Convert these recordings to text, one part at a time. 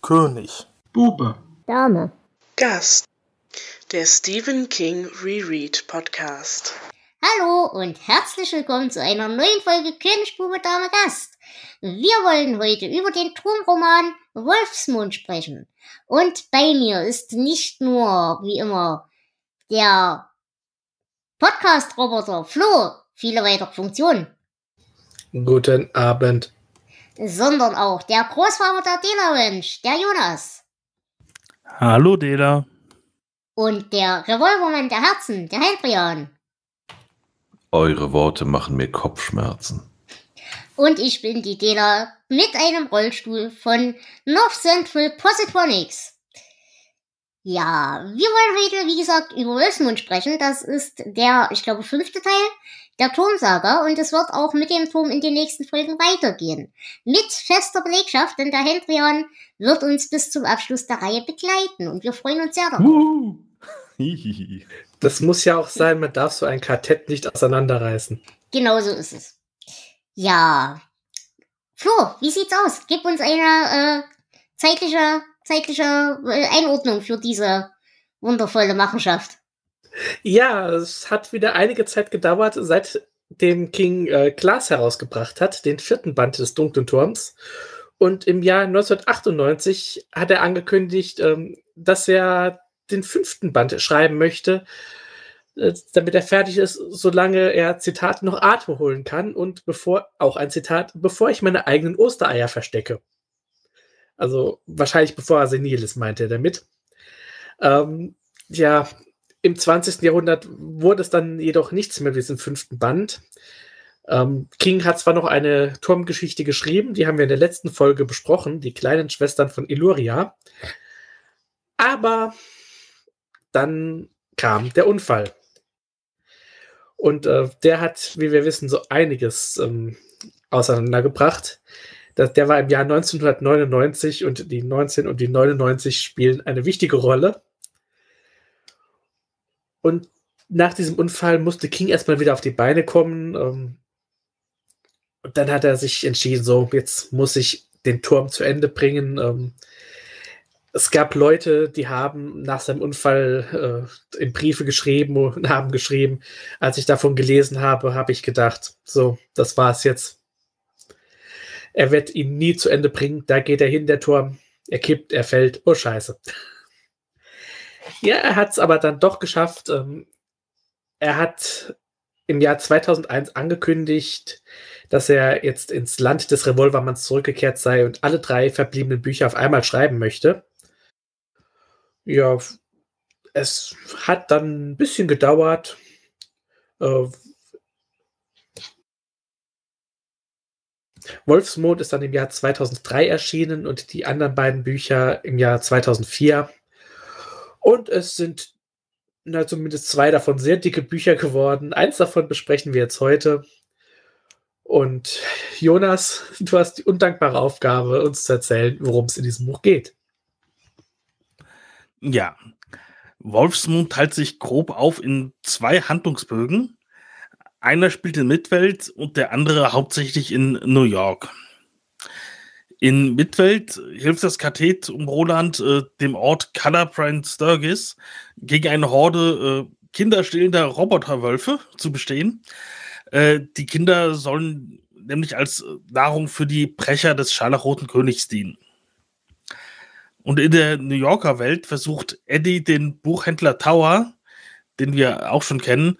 König. Bube. Dame. Gast. Der Stephen King Reread Podcast. Hallo und herzlich willkommen zu einer neuen Folge König, Bube, Dame, Gast. Wir wollen heute über den Turmroman Wolfsmond sprechen. Und bei mir ist nicht nur, wie immer, der Podcast-Roboter Flo, viele weitere Funktionen. Guten Abend. Sondern auch der Großvater der Dela-Mensch, der Jonas. Hallo Dela. Und der Revolvermann der Herzen, der Hendrian. Eure Worte machen mir Kopfschmerzen. Und ich bin die Dela mit einem Rollstuhl von North Central Positronics. Ja, wir wollen heute, wie gesagt, über Wolfsmond sprechen. Das ist der, ich glaube, 5. Teil der Turmsaga und es wird auch mit dem Turm in den nächsten Folgen weitergehen. Mit fester Belegschaft, denn der Hendrian wird uns bis zum Abschluss der Reihe begleiten und wir freuen uns sehr darauf. Das muss ja auch sein, man darf so ein Quartett nicht auseinanderreißen. Genau so ist es. Ja. Flo, wie sieht's aus? Gib uns eine zeitliche Einordnung für diese wundervolle Machenschaft. Ja, es hat wieder einige Zeit gedauert, seitdem King Glass herausgebracht hat, den 4. Band des Dunklen Turms. Und im Jahr 1998 hat er angekündigt, dass er den 5. Band schreiben möchte, damit er fertig ist, solange er, Zitat, noch Atem holen kann und bevor ich meine eigenen Ostereier verstecke. Also wahrscheinlich bevor er senil ist, meinte er damit. Ja, im 20. Jahrhundert wurde es dann jedoch nichts mehr mit diesem 5. Band. King hat zwar noch eine Turmgeschichte geschrieben, die haben wir in der letzten Folge besprochen, die kleinen Schwestern von Illyria. Aber dann kam der Unfall. Und der hat, wie wir wissen, so einiges auseinandergebracht. Der war im Jahr 1999 und die 19 und die 99 spielen eine wichtige Rolle. Und nach diesem Unfall musste King erstmal wieder auf die Beine kommen. Und dann hat er sich entschieden, so, jetzt muss ich den Turm zu Ende bringen. Es gab Leute, die haben nach seinem Unfall in Briefe geschrieben und haben geschrieben, als ich davon gelesen habe, habe ich gedacht, so, das war's jetzt. Er wird ihn nie zu Ende bringen. Da geht er hin, der Turm. Er kippt, er fällt. Oh, scheiße. Ja, er hat es aber dann doch geschafft. Er hat im Jahr 2001 angekündigt, dass er jetzt ins Land des Revolvermanns zurückgekehrt sei und alle 3 verbliebenen Bücher auf einmal schreiben möchte. Ja, es hat dann ein bisschen gedauert. Wolfsmond ist dann im Jahr 2003 erschienen und die anderen beiden Bücher im Jahr 2004. Und es sind zumindest 2 davon sehr dicke Bücher geworden. Eins davon besprechen wir jetzt heute. Und Jonas, du hast die undankbare Aufgabe, uns zu erzählen, worum es in diesem Buch geht. Ja, Wolfsmond teilt sich grob auf in 2 Handlungsbögen. Einer spielt in Midwelt und der andere hauptsächlich in New York. In Midwelt hilft das Quartett um Roland dem Ort Calabrine Sturgis gegen eine Horde kinderstillender Roboterwölfe zu bestehen. Die Kinder sollen nämlich als Nahrung für die Brecher des Scharlachroten Königs dienen. Und in der New Yorker Welt versucht Eddie den Buchhändler Tower, den wir auch schon kennen,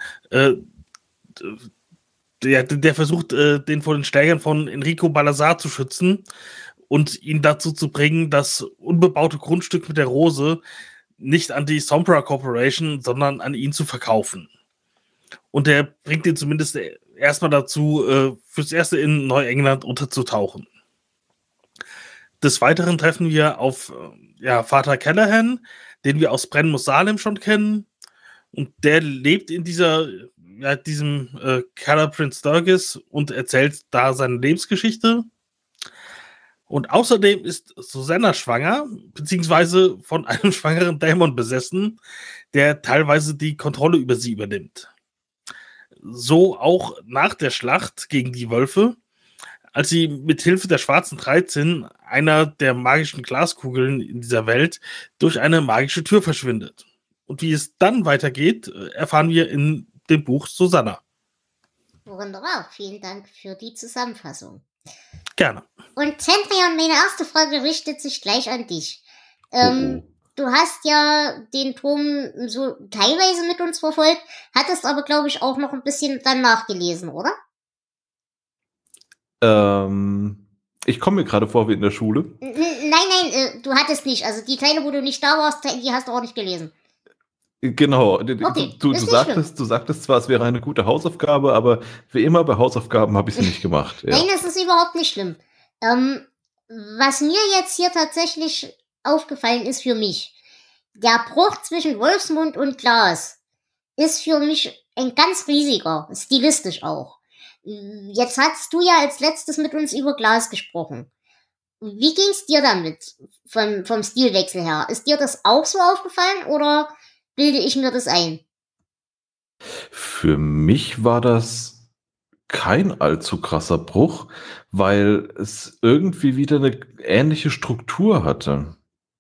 der versucht, den vor den Schlägern von Enrico Balazar zu schützen und ihn dazu zu bringen, das unbebaute Grundstück mit der Rose nicht an die Sombra Corporation, sondern an ihn zu verkaufen. Und er bringt ihn zumindest erstmal dazu, fürs Erste in Neuengland unterzutauchen. Des Weiteren treffen wir auf Vater Callahan, den wir aus Brennen muss Salem schon kennen. Und der lebt in diesem Calabrine Sturgis und erzählt da seine Lebensgeschichte. Und außerdem ist Susanna schwanger, beziehungsweise von einem schwangeren Dämon besessen, der teilweise die Kontrolle über sie übernimmt. So auch nach der Schlacht gegen die Wölfe, als sie mit Hilfe der schwarzen 13, einer der magischen Glaskugeln in dieser Welt, durch eine magische Tür verschwindet. Und wie es dann weitergeht, erfahren wir in dem Buch Susanna. Wunderbar, vielen Dank für die Zusammenfassung. Gerne. Und Zendrian, meine erste Frage richtet sich gleich an dich. Du hast ja den Turm so teilweise mit uns verfolgt, hattest aber, glaube ich, auch noch ein bisschen dann nachgelesen, oder? Ich komme mir gerade vor wie in der Schule. Nein, du hattest nicht. Also die Teile, wo du nicht da warst, die hast du auch nicht gelesen. Genau. Okay, Du sagtest zwar, es wäre eine gute Hausaufgabe, aber wie immer bei Hausaufgaben habe ich sie nicht gemacht. Ja. Nein, das ist überhaupt nicht schlimm. Was mir jetzt hier tatsächlich aufgefallen ist für mich, der Bruch zwischen Wolfsmund und Glas ist für mich ein ganz riesiger, stilistisch auch. Jetzt hast du ja als letztes mit uns über Glas gesprochen. Wie ging's dir damit vom Stilwechsel her? Ist dir das auch so aufgefallen oder bilde ich mir das ein? Für mich war das kein allzu krasser Bruch, weil es irgendwie wieder eine ähnliche Struktur hatte.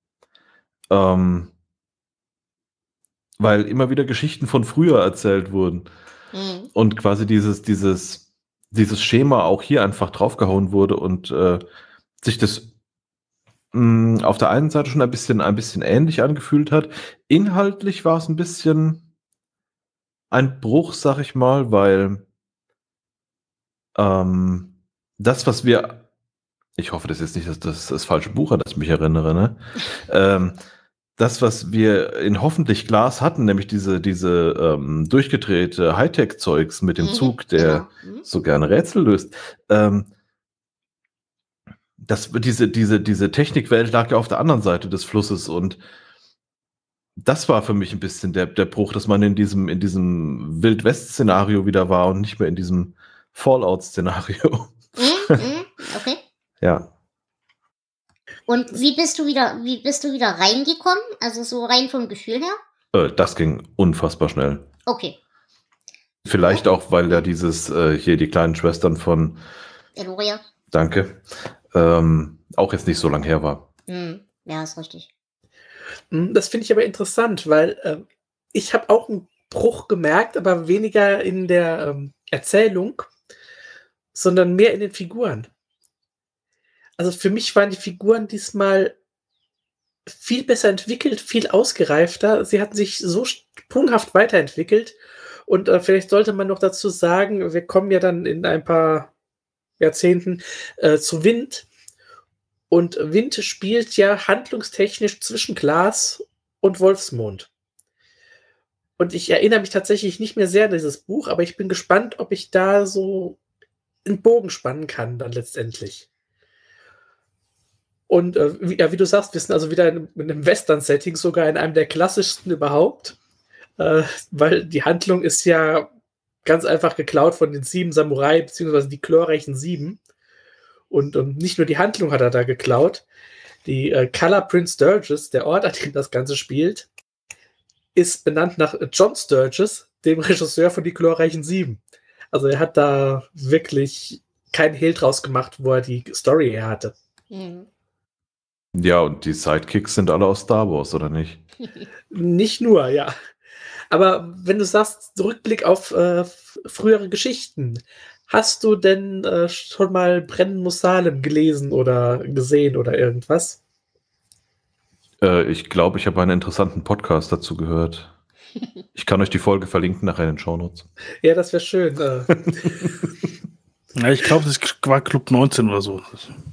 Weil immer wieder Geschichten von früher erzählt wurden. Und quasi dieses Schema auch hier einfach draufgehauen wurde und sich das auf der einen Seite schon ein bisschen ähnlich angefühlt hat. Inhaltlich war es ein bisschen ein Bruch, sag ich mal, weil das, was wir, ich hoffe, das ist nicht das falsche Buch, an das ich mich erinnere, ne? Das, was wir in Hoffentlich Glas hatten, nämlich diese durchgedrehte Hightech-Zeugs mit dem Zug, der so gerne Rätsel löst, diese Technikwelt lag ja auf der anderen Seite des Flusses und das war für mich ein bisschen der Bruch, dass man in diesem Wild-West-Szenario wieder war und nicht mehr in diesem Fallout-Szenario. Okay. Ja. Und wie bist du wieder reingekommen? Also so rein vom Gefühl her? Das ging unfassbar schnell. Okay. Vielleicht auch, weil ja hier die kleinen Schwestern von Eloria. Danke. Auch jetzt nicht so lang her war. Ja, ist richtig. Das finde ich aber interessant, weil ich habe auch einen Bruch gemerkt, aber weniger in der Erzählung, sondern mehr in den Figuren. Also für mich waren die Figuren diesmal viel besser entwickelt, viel ausgereifter. Sie hatten sich so sprunghaft weiterentwickelt. Und vielleicht sollte man noch dazu sagen, wir kommen ja dann in ein paar Jahrzehnten zu Wind. Und Wind spielt ja handlungstechnisch zwischen Glas und Wolfsmond. Und ich erinnere mich tatsächlich nicht mehr sehr an dieses Buch, aber ich bin gespannt, ob ich da so einen Bogen spannen kann dann letztendlich. Und wie du sagst, wir sind also wieder in einem Western-Setting, sogar in einem der klassischsten überhaupt, weil die Handlung ist ja ganz einfach geklaut von den 7 Samurai, beziehungsweise die glorreichen 7. Und nicht nur die Handlung hat er da geklaut, die Color Prince Sturgis, der Ort, an dem das Ganze spielt, ist benannt nach John Sturgis, dem Regisseur von die glorreichen 7. Also er hat da wirklich keinen Hehl draus gemacht, wo er die Story her hatte. Ja, und die Sidekicks sind alle aus Star Wars, oder nicht? Nicht nur, ja. Aber wenn du sagst, Rückblick auf frühere Geschichten, hast du denn schon mal Brennen muss Salem gelesen oder gesehen oder irgendwas? Ich glaube, ich habe einen interessanten Podcast dazu gehört. Ich kann euch die Folge verlinken nachher in den Shownotes. Ja, das wäre schön. Ja, ich glaube, das war Club 19 oder so.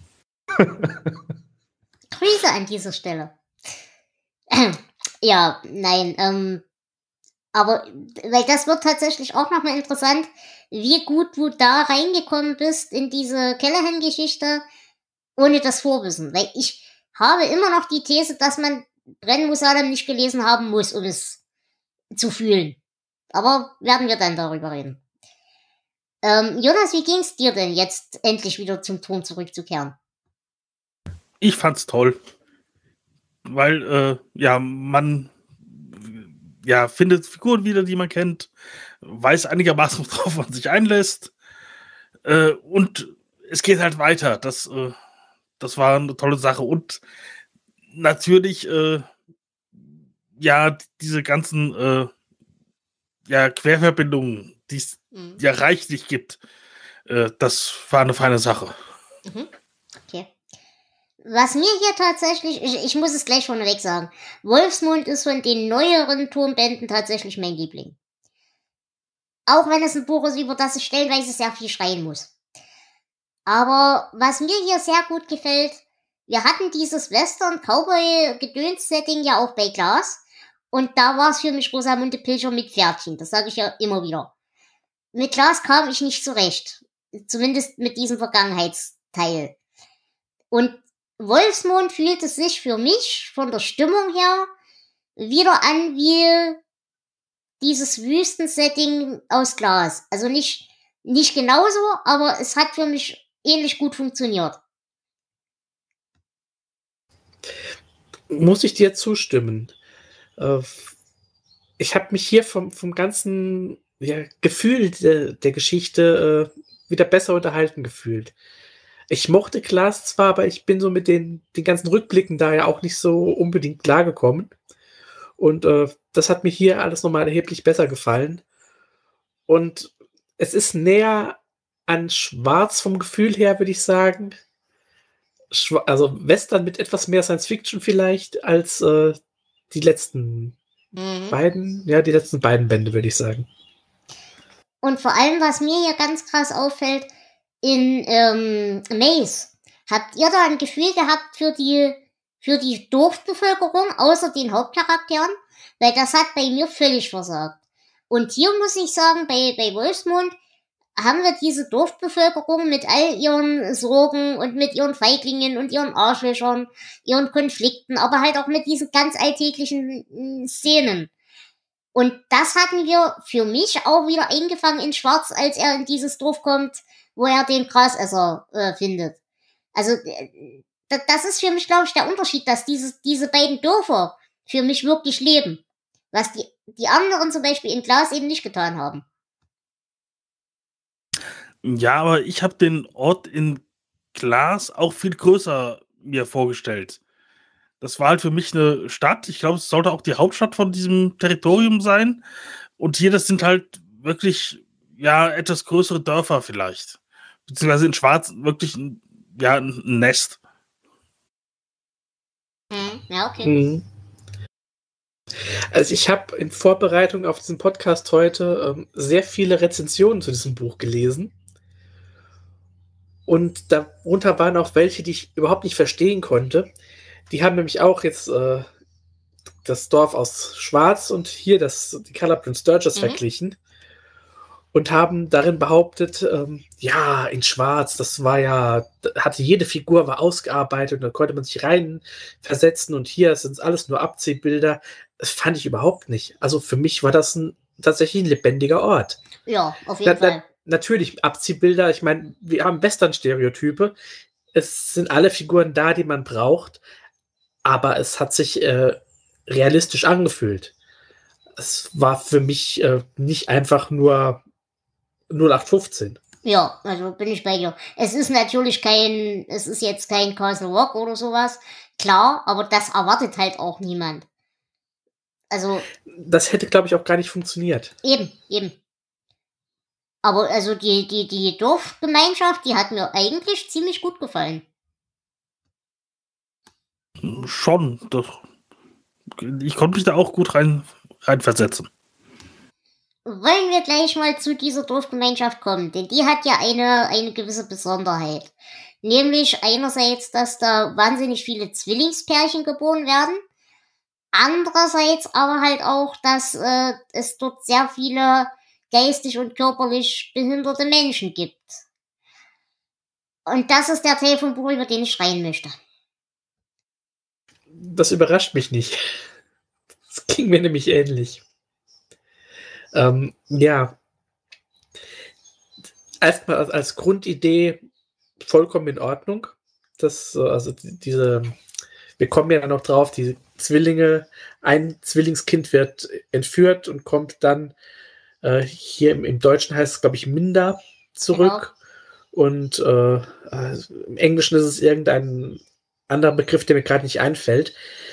Grüße an dieser Stelle. Ja, nein, aber weil das wird tatsächlich auch nochmal interessant, wie gut du da reingekommen bist in diese Callahan-Geschichte ohne das Vorwissen. Weil ich habe immer noch die These, dass man Brennen muss Salem nicht gelesen haben muss, um es zu fühlen. Aber werden wir dann darüber reden. Jonas, wie ging's dir denn jetzt endlich wieder zum Turm zurückzukehren? Ich fand's toll. Weil, man findet Figuren wieder, die man kennt, weiß einigermaßen, worauf man sich einlässt. Und es geht halt weiter. Das war eine tolle Sache. Und natürlich, ja, diese ganzen Querverbindungen, die es ja reichlich gibt, das war eine feine Sache. Okay. Was mir hier tatsächlich, ich muss es gleich vorneweg sagen, Wolfsmond ist von den neueren Turmbänden tatsächlich mein Liebling. Auch wenn es ein Buch ist, über das ich stellenweise sehr viel schreien muss. Aber was mir hier sehr gut gefällt, wir hatten dieses Western-Cowboy-Gedöns-Setting ja auch bei Glass. Und da war es für mich Rosamunde Pilcher mit Pferdchen. Das sage ich ja immer wieder. Mit Glass kam ich nicht zurecht. Zumindest mit diesem Vergangenheitsteil. Und Wolfsmond fühlte sich für mich von der Stimmung her wieder an wie dieses Wüstensetting aus Glas. Also nicht genauso, aber es hat für mich ähnlich gut funktioniert. Muss ich dir zustimmen. Ich habe mich hier vom ganzen Gefühl der Geschichte wieder besser unterhalten gefühlt. Ich mochte Glass zwar, aber ich bin so mit den ganzen Rückblicken da ja auch nicht so unbedingt klargekommen. Und das hat mir hier alles nochmal erheblich besser gefallen. Und es ist näher an Schwarz vom Gefühl her, würde ich sagen. Also Western mit etwas mehr Science Fiction vielleicht als die letzten beiden Bände, würde ich sagen. Und vor allem, was mir hier ganz krass auffällt, in Maze, habt ihr da ein Gefühl gehabt für die Dorfbevölkerung, außer den Hauptcharakteren? Weil das hat bei mir völlig versagt. Und hier muss ich sagen, bei Wolfsmond haben wir diese Dorfbevölkerung mit all ihren Sorgen und mit ihren Feiglingen und ihren Arschlöchern, ihren Konflikten, aber halt auch mit diesen ganz alltäglichen Szenen. Und das hatten wir für mich auch wieder eingefangen in Schwarz, als er in dieses Dorf kommt, wo er den Grasesser findet. Also das ist für mich, glaube ich, der Unterschied, dass diese beiden Dörfer für mich wirklich leben. Was die anderen zum Beispiel in Glas eben nicht getan haben. Ja, aber ich habe den Ort in Glas auch viel größer mir vorgestellt. Das war halt für mich eine Stadt. Ich glaube, es sollte auch die Hauptstadt von diesem Territorium sein. Und hier, das sind halt wirklich, ja, etwas größere Dörfer vielleicht. Beziehungsweise in Schwarz wirklich ein Nest. Ja, okay. Mhm. Also ich habe in Vorbereitung auf diesen Podcast heute sehr viele Rezensionen zu diesem Buch gelesen. Und darunter waren auch welche, die ich überhaupt nicht verstehen konnte. Die haben nämlich auch jetzt das Dorf aus Schwarz und hier die Colour Prince Sturgis verglichen und haben darin behauptet, in Schwarz, hatte jede Figur war ausgearbeitet und da konnte man sich reinversetzen und hier sind es alles nur Abziehbilder. Das fand ich überhaupt nicht. Also für mich war das tatsächlich ein lebendiger Ort. Ja, auf jeden Fall. Natürlich Abziehbilder, ich meine, wir haben Western-Stereotype. Es sind alle Figuren da, die man braucht, aber es hat sich realistisch angefühlt. Es war für mich nicht einfach nur 0815. Ja, also bin ich bei dir. Es ist jetzt kein Castle Rock oder sowas, klar, aber das erwartet halt auch niemand. Also. Das hätte, glaube ich, auch gar nicht funktioniert. Eben. Aber also die Dorfgemeinschaft, die hat mir eigentlich ziemlich gut gefallen. Schon. Ich konnte mich da auch gut reinversetzen. Wollen wir gleich mal zu dieser Dorfgemeinschaft kommen, denn die hat ja eine gewisse Besonderheit. Nämlich einerseits, dass da wahnsinnig viele Zwillingspärchen geboren werden. Andererseits aber halt auch, dass es dort sehr viele geistig und körperlich behinderte Menschen gibt. Und das ist der Teil vom Buch, über den ich schreien möchte. Das überrascht mich nicht. Das ging mir nämlich ähnlich. Erstmal als Grundidee vollkommen in Ordnung. Wir kommen ja noch drauf, die Zwillinge, ein Zwillingskind wird entführt und kommt dann hier im Deutschen heißt es, glaube ich, Minda zurück. Genau. Und im Englischen ist es irgendein anderer Begriff, der mir gerade nicht einfällt.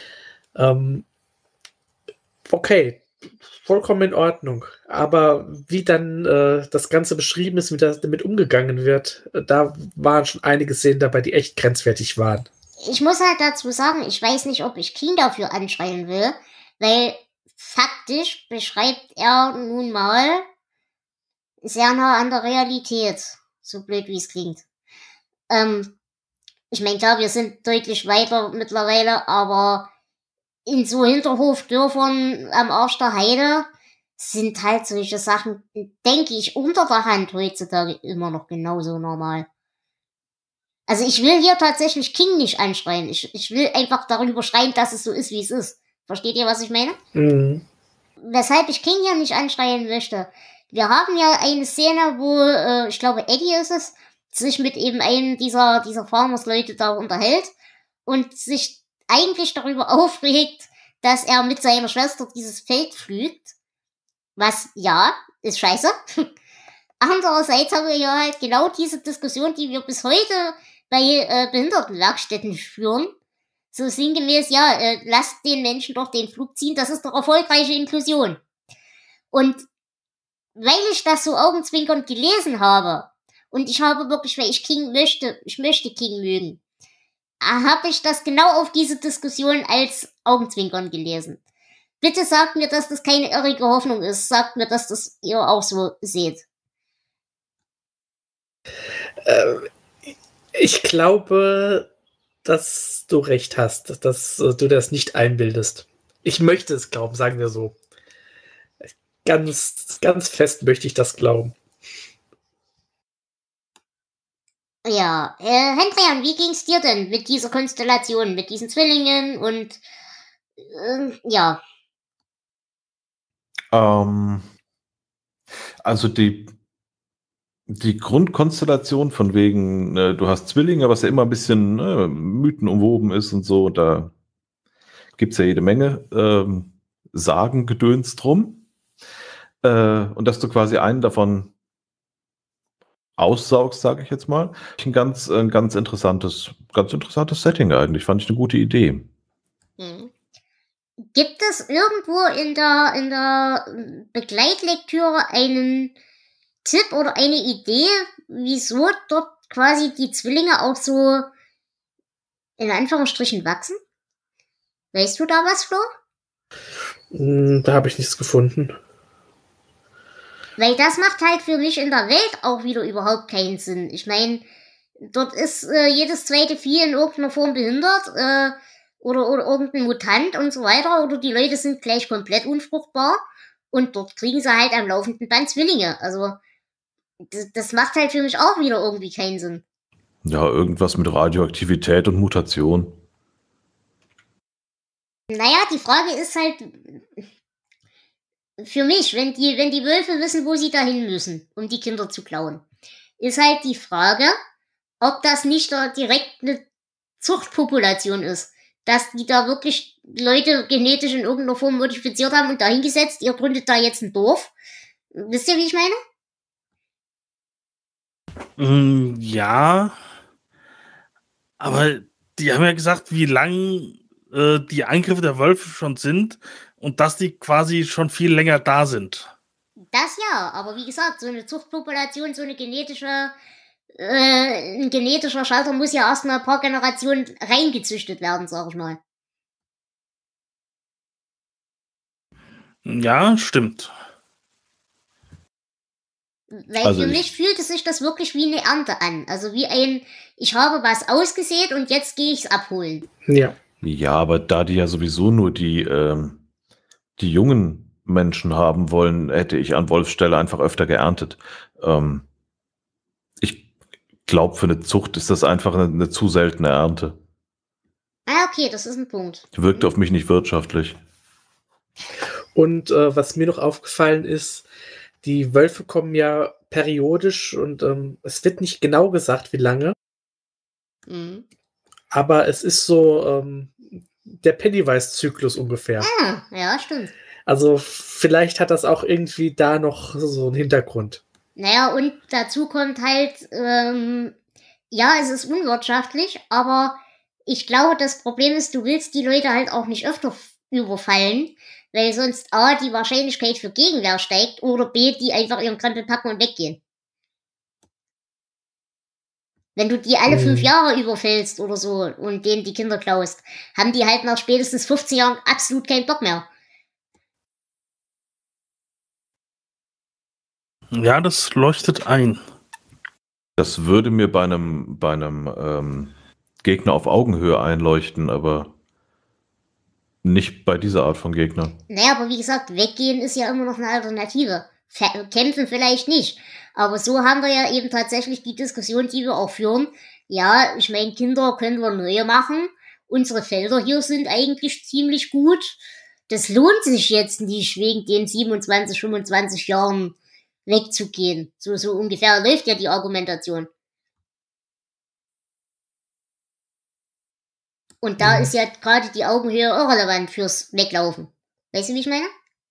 Okay, vollkommen in Ordnung. Aber wie dann das Ganze beschrieben ist, wie das damit umgegangen wird, da waren schon einige Szenen dabei, die echt grenzwertig waren. Ich muss halt dazu sagen, ich weiß nicht, ob ich King dafür anschreien will, weil faktisch beschreibt er nun mal sehr nah an der Realität. So blöd, wie es klingt. Ich meine, klar, wir sind deutlich weiter mittlerweile, aber in so Hinterhofdörfern am Arsch der Heide sind halt solche Sachen, denke ich, unter der Hand heutzutage immer noch genauso normal. Also ich will hier tatsächlich King nicht anschreien. Ich will einfach darüber schreien, dass es so ist, wie es ist. Versteht ihr, was ich meine? Mhm. Weshalb ich King hier nicht anschreien möchte. Wir haben ja eine Szene, wo, ich glaube, Eddie ist es, sich mit eben einem dieser Farmers-Leute da unterhält und sich eigentlich darüber aufregt, dass er mit seiner Schwester dieses Feld pflügt. Was, ja, ist scheiße. Andererseits haben wir ja halt genau diese Diskussion, die wir bis heute bei Behindertenwerkstätten führen. So sinngemäß, ja, lasst den Menschen doch den Flug ziehen, das ist doch erfolgreiche Inklusion. Und weil ich das so augenzwinkernd gelesen habe, und ich habe wirklich, weil ich möchte King mögen, habe ich das genau auf diese Diskussion als Augenzwinkern gelesen. Bitte sagt mir, dass das keine irrige Hoffnung ist. Sagt mir, dass das ihr auch so seht. Ich glaube, dass du recht hast, dass du das nicht einbildest. Ich möchte es glauben, sagen wir so. Ganz, ganz fest möchte ich das glauben. Ja, Hendrian, wie ging's dir denn mit dieser Konstellation, mit diesen Zwillingen und ja. Also die Grundkonstellation von wegen, du hast Zwillinge, was ja immer ein bisschen mythenumwoben ist und so, da gibt's ja jede Menge Sagengedöns drum. Und dass du quasi einen davon aussaugst, sage ich jetzt mal. Ein ganz interessantes Setting eigentlich. Fand ich eine gute Idee. Hm. Gibt es irgendwo in der Begleitlektüre einen Tipp oder eine Idee, wieso dort quasi die Zwillinge auch so in Anführungsstrichen wachsen? Weißt du da was, Flo? Da habe ich nichts gefunden. Weil das macht halt für mich in der Welt auch wieder überhaupt keinen Sinn. Ich meine, dort ist jedes zweite Vieh in irgendeiner Form behindert oder irgendein Mutant und so weiter. Oder die Leute sind gleich komplett unfruchtbar und dort kriegen sie halt am laufenden Band Zwillinge. Also das macht halt für mich auch wieder irgendwie keinen Sinn. Ja, irgendwas mit Radioaktivität und Mutation. Naja, die Frage ist halt für mich, wenn die Wölfe wissen, wo sie dahin müssen, um die Kinder zu klauen, ist halt die Frage, ob das nicht da direkt eine Zuchtpopulation ist. Dass die da wirklich Leute genetisch in irgendeiner Form modifiziert haben und dahingesetzt, ihr gründet da jetzt ein Dorf. Wisst ihr, wie ich meine? Ja, aber die haben ja gesagt, wie lang die Angriffe der Wölfe schon sind und dass die quasi schon viel länger da sind. Das ja, aber wie gesagt, so eine Zuchtpopulation, so eine ein genetischer Schalter muss ja erst mal ein paar Generationen reingezüchtet werden, sag ich mal. Ja, stimmt. Weil also für mich fühlte sich das wirklich wie eine Ernte an. Also wie ich habe was ausgesät und jetzt gehe ich es abholen. Ja. Ja, aber da die ja sowieso nur die jungen Menschen haben wollen, hätte ich an Wolfs Stelle einfach öfter geerntet. Ich glaube, für eine Zucht ist das einfach eine zu seltene Ernte. Ah, okay, das ist ein Punkt. Wirkt auf mich nicht wirtschaftlich. Und was mir noch aufgefallen ist, die Wölfe kommen ja periodisch und es wird nicht genau gesagt, wie lange. Mhm. Aber es ist so der Pennywise-Zyklus ungefähr. Ja, stimmt. Also vielleicht hat das auch irgendwie da noch so einen Hintergrund. Naja, und dazu kommt halt, ja, es ist unwirtschaftlich, aber ich glaube, das Problem ist, du willst die Leute halt auch nicht öfter überfallen, weil sonst A, die Wahrscheinlichkeit für Gegenwehr steigt oder B, die einfach ihren Krempel packen und weggehen. Wenn du die alle 5 Jahre überfällst oder so und denen die Kinder klaust, haben die halt nach spätestens 15 Jahren absolut keinen Bock mehr. Ja, das leuchtet ein. Das würde mir bei einem Gegner auf Augenhöhe einleuchten, aber nicht bei dieser Art von Gegner. Naja, aber wie gesagt, weggehen ist ja immer noch eine Alternative. Kämpfen vielleicht nicht. Aber so haben wir ja eben tatsächlich die Diskussion, die wir auch führen. Ja, ich meine, Kinder können wir neue machen. Unsere Felder hier sind eigentlich ziemlich gut. Das lohnt sich jetzt nicht, wegen den 27, 25 Jahren wegzugehen. So ungefähr läuft ja die Argumentation. Und da ist ja gerade die Augenhöhe irrelevant fürs Weglaufen. Weißt du, wie ich meine?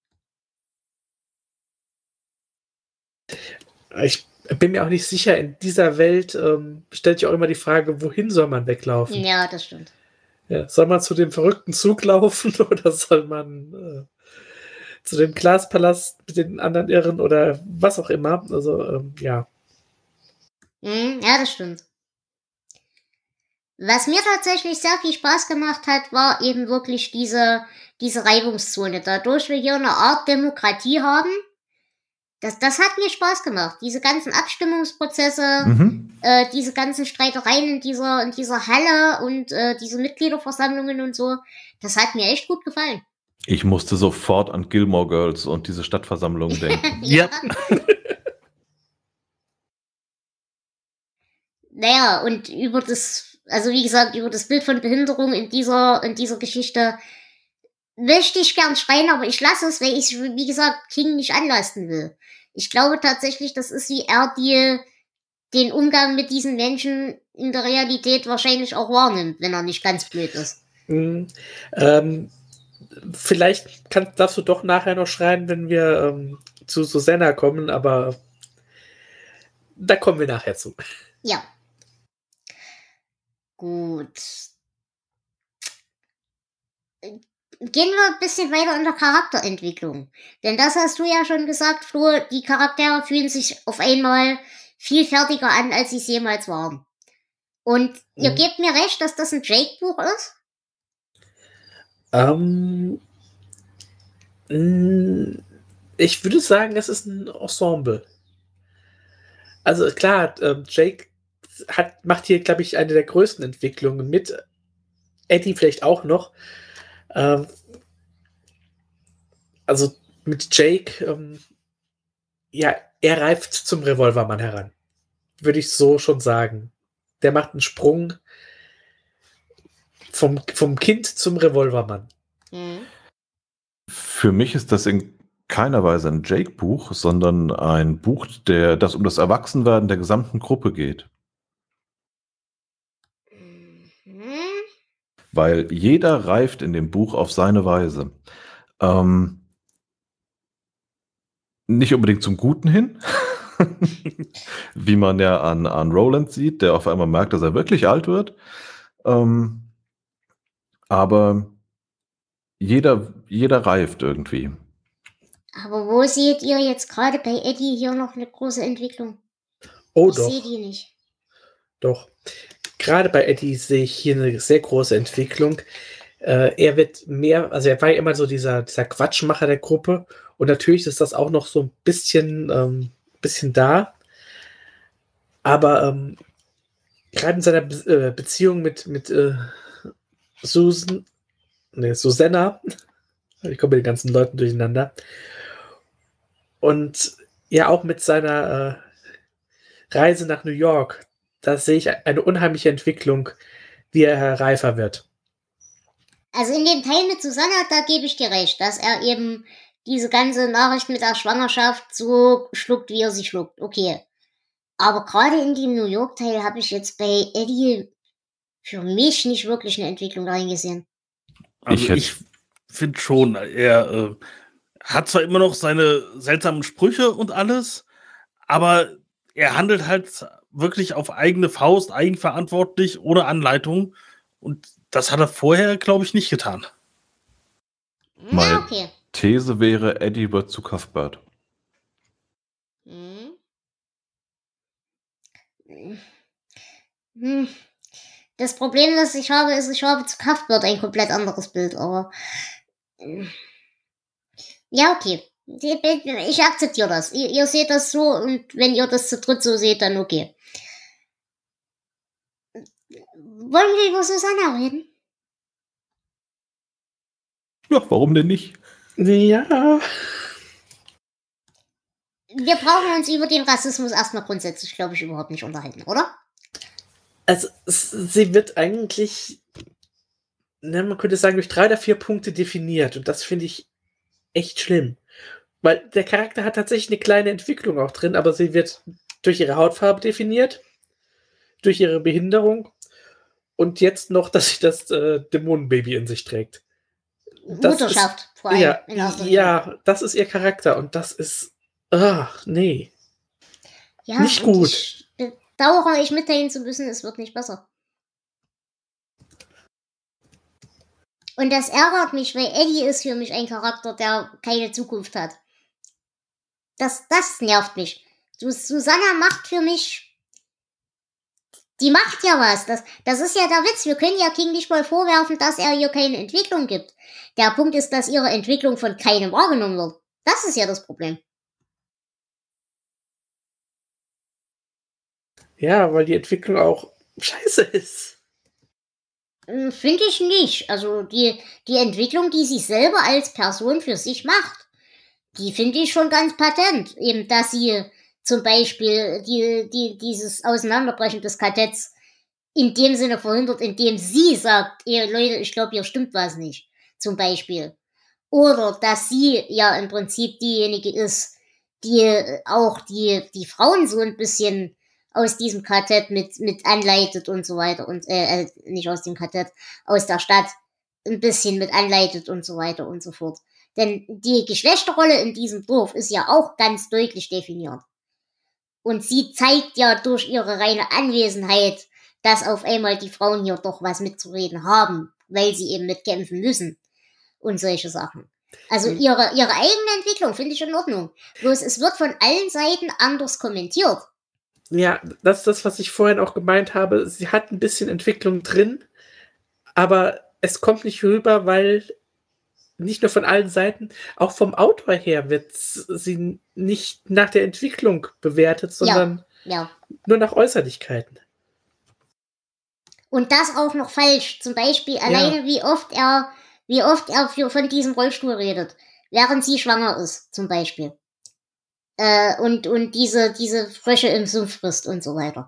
Ich bin mir auch nicht sicher, in dieser Welt stellt sich auch immer die Frage, wohin soll man weglaufen? Ja, das stimmt. Ja, soll man zu dem verrückten Zug laufen oder soll man zu dem Glaspalast mit den anderen Irren oder was auch immer? Also, ja. Ja, das stimmt. Was mir tatsächlich sehr viel Spaß gemacht hat, war eben wirklich diese Reibungszone. Dadurch wir hier eine Art Demokratie haben, das hat mir Spaß gemacht. Diese ganzen Abstimmungsprozesse, diese ganzen Streitereien in dieser Halle und diese Mitgliederversammlungen und so, das hat mir echt gut gefallen. Ich musste sofort an Gilmore Girls und diese Stadtversammlung denken. Ja. Naja, und über das Bild von Behinderung in dieser Geschichte möchte ich gern schreien, aber ich lasse es, weil ich, wie gesagt, King nicht anlasten will. Ich glaube tatsächlich, das ist, wie er den Umgang mit diesen Menschen in der Realität wahrscheinlich auch wahrnimmt, wenn er nicht ganz blöd ist. Vielleicht darfst du doch nachher noch schreien, wenn wir zu Susanna kommen, aber da kommen wir nachher zu. Ja. Gut. Gehen wir ein bisschen weiter in der Charakterentwicklung. Denn das hast du ja schon gesagt, Flo, die Charaktere fühlen sich auf einmal viel fertiger an, als sie es jemals waren. Und ihr gebt mir recht, dass das ein Jake-Buch ist? Ich würde sagen, es ist ein Ensemble. Also klar, Jake macht hier, glaube ich, eine der größten Entwicklungen mit. Eddie vielleicht auch noch. Also mit Jake, ja, er reift zum Revolvermann heran. Würde ich so schon sagen. Der macht einen Sprung vom Kind zum Revolvermann. Für mich ist das in keiner Weise ein Jake-Buch, sondern ein Buch, das um das Erwachsenwerden der gesamten Gruppe geht. Weil jeder reift in dem Buch auf seine Weise. Nicht unbedingt zum Guten hin, wie man ja an Roland sieht, der auf einmal merkt, dass er wirklich alt wird. Aber jeder reift irgendwie. Aber wo seht ihr jetzt gerade bei Eddie hier noch eine große Entwicklung? Oh, ich doch. sehe die nicht. Doch. Gerade bei Eddie sehe ich hier eine sehr große Entwicklung. Er wird mehr, also er war ja immer so dieser Quatschmacher der Gruppe und natürlich ist das auch noch so ein bisschen da. Aber gerade in seiner Beziehung mit Susanna, ich komme mit den ganzen Leuten durcheinander, und ja auch mit seiner Reise nach New York, da sehe ich eine unheimliche Entwicklung, wie er reifer wird. Also in dem Teil mit Susanna, da gebe ich dir recht, dass er eben diese ganze Nachricht mit der Schwangerschaft so schluckt, wie er sie schluckt. Okay. Aber gerade in dem New York-Teil habe ich jetzt bei Eddie für mich nicht wirklich eine Entwicklung reingesehen. Also ich finde schon, er hat zwar immer noch seine seltsamen Sprüche und alles, aber er handelt halt wirklich auf eigene Faust, eigenverantwortlich, ohne Anleitung. Und das hat er vorher, glaube ich, nicht getan. Meine okay. These wäre, Eddie wird zu Cuthbert. Hm. Hm. Das Problem, das ich habe, ist, ich habe zu Cuthbert ein komplett anderes Bild, aber ja, okay. Ich akzeptiere das. Ihr seht das so und wenn ihr das zu dritt so seht, dann okay. Wollen wir über Susanna reden? Ja, warum denn nicht? Ja. Wir brauchen uns über den Rassismus erstmal grundsätzlich, glaube ich, überhaupt nicht unterhalten, oder? Also, sie wird eigentlich, man könnte sagen, durch 3 oder 4 Punkte definiert. Und das finde ich echt schlimm. Weil der Charakter hat tatsächlich eine kleine Entwicklung auch drin, aber sie wird durch ihre Hautfarbe definiert, durch ihre Behinderung und jetzt noch, dass sie das Dämonenbaby in sich trägt. Das Mutterschaft, ist, vor allem. ja, in erster Linie. ja, das ist ihr Charakter und das ist, nee. Ja, nicht und gut. Ich bedauere, euch mitteilen zu müssen, es wird nicht besser. Und das ärgert mich, weil Eddie ist für mich ein Charakter, der keine Zukunft hat. Das nervt mich. Susanna macht für mich, die macht ja was. Das ist ja der Witz. Wir können ja King nicht mal vorwerfen, dass er ihr keine Entwicklung gibt. Der Punkt ist, dass ihre Entwicklung von keinem wahrgenommen wird. Das ist ja das Problem. Ja, weil die Entwicklung auch scheiße ist. Finde ich nicht. Also die Entwicklung, die sie selber als Person für sich macht, die finde ich schon ganz patent. Eben, dass sie zum Beispiel dieses Auseinanderbrechen des Kadetts in dem Sinne verhindert, indem sie sagt, Leute, ich glaube, hier stimmt was nicht. Zum Beispiel. Oder dass sie ja im Prinzip diejenige ist, die auch die Frauen so ein bisschen aus diesem Quartett mit anleitet und so weiter und nicht aus dem Quartett, aus der Stadt ein bisschen mit anleitet und so weiter und so fort. Denn die Geschlechterrolle in diesem Dorf ist ja auch ganz deutlich definiert. Und sie zeigt ja durch ihre reine Anwesenheit, dass auf einmal die Frauen hier doch was mitzureden haben, weil sie eben mitkämpfen müssen und solche Sachen. Also ihre eigene Entwicklung finde ich in Ordnung. Bloß es wird von allen Seiten anders kommentiert. Ja, das ist das, was ich vorhin auch gemeint habe. Sie hat ein bisschen Entwicklung drin, aber es kommt nicht rüber, weil nicht nur von allen Seiten, auch vom Autor her wird sie nicht nach der Entwicklung bewertet, sondern nur nach Äußerlichkeiten. Und das auch noch falsch. Zum Beispiel alleine, wie oft er von diesem Rollstuhl redet, während sie schwanger ist, zum Beispiel. Und diese Frösche im Sumpf frisst und so weiter.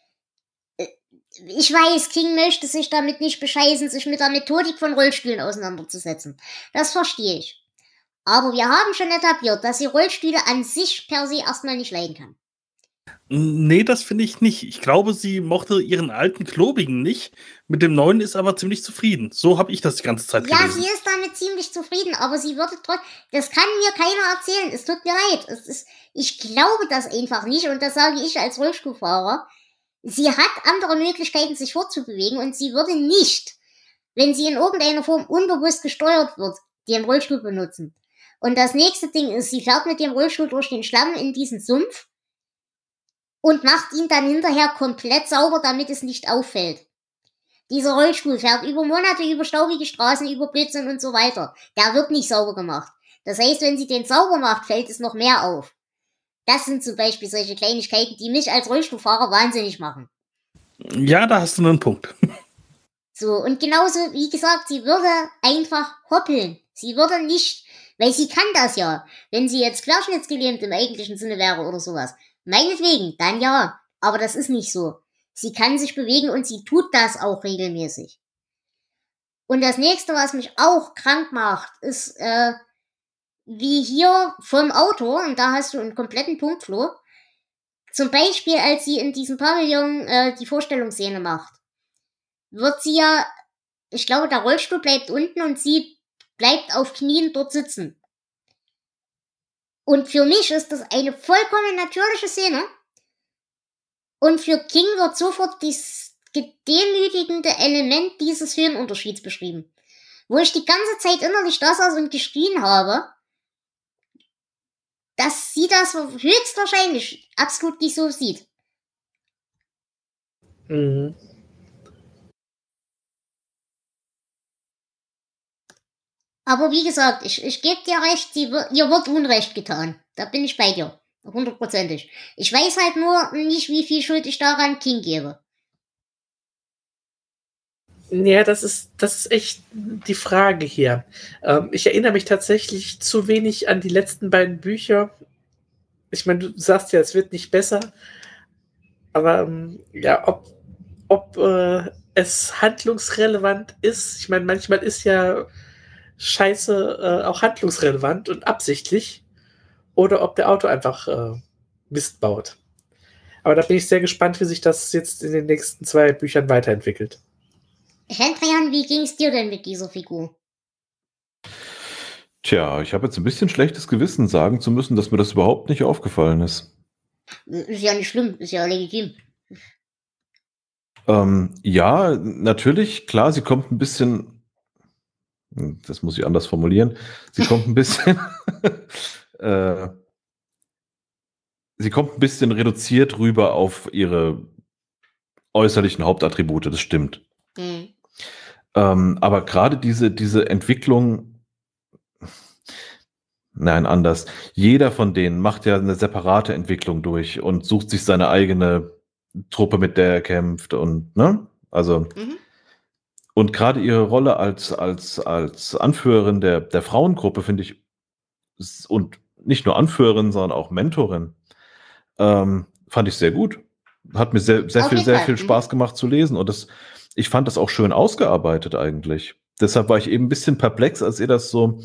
Ich weiß, King möchte sich damit nicht bescheißen, sich mit der Methodik von Rollstühlen auseinanderzusetzen. Das verstehe ich. Aber wir haben schon etabliert, dass sie Rollstühle an sich per se erstmal nicht leiden kann. Nee, das finde ich nicht. Ich glaube, sie mochte ihren alten Klobigen nicht. Mit dem neuen ist aber ziemlich zufrieden. So habe ich das die ganze Zeit gelesen. Ja, sie ist damit ziemlich zufrieden, aber sie würde trotzdem, das kann mir keiner erzählen. Es tut mir leid. Ich glaube das einfach nicht und das sage ich als Rollstuhlfahrer. Sie hat andere Möglichkeiten, sich fortzubewegen und sie würde nicht, wenn sie in irgendeiner Form unbewusst gesteuert wird, den Rollstuhl benutzen. Und das nächste Ding ist, sie fährt mit dem Rollstuhl durch den Schlamm in diesen Sumpf und macht ihn dann hinterher komplett sauber, damit es nicht auffällt. Dieser Rollstuhl fährt über Monate über staubige Straßen, über Blödsinn und so weiter. Der wird nicht sauber gemacht. Das heißt, wenn sie den sauber macht, fällt es noch mehr auf. Das sind zum Beispiel solche Kleinigkeiten, die mich als Rollstuhlfahrer wahnsinnig machen. Ja, da hast du einen Punkt. So, und genauso, wie gesagt, sie würde einfach hoppeln. Sie würde nicht, weil sie kann das ja. Wenn sie jetzt querschnittsgelähmt im eigentlichen Sinne wäre oder sowas. Meinetwegen, dann ja. Aber das ist nicht so. Sie kann sich bewegen und sie tut das auch regelmäßig. Und das nächste, was mich auch krank macht, ist, wie hier vom Autor, und da hast du einen kompletten Punkt, Flo. Zum Beispiel, als sie in diesem Pavillon die Vorstellungsszene macht, wird sie ja, ich glaube, der Rollstuhl bleibt unten und sie bleibt auf Knien dort sitzen. Und für mich ist das eine vollkommen natürliche Szene. Und für King wird sofort das gedemütigende Element dieses Höhenunterschieds beschrieben. Wo ich die ganze Zeit innerlich da saß und geschrien habe, dass sie das höchstwahrscheinlich absolut nicht so sieht. Mhm. Aber wie gesagt, ich gebe dir recht, ihr wird Unrecht getan. Da bin ich bei dir. 100%. Ich weiß halt nur nicht, wie viel Schuld ich daran King gebe. Ja, das ist echt die Frage hier. Ich erinnere mich tatsächlich zu wenig an die letzten beiden Bücher. Ich meine, du sagst ja, es wird nicht besser. Aber ja, ob es handlungsrelevant ist. Ich meine, manchmal ist ja Scheiße auch handlungsrelevant und absichtlich. Oder ob der Autor einfach Mist baut. Aber da bin ich sehr gespannt, wie sich das jetzt in den nächsten 2 Büchern weiterentwickelt. Hendrian, wie ging's dir denn mit dieser Figur? Tja, ich habe jetzt ein bisschen schlechtes Gewissen, sagen zu müssen, dass mir das überhaupt nicht aufgefallen ist. Ist ja nicht schlimm, ist ja legitim. Ja, natürlich, klar, sie kommt ein bisschen, das muss ich anders formulieren, sie kommt ein bisschen, sie kommt ein bisschen reduziert rüber auf ihre äußerlichen Hauptattribute, das stimmt. Hm. Aber gerade diese Entwicklung, nein, anders. Jeder von denen macht ja eine separate Entwicklung durch und sucht sich seine eigene Truppe, mit der er kämpft und, ne? Also, und gerade ihre Rolle als Anführerin der Frauengruppe finde ich, und nicht nur Anführerin, sondern auch Mentorin, fand ich sehr gut. Hat mir sehr viel Spaß gemacht zu lesen und ich fand das auch schön ausgearbeitet eigentlich. Deshalb war ich eben ein bisschen perplex, als ihr das so,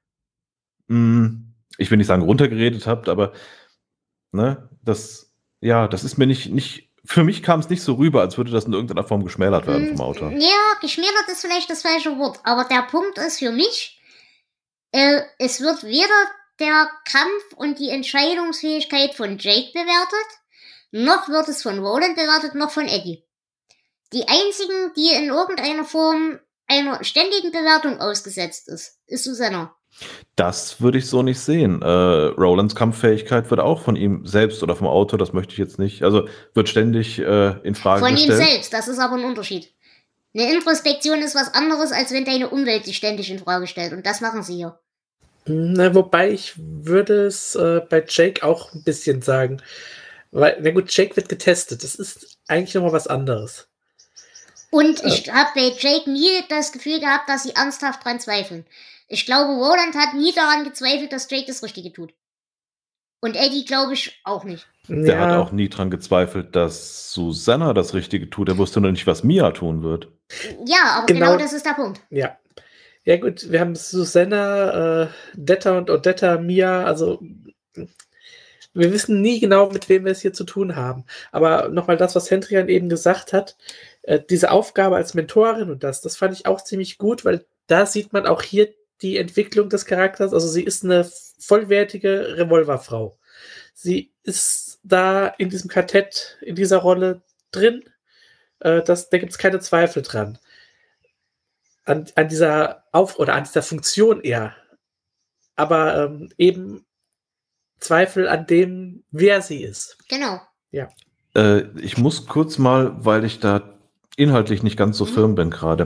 ich will nicht sagen runtergeredet habt, aber ne, das ist mir nicht, für mich kam es nicht so rüber, als würde das in irgendeiner Form geschmälert werden vom Autor. Ja, geschmälert ist vielleicht das falsche Wort, aber der Punkt ist für mich, es wird weder der Kampf und die Entscheidungsfähigkeit von Jake bewertet, noch wird es von Roland bewertet, noch von Eddie. Die einzigen, die in irgendeiner Form einer ständigen Bewertung ausgesetzt ist Susanna. Das würde ich so nicht sehen. Rolands Kampffähigkeit wird auch von ihm selbst oder vom Autor, das möchte ich jetzt nicht, also wird ständig in Frage gestellt. Von ihm selbst, das ist aber ein Unterschied. Eine Introspektion ist was anderes, als wenn deine Umwelt dich ständig in Frage stellt. Und das machen sie hier. Na, wobei ich würde es bei Jake auch ein bisschen sagen. Weil, na gut, Jake wird getestet. Das ist eigentlich nochmal was anderes. Und ich habe bei Jake nie das Gefühl gehabt, dass sie ernsthaft dran zweifeln. Ich glaube, Roland hat nie daran gezweifelt, dass Jake das Richtige tut. Und Eddie glaube ich auch nicht. Der hat auch nie dran gezweifelt, dass Susanna das Richtige tut. Er wusste nur nicht, was Mia tun wird. Ja, aber genau das ist der Punkt. Ja. Ja gut, wir haben Susanna, Detta und Odetta, Mia, also wir wissen nie genau, mit wem wir es hier zu tun haben. Aber nochmal das, was Hendrian eben gesagt hat, diese Aufgabe als Mentorin und das fand ich auch ziemlich gut, weil da sieht man auch hier die Entwicklung des Charakters. Also sie ist eine vollwertige Revolverfrau. Sie ist da in diesem Quartett, in dieser Rolle drin. Da gibt es keine Zweifel dran. An dieser an dieser Funktion eher. Aber eben Zweifel an dem, wer sie ist. Genau. Ja. Ich muss kurz mal, weil ich da inhaltlich nicht ganz so firm bin gerade.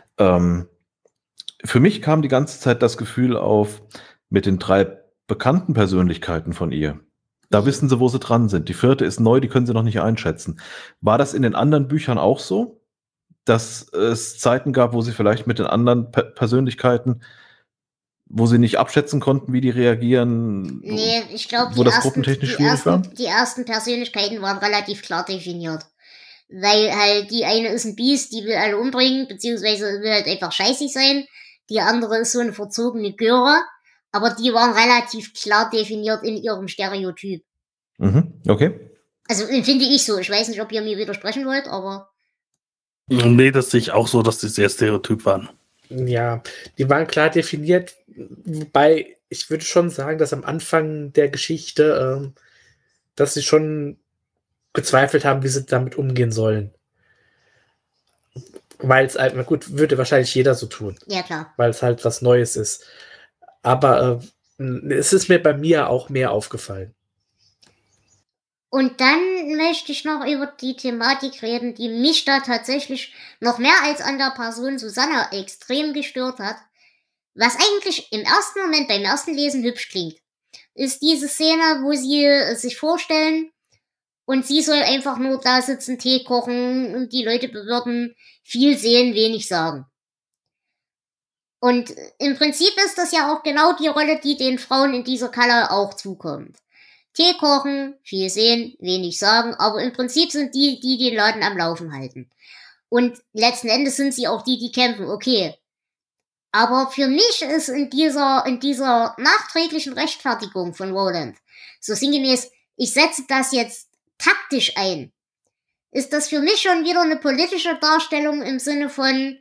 Für mich kam die ganze Zeit das Gefühl auf, mit den 3 bekannten Persönlichkeiten von ihr. Da wissen sie, wo sie dran sind. Die 4. ist neu, die können sie noch nicht einschätzen. War das in den anderen Büchern auch so? Dass es Zeiten gab, wo sie vielleicht mit den anderen Persönlichkeiten, wo sie nicht abschätzen konnten, wie die reagieren? Nee, ich glaube, die ersten Persönlichkeiten waren relativ klar definiert. Weil halt die eine ist ein Biest, die will alle umbringen, beziehungsweise will halt einfach scheißig sein. Die andere ist so eine verzogene Göre. Aber die waren relativ klar definiert in ihrem Stereotyp. Okay. Also finde ich so. Ich weiß nicht, ob ihr mir widersprechen wollt, aber... Nee, das sehe ich auch so, dass die sehr stereotyp waren. Ja, die waren klar definiert, wobei ich würde schon sagen, dass am Anfang der Geschichte, dass sie schon gezweifelt haben, wie sie damit umgehen sollen. Weil es halt, na gut, würde wahrscheinlich jeder so tun. Ja, klar. Weil es halt was Neues ist. Aber es ist mir bei mir auch mehr aufgefallen. Und dann möchte ich noch über die Thematik reden, die mich da tatsächlich noch mehr als an der Person Susanna extrem gestört hat. Was eigentlich im ersten Moment, beim ersten Lesen hübsch klingt, ist diese Szene, wo sie sich vorstellen und sie soll einfach nur da sitzen, Tee kochen und die Leute bewirten, viel sehen, wenig sagen. Und im Prinzip ist das ja auch genau die Rolle, die den Frauen in dieser Kalle auch zukommt. Tee kochen, viel sehen, wenig sagen, aber im Prinzip sind die den Laden am Laufen halten. Und letzten Endes sind sie auch die kämpfen, okay. Aber für mich ist in dieser nachträglichen Rechtfertigung von Roland, so sinngemäß, ich setze das jetzt taktisch ein, ist das für mich schon wieder eine politische Darstellung im Sinne von,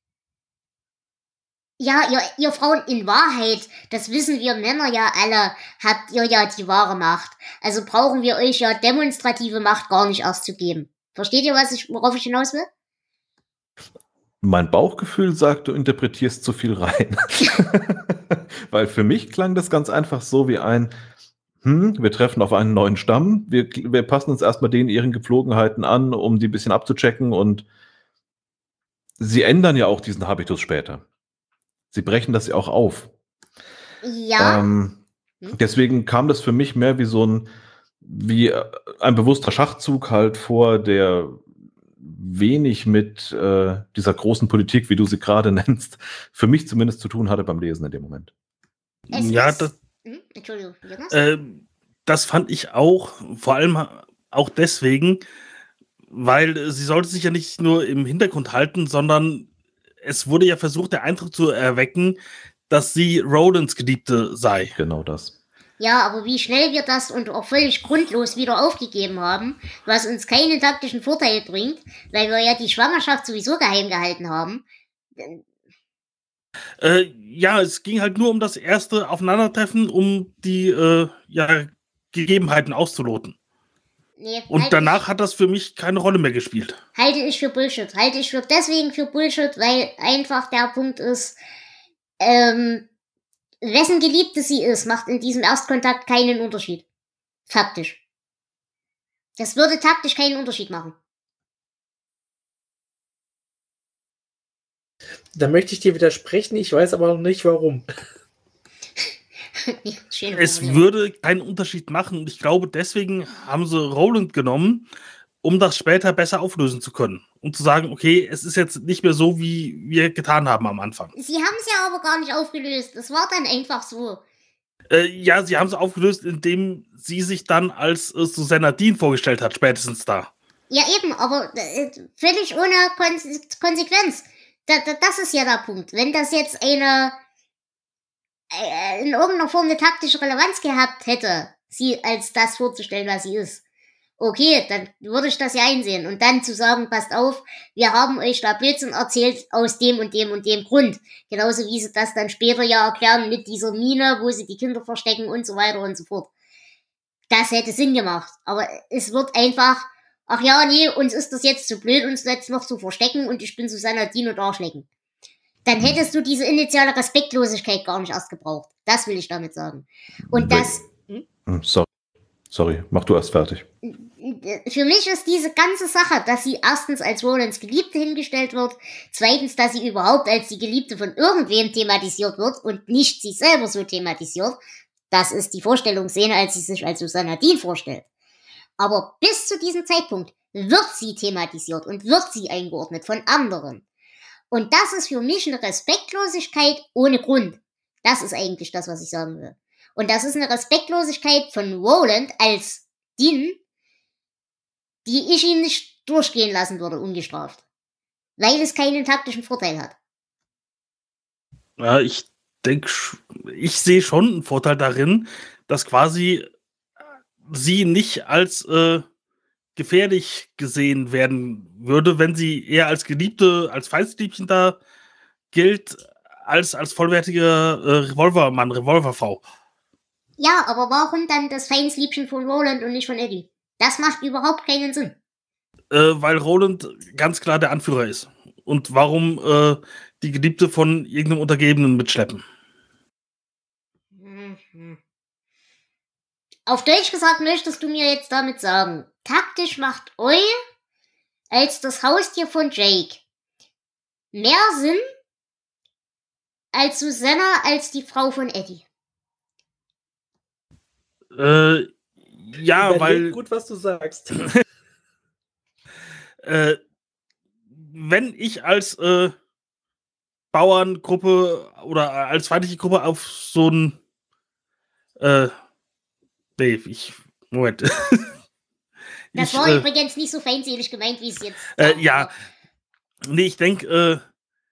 ja, ihr Frauen, in Wahrheit, das wissen wir Männer ja alle, habt ihr ja die wahre Macht. Also brauchen wir euch ja demonstrative Macht gar nicht erst zu geben. Versteht ihr, worauf ich hinaus will? Mein Bauchgefühl sagt, du interpretierst zu viel rein. Weil für mich klang das ganz einfach so wie wir treffen auf einen neuen Stamm, wir passen uns erstmal denen ihren Gepflogenheiten an, um die ein bisschen abzuchecken, und sie ändern ja auch diesen Habitus später. Sie brechen das ja auch auf. Ja. Deswegen kam das für mich mehr wie ein bewusster Schachzug halt vor, der wenig mit dieser großen Politik, wie du sie gerade nennst, für mich zumindest zu tun hatte beim Lesen in dem Moment. Entschuldigung. Das fand ich auch, vor allem auch deswegen, weil sie sollte sich ja nicht nur im Hintergrund halten, sondern es wurde ja versucht, der Eindruck zu erwecken, dass sie Rolands Geliebte sei. Genau das. Ja, aber wie schnell wir das und auch völlig grundlos wieder aufgegeben haben, was uns keinen taktischen Vorteil bringt, weil wir ja die Schwangerschaft sowieso geheim gehalten haben. Ja, es ging halt nur um das erste Aufeinandertreffen, um die Gegebenheiten auszuloten. Nee, und danach hat das für mich keine Rolle mehr gespielt. Halte ich für Bullshit. Halte ich deswegen für Bullshit, weil einfach der Punkt ist, wessen Geliebte sie ist, macht in diesem Erstkontakt keinen Unterschied. Faktisch. Das würde taktisch keinen Unterschied machen. Da möchte ich dir widersprechen, ich weiß aber noch nicht, warum. Ja, es würde keinen Unterschied machen und ich glaube, deswegen haben sie Roland genommen, um das später besser auflösen zu können. Um zu sagen, okay, es ist jetzt nicht mehr so, wie wir getan haben am Anfang. Sie haben es ja aber gar nicht aufgelöst. Es war dann einfach so. Ja, sie haben es aufgelöst, indem sie sich dann als Susanna Dean vorgestellt hat, spätestens da. Ja, eben, aber völlig ohne Konsequenz. Das ist ja der Punkt. Wenn das jetzt in irgendeiner Form eine taktische Relevanz gehabt hätte, sie als das vorzustellen, was sie ist, okay, dann würde ich das ja einsehen. Und dann zu sagen, passt auf, wir haben euch da Blödsinn erzählt aus dem und dem und dem Grund. Genauso wie sie das dann später ja erklären mit dieser Mine, wo sie die Kinder verstecken und so weiter und so fort. Das hätte Sinn gemacht. Aber es wird einfach, ach ja, nee, uns ist das jetzt zu blöd, uns jetzt noch zu verstecken und ich bin Susanna Dean und Arschlecken. Dann hättest du diese initiale Respektlosigkeit gar nicht erst gebraucht. Das will ich damit sagen. Und das... Sorry, mach du erst fertig. Für mich ist diese ganze Sache, dass sie erstens als Rolands Geliebte hingestellt wird, zweitens, dass sie überhaupt als die Geliebte von irgendwem thematisiert wird und nicht sie selber so thematisiert, das ist die Vorstellungsszene, als sie sich als Susanna Dean vorstellt. Aber bis zu diesem Zeitpunkt wird sie thematisiert und wird sie eingeordnet von anderen. Und das ist für mich eine Respektlosigkeit ohne Grund. Das ist eigentlich das, was ich sagen will. Und das ist eine Respektlosigkeit von Roland als Dean, die ich ihm nicht durchgehen lassen würde, ungestraft. Weil es keinen taktischen Vorteil hat. Ja, ich denke, ich sehe schon einen Vorteil darin, dass quasi sie nicht als gefährlich gesehen werden würde, wenn sie eher als Geliebte, als Feindliebchen da gilt, als vollwertige Revolvermann, Revolverfrau. Ja, aber warum dann das Feinsliebchen von Roland und nicht von Eddie? Das macht überhaupt keinen Sinn. Weil Roland ganz klar der Anführer ist. Und warum die Geliebte von irgendeinem Untergebenen mitschleppen? Auf Deutsch gesagt möchtest du mir jetzt damit sagen, taktisch macht Eu als das Haustier von Jake mehr Sinn als Susanna als die Frau von Eddie. Ja, Überleg weil gut, was du sagst. Wenn ich als Bauerngruppe oder als feindliche Gruppe auf so ein Moment. Das war übrigens nicht so feindselig gemeint, wie es jetzt ja, nee, ich denke,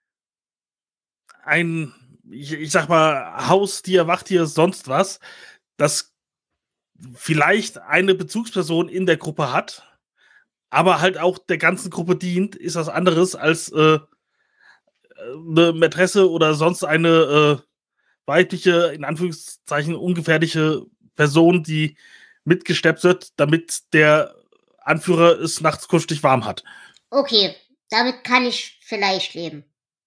ich sag mal, Haustier, Wachtier, sonst was, das vielleicht eine Bezugsperson in der Gruppe hat, aber halt auch der ganzen Gruppe dient, ist was anderes als eine Mätresse oder sonst eine weibliche, in Anführungszeichen, ungefährliche Person, die mitgesteppt wird, damit der Anführer es nachts kuschelig warm hat. Okay, damit kann ich vielleicht leben.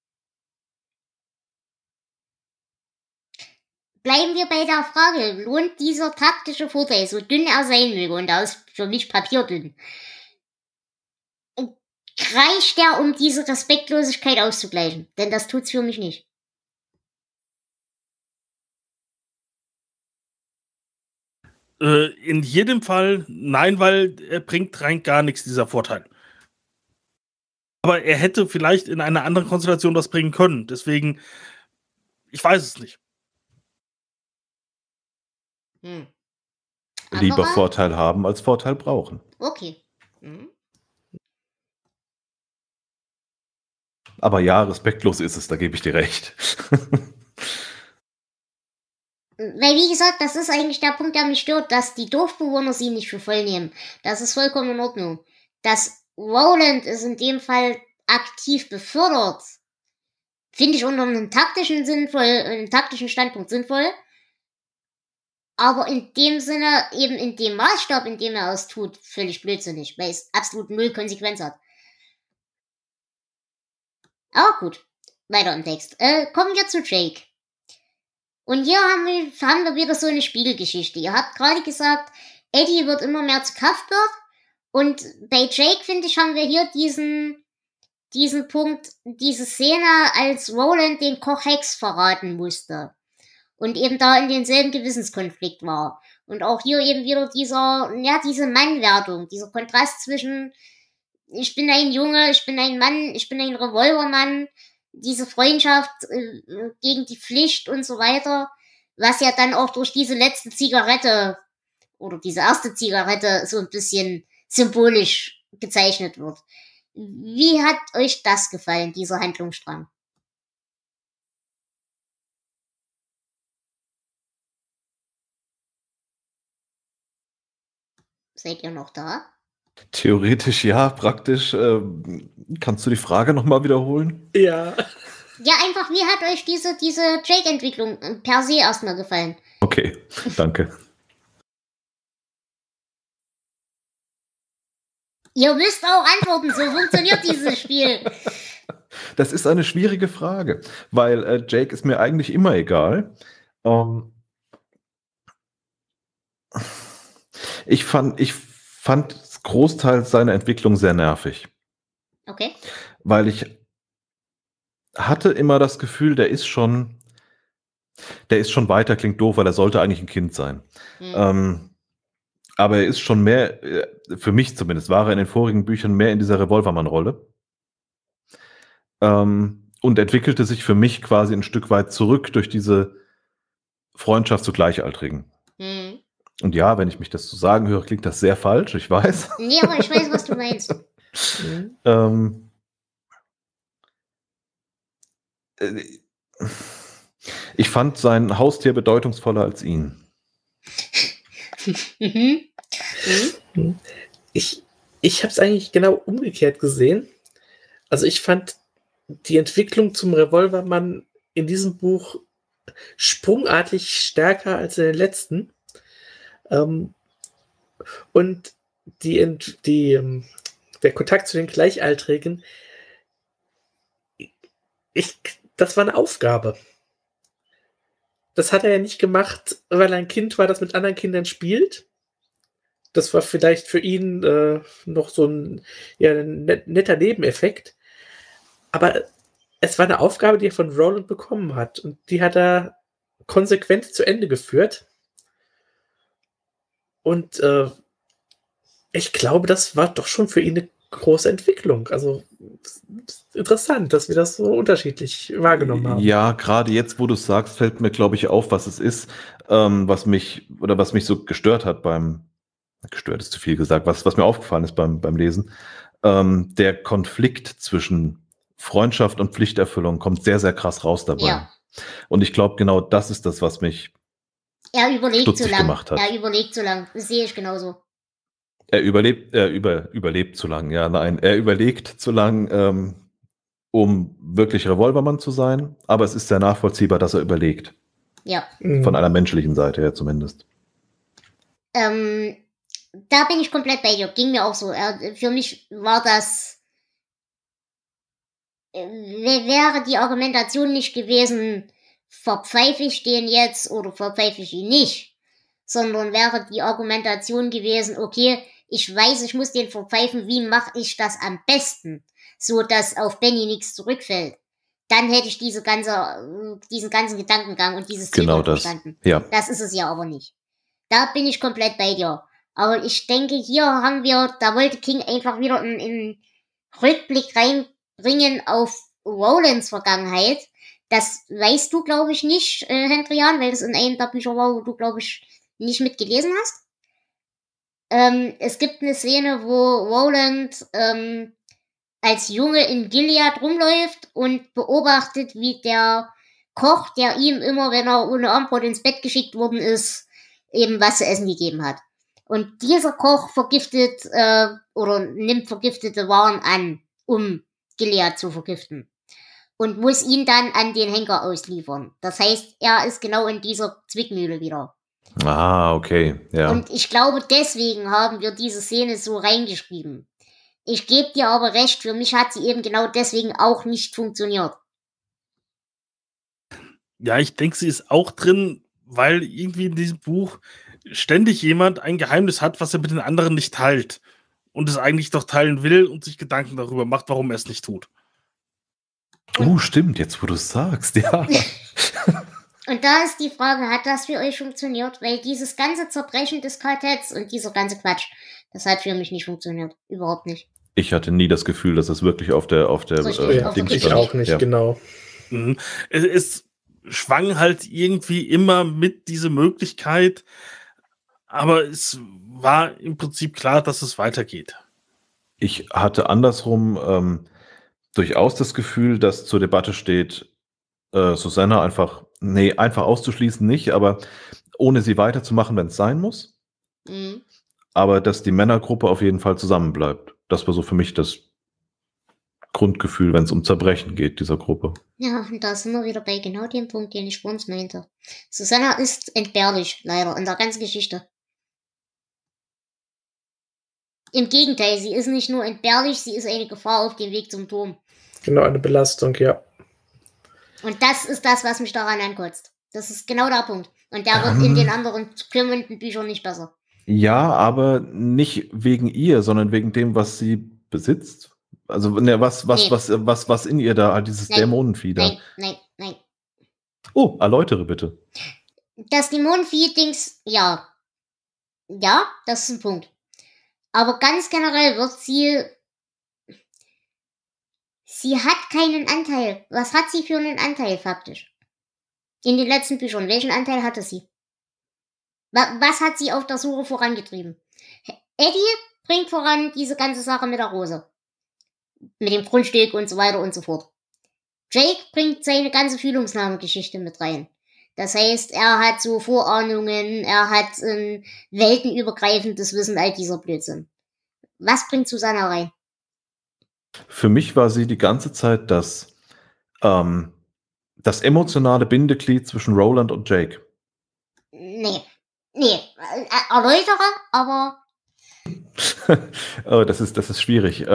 Bleiben wir bei der Frage, lohnt dieser taktische Vorteil, so dünn er sein möge, und da ist für mich papierdünn, reicht der, um diese Respektlosigkeit auszugleichen? Denn das tut's für mich nicht. In jedem Fall nein, weil er bringt rein gar nichts, dieser Vorteil. Aber er hätte vielleicht in einer anderen Konstellation das bringen können. Deswegen, ich weiß es nicht. Lieber Vorteil haben als Vorteil brauchen. Okay. Aber ja, respektlos ist es, da gebe ich dir recht. Weil, wie gesagt, das ist eigentlich der Punkt, der mich stört, dass die Dorfbewohner sie nicht für voll nehmen. Das ist vollkommen in Ordnung. Dass Roland es in dem Fall aktiv befördert, finde ich unter einem taktischen Standpunkt sinnvoll. Aber in dem Sinne, eben in dem Maßstab, in dem er es tut, völlig blödsinnig, weil es absolut null Konsequenz hat. Aber gut, weiter im Text. Kommen wir zu Jake. Und hier haben wir wieder so eine Spiegelgeschichte. Ihr habt gerade gesagt, Eddie wird immer mehr zu Cuthbert. Und bei Jake, finde ich, haben wir hier diesen Punkt, diese Szene, als Roland den Koch Hex verraten musste. Und eben da in denselben Gewissenskonflikt war. Und auch hier eben wieder diese Mannwertung, dieser Kontrast zwischen ich bin ein Junge, ich bin ein Mann, ich bin ein Revolvermann, diese Freundschaft gegen die Pflicht und so weiter, was ja dann auch durch diese letzte Zigarette oder diese erste Zigarette so ein bisschen symbolisch gezeichnet wird. Wie hat euch das gefallen, dieser Handlungsstrang? Seid ihr noch da? Theoretisch ja, praktisch. Kannst du die Frage nochmal wiederholen? Ja. Ja, einfach, wie hat euch diese Jake-Entwicklung per se erstmal gefallen? Okay, danke. Ihr müsst auch antworten, so funktioniert dieses Spiel. Das ist eine schwierige Frage, weil Jake ist mir eigentlich immer egal. Ich fand Großteil seiner Entwicklung sehr nervig. Okay. Weil ich hatte immer das Gefühl, der ist schon weiter, klingt doof, weil er sollte eigentlich ein Kind sein. Aber er ist schon mehr, für mich zumindest, war er in den vorigen Büchern mehr in dieser Revolvermann-Rolle. Und entwickelte sich für mich quasi ein Stück weit zurück durch diese Freundschaft zu Gleichaltrigen. Und ja, wenn ich mich das so sagen höre, klingt das sehr falsch, ich weiß. Nee, aber ich weiß, was du meinst. Ich fand sein Haustier bedeutungsvoller als ihn. Ich habe es eigentlich genau umgekehrt gesehen. Also ich fand die Entwicklung zum Revolvermann in diesem Buch sprungartig stärker als in den letzten. Und der Kontakt zu den Gleichaltrigen, das war eine Aufgabe. Das hat er ja nicht gemacht, weil er ein Kind war, das mit anderen Kindern spielt. Das war vielleicht für ihn noch so ein netter Nebeneffekt. Aber es war eine Aufgabe, die er von Rowland bekommen hat. Und die hat er konsequent zu Ende geführt. Und ich glaube, das war doch schon für ihn eine große Entwicklung. Also interessant, dass wir das so unterschiedlich wahrgenommen haben. Ja, gerade jetzt, wo du es sagst, fällt mir, glaube ich, auf, was es ist, was mich so gestört hat gestört ist zu viel gesagt, was mir aufgefallen ist beim Lesen. Der Konflikt zwischen Freundschaft und Pflichterfüllung kommt sehr, sehr krass raus dabei. Ja. Und ich glaube, genau das ist das, was mich stutzig gemacht hat. Er überlegt zu lang. Das sehe ich genauso. Er überlebt zu lang, ja, nein. Er überlegt zu lang, um wirklich Revolvermann zu sein, aber es ist sehr nachvollziehbar, dass er überlegt. Ja. Von einer menschlichen Seite her zumindest. Da bin ich komplett bei dir. Ging mir auch so. Für mich war das wäre die Argumentation nicht gewesen, verpfeife ich den jetzt oder verpfeife ich ihn nicht, sondern wäre die Argumentation gewesen, okay, ich weiß, ich muss den verpfeifen, wie mache ich das am besten, so dass auf Benny nichts zurückfällt. Dann hätte ich diesen ganzen Gedankengang und dieses Ziel verstanden. Ja. Das ist es ja aber nicht. Da bin ich komplett bei dir. Aber ich denke, da wollte King einfach wieder einen Rückblick reinbringen auf Rowlands Vergangenheit. Das weißt du, glaube ich, nicht, Hendrian, weil das in einem der Bücher war, wo du, glaube ich, nicht mitgelesen hast. Es gibt eine Szene, wo Rowland als Junge in Gilead rumläuft und beobachtet, wie der Koch, der ihm immer, wenn er ohne Armbrot ins Bett geschickt worden ist, eben was zu essen gegeben hat. Und dieser Koch vergiftet oder nimmt vergiftete Waren an, um Gilead zu vergiften. Und muss ihn dann an den Henker ausliefern. Das heißt, er ist genau in dieser Zwickmühle wieder. Ah, okay, ja. Und ich glaube, deswegen haben wir diese Szene so reingeschrieben. Ich gebe dir aber recht, für mich hat sie eben genau deswegen auch nicht funktioniert. Ja, ich denke, sie ist auch drin, weil irgendwie in diesem Buch ständig jemand ein Geheimnis hat, was er mit den anderen nicht teilt. Und es eigentlich doch teilen will und sich Gedanken darüber macht, warum er es nicht tut. Stimmt, jetzt wo du es sagst, ja. Und da ist die Frage, hat das für euch funktioniert? Weil dieses ganze Zerbrechen des Quartetts und dieser ganze Quatsch, das hat für mich nicht funktioniert. Überhaupt nicht. Ich hatte nie das Gefühl, dass es wirklich auf der ich auch nicht, genau. Es schwang halt irgendwie immer mit diese Möglichkeit, aber es war im Prinzip klar, dass es weitergeht. Ich hatte andersrum durchaus das Gefühl, dass zur Debatte steht, Susanna einfach auszuschließen nicht, aber ohne sie weiterzumachen, wenn es sein muss. Mhm. Aber dass die Männergruppe auf jeden Fall zusammenbleibt. Das war so für mich das Grundgefühl, wenn es um Zerbrechen geht, dieser Gruppe. Ja, und da sind wir wieder bei genau dem Punkt, den ich vor uns meinte. Susanna ist entbehrlich, leider, in der ganzen Geschichte. Im Gegenteil, sie ist nicht nur entbehrlich, sie ist eine Gefahr auf dem Weg zum Turm. Genau, eine Belastung, ja. Und das ist das, was mich daran ankotzt. Das ist genau der Punkt. Und der wird in den anderen kommenden Büchern nicht besser. Ja, aber nicht wegen ihr, sondern wegen dem, was sie besitzt. Also was in ihr da, dieses Dämonenvieh da. Nein. Oh, erläutere bitte. Das Dämonenvieh-Dings, ja. Ja, das ist ein Punkt. Aber ganz generell wird sie hat keinen Anteil. Was hat sie für einen Anteil faktisch? In den letzten Büchern, welchen Anteil hatte sie? Was hat sie auf der Suche vorangetrieben? Eddie bringt voran diese ganze Sache mit der Rose. Mit dem Grundstück und so weiter und so fort. Jake bringt seine ganze Fühlungsnahmegeschichte mit rein. Das heißt, er hat so Vorahnungen, er hat weltenübergreifendes Wissen, all dieser Blödsinn. Was bringt Susanna rein? Für mich war sie die ganze Zeit das emotionale Bindeglied zwischen Roland und Jake. Nee. Erläutere, aber... Oh, das ist schwierig.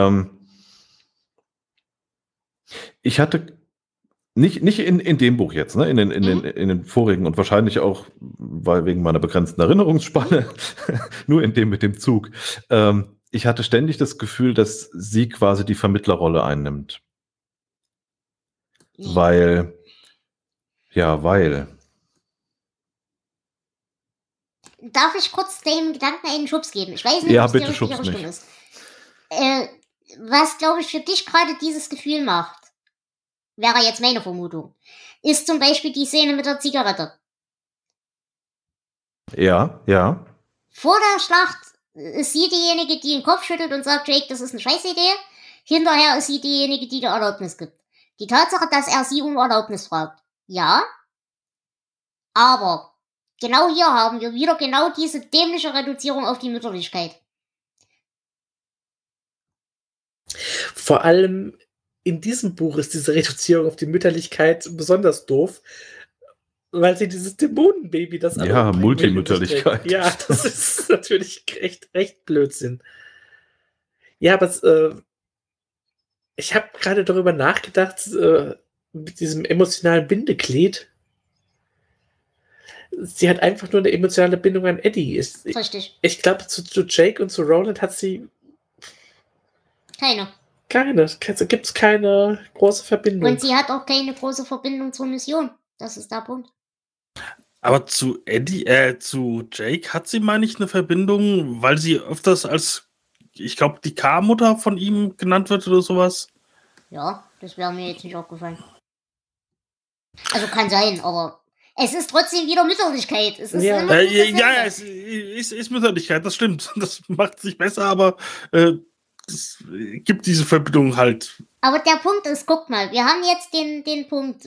Ich hatte nicht in dem Buch jetzt, ne? In den vorigen und wahrscheinlich auch, weil wegen meiner begrenzten Erinnerungsspanne, nur in dem mit dem Zug. Ich hatte ständig das Gefühl, dass sie quasi die Vermittlerrolle einnimmt. Weil. Darf ich kurz dem Gedanken einen Schubs geben? Ich weiß nicht, Ja, ob es die bitte richtige schubs Richtung mich. ist. Was, glaube ich, für dich gerade dieses Gefühl macht, wäre jetzt meine Vermutung, ist zum Beispiel die Szene mit der Zigarette. Ja. Vor der Schlacht ist sie diejenige, die den Kopf schüttelt und sagt, Jake, das ist eine Scheißidee. Hinterher ist sie diejenige, die der Erlaubnis gibt. Die Tatsache, dass er sie um Erlaubnis fragt. Ja. Aber genau hier haben wir wieder genau diese dämliche Reduzierung auf die Mütterlichkeit. Vor allem in diesem Buch ist diese Reduzierung auf die Mütterlichkeit besonders doof, weil sie dieses Dämonenbaby, das Ja, Multimütterlichkeit. Ja, das ist natürlich recht Blödsinn. Ja, aber ich habe gerade darüber nachgedacht, mit diesem emotionalen Bindeglied. Sie hat einfach nur eine emotionale Bindung an Eddie. Richtig. Ich glaube, zu Jake und zu Roland hat sie Keine. Gibt es keine große Verbindung. Und sie hat auch keine große Verbindung zur Mission. Das ist der Punkt. Aber zu Jake hat sie, meine ich, eine Verbindung, weil sie öfters als, ich glaube, die K-Mutter von ihm genannt wird oder sowas. Ja, das wäre mir jetzt nicht aufgefallen. Also kann sein, aber es ist trotzdem wieder Mütterlichkeit. Es ist immer es ist Mütterlichkeit, das stimmt. Das macht es nicht besser, aber es gibt diese Verbindung halt. Aber der Punkt ist, guck mal, wir haben jetzt den Punkt,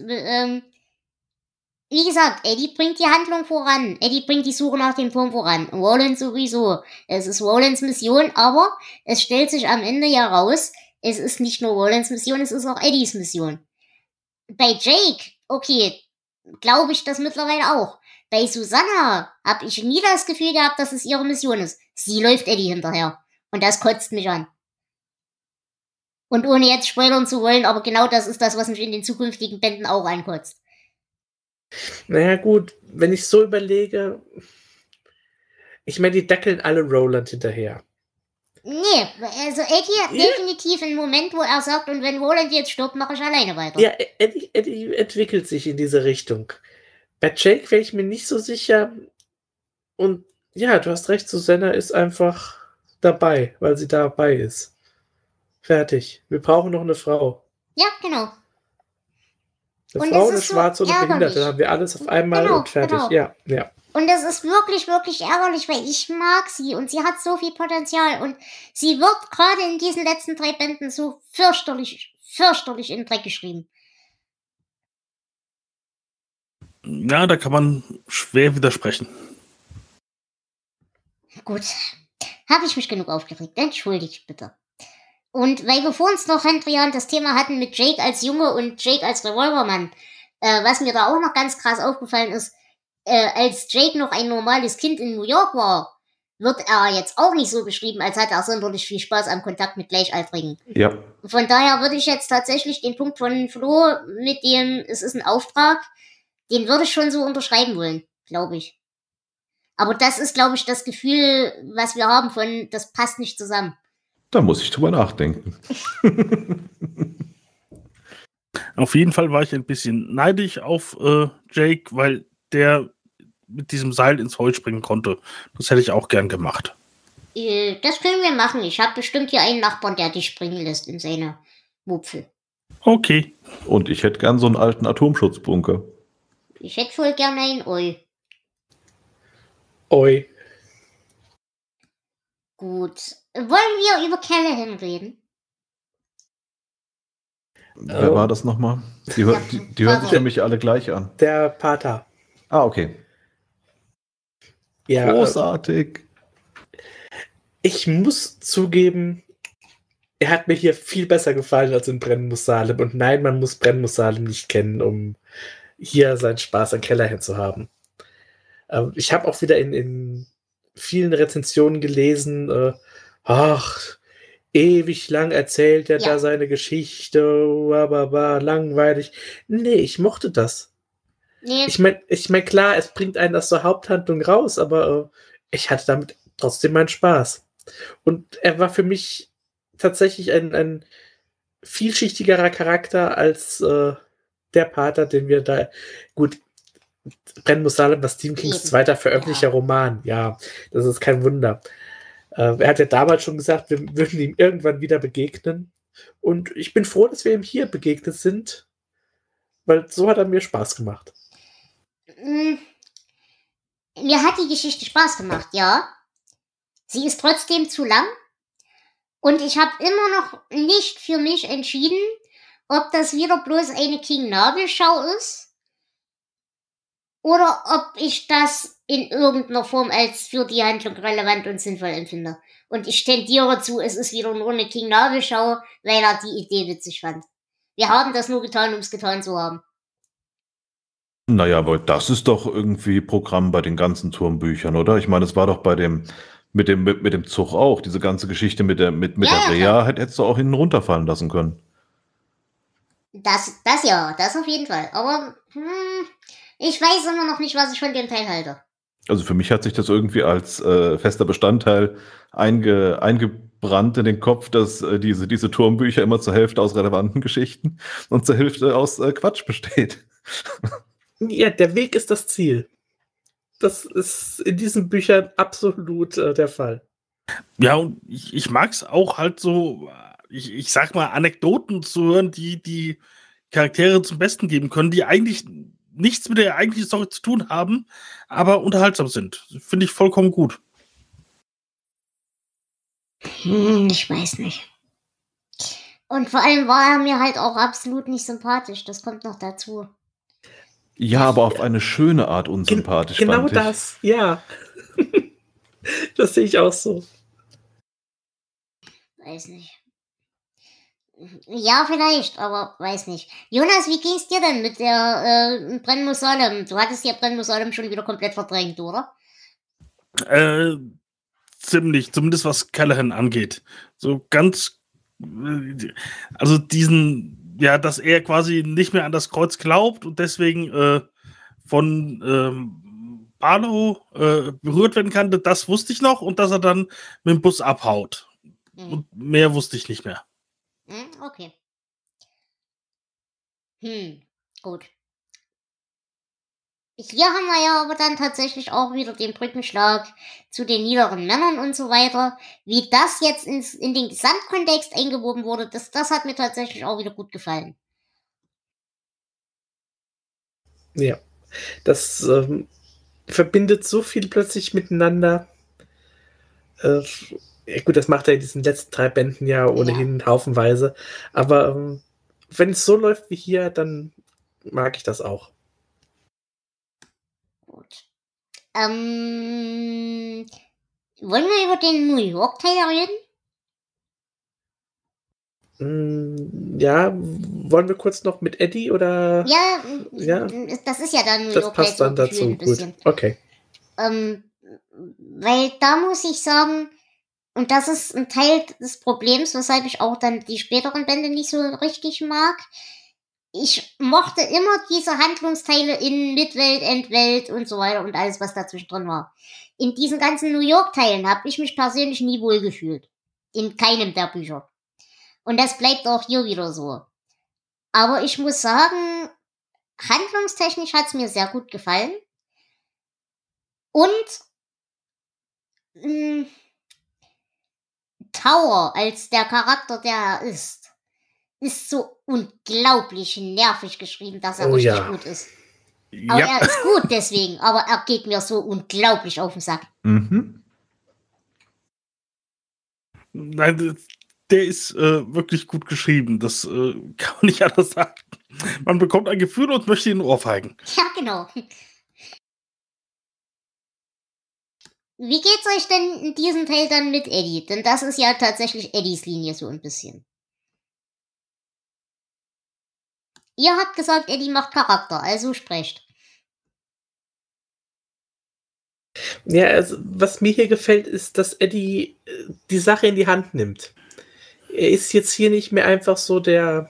wie gesagt, Eddie bringt die Handlung voran. Eddie bringt die Suche nach dem Turm voran. Roland sowieso. Es ist Rolands Mission, aber es stellt sich am Ende ja raus, es ist nicht nur Rolands Mission, es ist auch Eddies Mission. Bei Jake, okay, glaube ich das mittlerweile auch. Bei Susanna habe ich nie das Gefühl gehabt, dass es ihre Mission ist. Sie läuft Eddie hinterher. Und das kotzt mich an. Und ohne jetzt spoilern zu wollen, aber genau das ist das, was mich in den zukünftigen Bänden auch ankotzt. Naja gut, wenn ich so überlege, ich meine, die dackeln alle Roland hinterher. Nee, also Eddie hat definitiv einen Moment, wo er sagt, und wenn Roland jetzt stirbt, mache ich alleine weiter. Ja, Eddie entwickelt sich in diese Richtung. Bei Jake wäre ich mir nicht so sicher. Und ja, du hast recht, Susanna ist einfach dabei, weil sie dabei ist. Fertig. Wir brauchen noch eine Frau. Ja, genau. Eine Und Frau, es eine ist so Schwarze und eine ärgerlich. Behinderte. Dann haben wir alles auf einmal Genau, und fertig. genau. Ja. Und das ist wirklich, wirklich ärgerlich, weil ich mag sie und sie hat so viel Potenzial und sie wird gerade in diesen letzten 3 Bänden so fürchterlich in den Dreck geschrieben. Ja, da kann man schwer widersprechen. Gut, habe ich mich genug aufgeregt, entschuldigt bitte. Und weil wir vor uns noch, Hendrian, das Thema hatten mit Jake als Junge und Jake als Revolvermann, was mir da auch noch ganz krass aufgefallen ist, als Jake noch ein normales Kind in New York war, wird er jetzt auch nicht so beschrieben, als hätte er sonderlich viel Spaß am Kontakt mit Gleichaltrigen. Ja. Von daher würde ich jetzt tatsächlich den Punkt von Flo mit dem, es ist ein Auftrag, den würde ich schon so unterschreiben wollen, glaube ich. Aber das ist, glaube ich, das Gefühl, was wir haben von, das passt nicht zusammen. Da muss ich drüber nachdenken. Auf jeden Fall war ich ein bisschen neidisch auf Jake, weil der mit diesem Seil ins Heu springen konnte. Das hätte ich auch gern gemacht. Das können wir machen. Ich habe bestimmt hier einen Nachbarn, der dich springen lässt in seine Mupfel. Okay. Und ich hätte gern so einen alten Atomschutzbunker. Ich hätte voll gerne einen Oi. Oi. Gut. Wollen wir über Callahan reden? Wer war das nochmal? Die hören sich für mich alle gleich an. Der Pater. Ah, okay. Ja, großartig. Ich muss zugeben, er hat mir hier viel besser gefallen als in Brennmus Salem. Und nein, man muss Brennmus Salem nicht kennen, um hier seinen Spaß an Callahan zu haben. Ich habe auch wieder in vielen Rezensionen gelesen, ewig lang erzählt er da seine Geschichte, langweilig. Nee, ich mochte das. Nee. Ich mein, klar, es bringt einen aus der Haupthandlung raus, aber ich hatte damit trotzdem meinen Spaß. Und er war für mich tatsächlich ein vielschichtigerer Charakter als der Pater, den wir da... Gut, Bren Musalem war Stephen Kings zweiter veröffentlichter Roman. Ja, das ist kein Wunder. Er hat ja damals schon gesagt, wir würden ihm irgendwann wieder begegnen. Und ich bin froh, dass wir ihm hier begegnet sind, weil so hat er mir Spaß gemacht. Mir hat die Geschichte Spaß gemacht, ja. Sie ist trotzdem zu lang. Und ich habe immer noch nicht für mich entschieden, ob das wieder bloß eine King-Nabelschau ist oder ob ich das in irgendeiner Form als für die Handlung relevant und sinnvoll empfinde. Und ich tendiere zu, es ist wieder nur eine King-Nabelschau, weil er die Idee witzig fand. Wir haben das nur getan, um es getan zu haben. Naja, aber das ist doch irgendwie Programm bei den ganzen Turmbüchern, oder? Ich meine, es war doch bei dem mit dem Zug auch. Diese ganze Geschichte mit der Reha hättest du auch hinten runterfallen lassen können. Das auf jeden Fall. Aber ich weiß immer noch nicht, was ich von dem Teil halte. Also für mich hat sich das irgendwie als fester Bestandteil eingebrannt in den Kopf, dass diese Turmbücher immer zur Hälfte aus relevanten Geschichten und zur Hälfte aus Quatsch besteht. Ja, der Weg ist das Ziel. Das ist in diesen Büchern absolut der Fall. Ja, und ich mag es auch halt so, ich sag mal, Anekdoten zu hören, die Charaktere zum Besten geben können, die eigentlich nichts mit der eigentlichen Story zu tun haben, aber unterhaltsam sind. Finde ich vollkommen gut. Ich weiß nicht. Und vor allem war er mir halt auch absolut nicht sympathisch. Das kommt noch dazu. Ja, aber auf eine schöne Art unsympathisch. Genau das, ja. Das sehe ich auch so. Weiß nicht. Ja, vielleicht, aber weiß nicht. Jonas, wie ging's dir denn mit der Bren Musalem? Du hattest ja Bren Musalem schon wieder komplett verdrängt, oder? Ziemlich, zumindest was Callahan angeht. So ganz, also dass er quasi nicht mehr an das Kreuz glaubt und deswegen von Barlow berührt werden kann, das wusste ich noch, und dass er dann mit dem Bus abhaut. Und mehr wusste ich nicht mehr. Okay. Gut. Hier haben wir ja aber dann tatsächlich auch wieder den Brückenschlag zu den niederen Männern und so weiter. Wie das jetzt in den Gesamtkontext eingewoben wurde, das hat mir tatsächlich auch wieder gut gefallen. Ja, das verbindet so viel plötzlich miteinander. Gut, das macht er in diesen letzten 3 Bänden ja ohnehin haufenweise. Aber wenn es so läuft wie hier, dann mag ich das auch. Gut. Wollen wir über den New York-Teil reden? Ja, wollen wir kurz noch mit Eddie oder? Ja, das ist ja dann New York. Das passt dann dazu. Gut, okay. Weil da muss ich sagen, und das ist ein Teil des Problems, weshalb ich auch dann die späteren Bände nicht so richtig mag. Ich mochte immer diese Handlungsteile in Midwelt, Endwelt und so weiter und alles, was dazwischen drin war. In diesen ganzen New York-Teilen habe ich mich persönlich nie wohl gefühlt. In keinem der Bücher. Und das bleibt auch hier wieder so. Aber ich muss sagen, handlungstechnisch hat es mir sehr gut gefallen. Und Tower als der Charakter, der er ist so unglaublich nervig geschrieben, dass er richtig gut ist. Aber er ist gut deswegen, aber er geht mir so unglaublich auf den Sack. Nein, der ist wirklich gut geschrieben. Das kann man nicht anders sagen. Man bekommt ein Gefühl und möchte ihn ohrfeigen. Ja, genau. Wie geht's euch denn in diesem Teil dann mit Eddie? Denn das ist ja tatsächlich Eddies Linie so ein bisschen. Ihr habt gesagt, Eddie macht Charakter, also sprecht. Ja, also, was mir hier gefällt, ist, dass Eddie die Sache in die Hand nimmt. Er ist jetzt hier nicht mehr einfach so der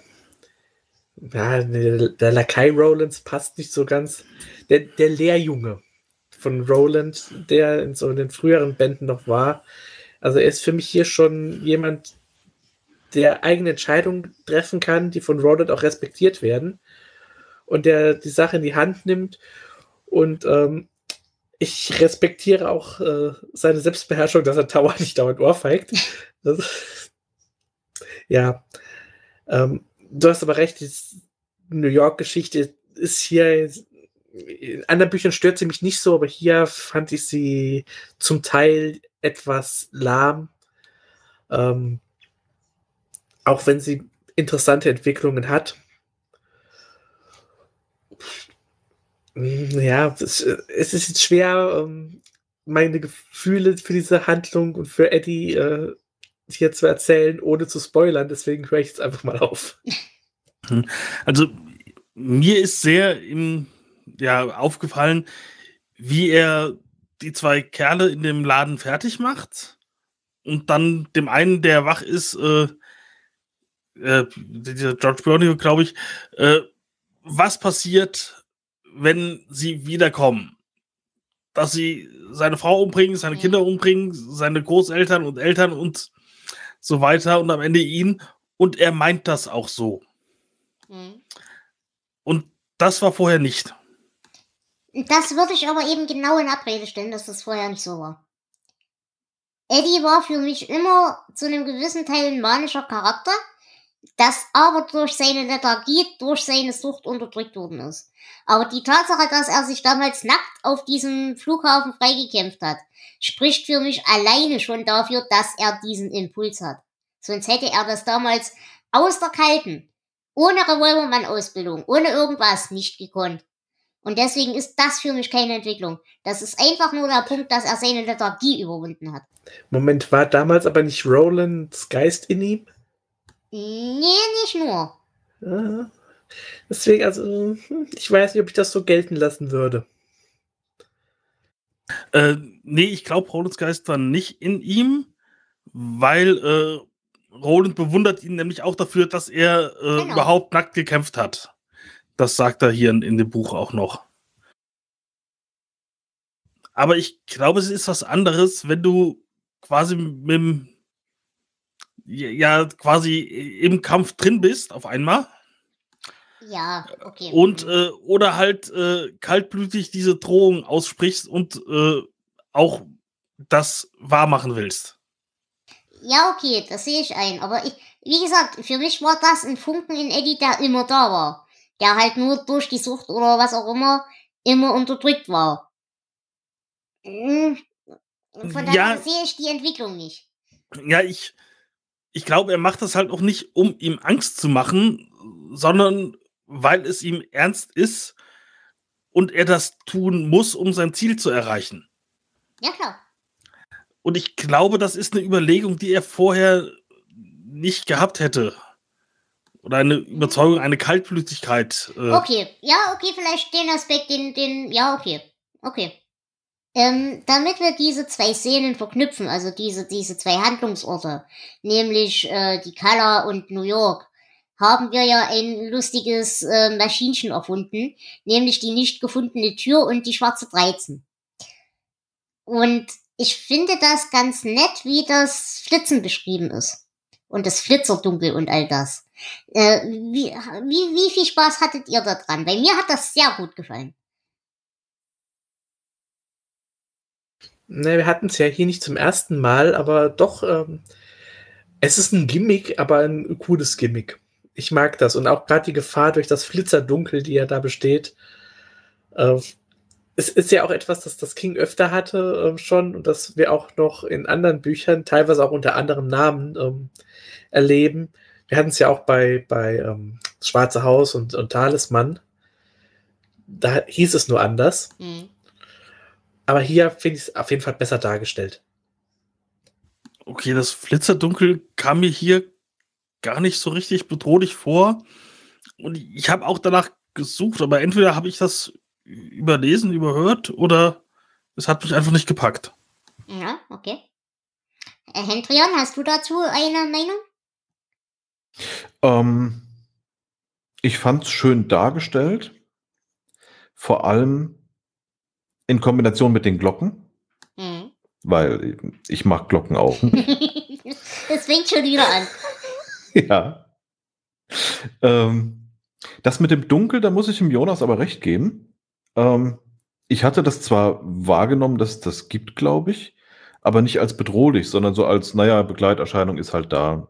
Lakai Rolands passt nicht so ganz. Der Lehrjunge von Roland, der in so den früheren Bänden noch war. Also er ist für mich hier schon jemand, der eigene Entscheidungen treffen kann, die von Roland auch respektiert werden. Und der die Sache in die Hand nimmt. Und ich respektiere auch seine Selbstbeherrschung, dass er Tower nicht dauernd ohrfeigt. Ja. Du hast aber recht, die New York-Geschichte ist hier, in anderen Büchern stört sie mich nicht so, aber hier fand ich sie zum Teil etwas lahm. Auch wenn sie interessante Entwicklungen hat. Ja, es ist jetzt schwer, meine Gefühle für diese Handlung und für Eddie hier zu erzählen, ohne zu spoilern. Deswegen höre ich jetzt einfach mal auf. Also, mir ist sehr aufgefallen, wie er die zwei Kerle in dem Laden fertig macht und dann dem einen, der wach ist, dieser George Browning, glaube ich, was passiert, wenn sie wiederkommen? Dass sie seine Frau umbringen, seine Kinder umbringen, seine Großeltern und Eltern und so weiter und am Ende ihn. Und er meint das auch so. Mhm. Und das war vorher nicht. Das würde ich aber eben genau in Abrede stellen, dass das vorher nicht so war. Eddie war für mich immer zu einem gewissen Teil ein manischer Charakter, das aber durch seine Lethargie, durch seine Sucht unterdrückt worden ist. Aber die Tatsache, dass er sich damals nackt auf diesem Flughafen freigekämpft hat, spricht für mich alleine schon dafür, dass er diesen Impuls hat. Sonst hätte er das damals aus der Kalten, ohne Revolvermann-Ausbildung, ohne irgendwas nicht gekonnt. Und deswegen ist das für mich keine Entwicklung. Das ist einfach nur der Punkt, dass er seine Lethargie überwunden hat. Moment, war damals aber nicht Rolands Geist in ihm? Nee, nicht nur. Ja. Deswegen, also, ich weiß nicht, ob ich das so gelten lassen würde. Nee, ich glaube, Rolands Geist war nicht in ihm, weil Roland bewundert ihn nämlich auch dafür, dass er überhaupt nackt gekämpft hat. Das sagt er hier in dem Buch auch noch. Aber ich glaube, es ist was anderes, wenn du quasi quasi im Kampf drin bist auf einmal. Ja, okay. Und oder halt kaltblütig diese Drohung aussprichst und auch das wahrmachen willst. Ja, okay, das sehe ich ein. Aber wie gesagt, für mich war das ein Funken in Eddie, der immer da war. Der halt nur durch die Sucht oder was auch immer unterdrückt war. Von daher sehe ich die Entwicklung nicht. Ja, ich glaube, er macht das halt auch nicht, um ihm Angst zu machen, sondern weil es ihm ernst ist und er das tun muss, um sein Ziel zu erreichen. Ja, klar. Und ich glaube, das ist eine Überlegung, die er vorher nicht gehabt hätte. Oder eine Überzeugung, eine Kaltblütigkeit. Okay, ja, okay, vielleicht den Aspekt, ja, okay. Damit wir diese zwei Szenen verknüpfen, also diese zwei Handlungsorte, nämlich die Kala und New York, haben wir ja ein lustiges Maschinchen erfunden, nämlich die nicht gefundene Tür und die schwarze 13. Und ich finde das ganz nett, wie das Flitzen beschrieben ist. Und das Flitzerdunkel und all das. Wie viel Spaß hattet ihr da dran? Bei mir hat das sehr gut gefallen. Ne, wir hatten es ja hier nicht zum ersten Mal, aber doch, es ist ein Gimmick, aber ein cooles Gimmick. Ich mag das. Und auch gerade die Gefahr durch das Flitzerdunkel, die ja da besteht. Es ist ja auch etwas, das King öfter hatte schon und das wir auch noch in anderen Büchern, teilweise auch unter anderem Namen, erleben. Wir hatten es ja auch bei Schwarze Haus und Talisman. Da hieß es nur anders. Mhm. Aber hier finde ich es auf jeden Fall besser dargestellt. Okay, das Flitzerdunkel kam mir hier gar nicht so richtig bedrohlich vor. Und ich habe auch danach gesucht, aber entweder habe ich das überlesen, überhört oder es hat mich einfach nicht gepackt. Ja, okay. Hendrian, hast du dazu eine Meinung? Ich fand es schön dargestellt, vor allem in Kombination mit den Glocken, weil ich mag Glocken auch. Das fängt schon wieder an. Ja. Das mit dem Dunkel, da muss ich dem Jonas aber recht geben. Ich hatte das zwar wahrgenommen, dass das gibt, glaube ich, aber nicht als bedrohlich, sondern so als, naja, Begleiterscheinung ist halt da.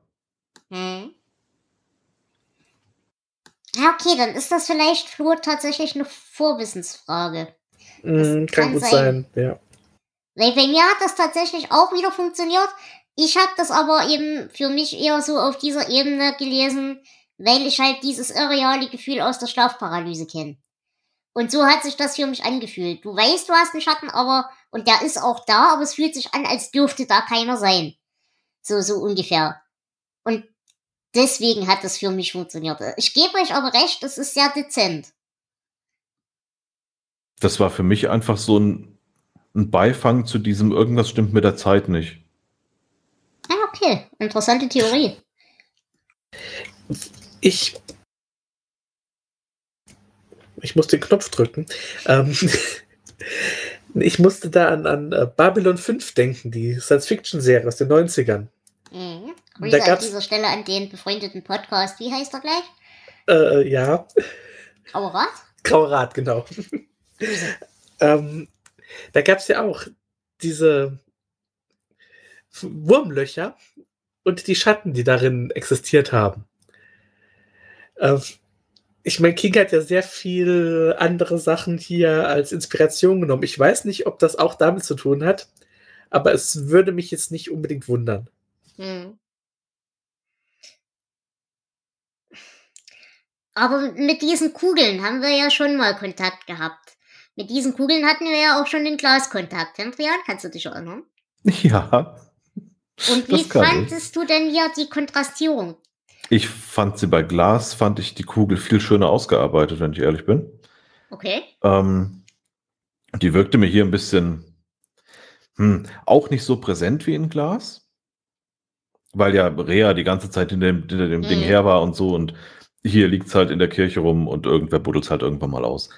Ja, okay, dann ist das vielleicht, Flo, tatsächlich eine Vorwissensfrage. Kann gut sein, ja. Weil bei mir hat das tatsächlich auch wieder funktioniert. Ich habe das aber eben für mich eher so auf dieser Ebene gelesen, weil ich halt dieses irreale Gefühl aus der Schlafparalyse kenne. Und so hat sich das für mich angefühlt. Du weißt, du hast einen Schatten, und der ist auch da, aber es fühlt sich an, als dürfte da keiner sein. So ungefähr. Und deswegen hat das für mich funktioniert. Ich gebe euch aber recht, es ist sehr dezent. Das war für mich einfach so ein Beifang zu diesem irgendwas stimmt mit der Zeit nicht. Ah, okay. Interessante Theorie. Ich muss den Knopf drücken. Ich musste da an Babylon 5 denken, die Science-Fiction-Serie aus den 90ern. Grüße an dieser Stelle an den befreundeten Podcast. Wie heißt er gleich? Ja. Grauer Rat? Grauer Rat, genau. Da gab es ja auch diese Wurmlöcher und die Schatten, die darin existiert haben. Ich meine, King hat ja sehr viel andere Sachen hier als Inspiration genommen. Ich weiß nicht, ob das auch damit zu tun hat, aber es würde mich jetzt nicht unbedingt wundern. Aber mit diesen Kugeln haben wir ja schon mal Kontakt gehabt. Mit diesen Kugeln hatten wir ja auch schon den Glaskontakt. Hendrian, kannst du dich erinnern? Ja. Und wie fandest du denn hier die Kontrastierung? Ich fand sie bei Glas, fand ich die Kugel viel schöner ausgearbeitet, wenn ich ehrlich bin. Okay. Die wirkte mir hier ein bisschen auch nicht so präsent wie in Glas, weil ja Rea die ganze Zeit hinter dem Ding her war und so, und hier liegt es halt in der Kirche rum und irgendwer buddelt es halt irgendwann mal aus.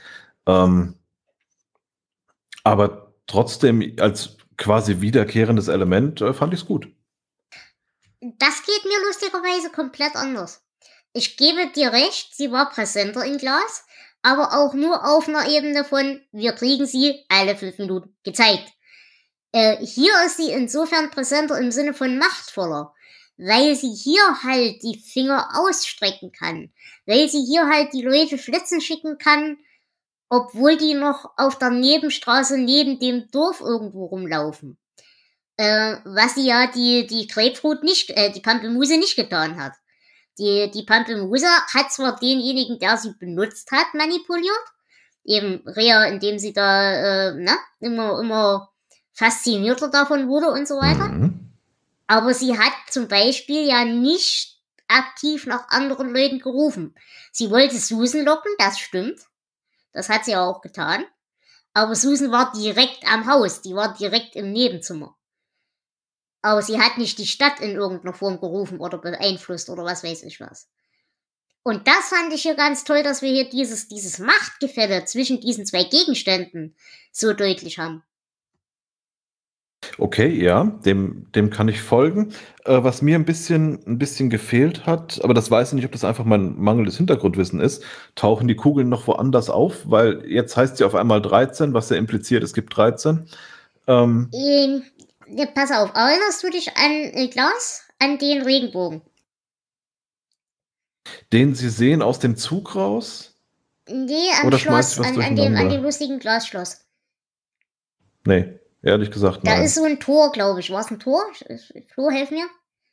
Aber trotzdem als quasi wiederkehrendes Element fand ich es gut. Das geht mir lustigerweise komplett anders. Ich gebe dir recht, sie war präsenter in Glas, aber auch nur auf einer Ebene von, wir kriegen sie alle 5 Minuten gezeigt. Hier ist sie insofern präsenter im Sinne von machtvoller, weil sie hier halt die Finger ausstrecken kann, weil sie hier halt die Leute flitzen schicken kann, obwohl die noch auf der Nebenstraße neben dem Dorf irgendwo rumlaufen. Was sie ja die Grapefruit nicht, die Pampelmuse nicht getan hat. Die Pampelmuse hat zwar denjenigen, der sie benutzt hat, manipuliert, eben Rea, indem sie da immer faszinierter davon wurde und so weiter. Aber sie hat zum Beispiel ja nicht aktiv nach anderen Leuten gerufen. Sie wollte Susan locken, das stimmt. Das hat sie auch getan. Aber Susan war direkt am Haus, die war direkt im Nebenzimmer. Aber sie hat nicht die Stadt in irgendeiner Form gerufen oder beeinflusst oder was weiß ich was. Und das fand ich hier ganz toll, dass wir hier dieses Machtgefälle zwischen diesen zwei Gegenständen so deutlich haben. Okay, ja, dem kann ich folgen. Was mir ein bisschen gefehlt hat, aber das weiß ich nicht, ob das einfach mein mangelndes Hintergrundwissen ist, tauchen die Kugeln noch woanders auf, weil jetzt heißt sie auf einmal 13, was ja impliziert, es gibt 13. Pass auf, erinnerst du dich an Glas, an den Regenbogen? Den sie sehen aus dem Zug raus? Nee, am Oder Schloss, schmeißt was an durcheinander? dem lustigen Glasschloss. Nee, ehrlich gesagt, nein. Da ist so ein Tor, glaube ich. War es ein Tor? Flo, helf mir.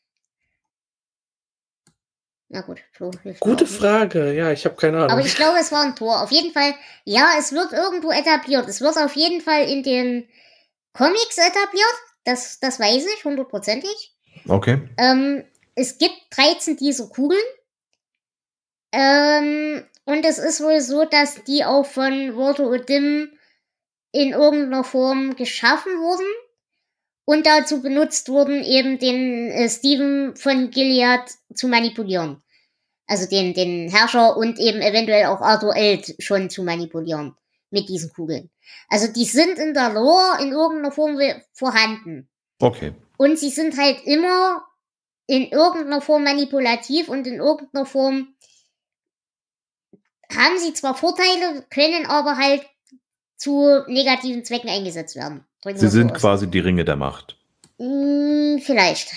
Na gut, Flo, hilf mir. Gute Frage, ja, ich habe keine Ahnung. Aber ich glaube, es war ein Tor. Auf jeden Fall, ja, es wird irgendwo etabliert. Es wird auf jeden Fall in den Comics etabliert. Das weiß ich, 100%. Okay. Es gibt 13 dieser Kugeln. Und es ist wohl so, dass die auch von Walter O'Dim in irgendeiner Form geschaffen wurden und dazu benutzt wurden, eben den Stephen von Gilead zu manipulieren. Also den Herrscher und eben eventuell auch Arthur Eld schon zu manipulieren mit diesen Kugeln. Also die sind in der Lore in irgendeiner Form vorhanden. Okay. Und sie sind halt immer in irgendeiner Form manipulativ und in irgendeiner Form haben sie zwar Vorteile, können aber halt zu negativen Zwecken eingesetzt werden. Sie sind quasi die Ringe der Macht. Vielleicht.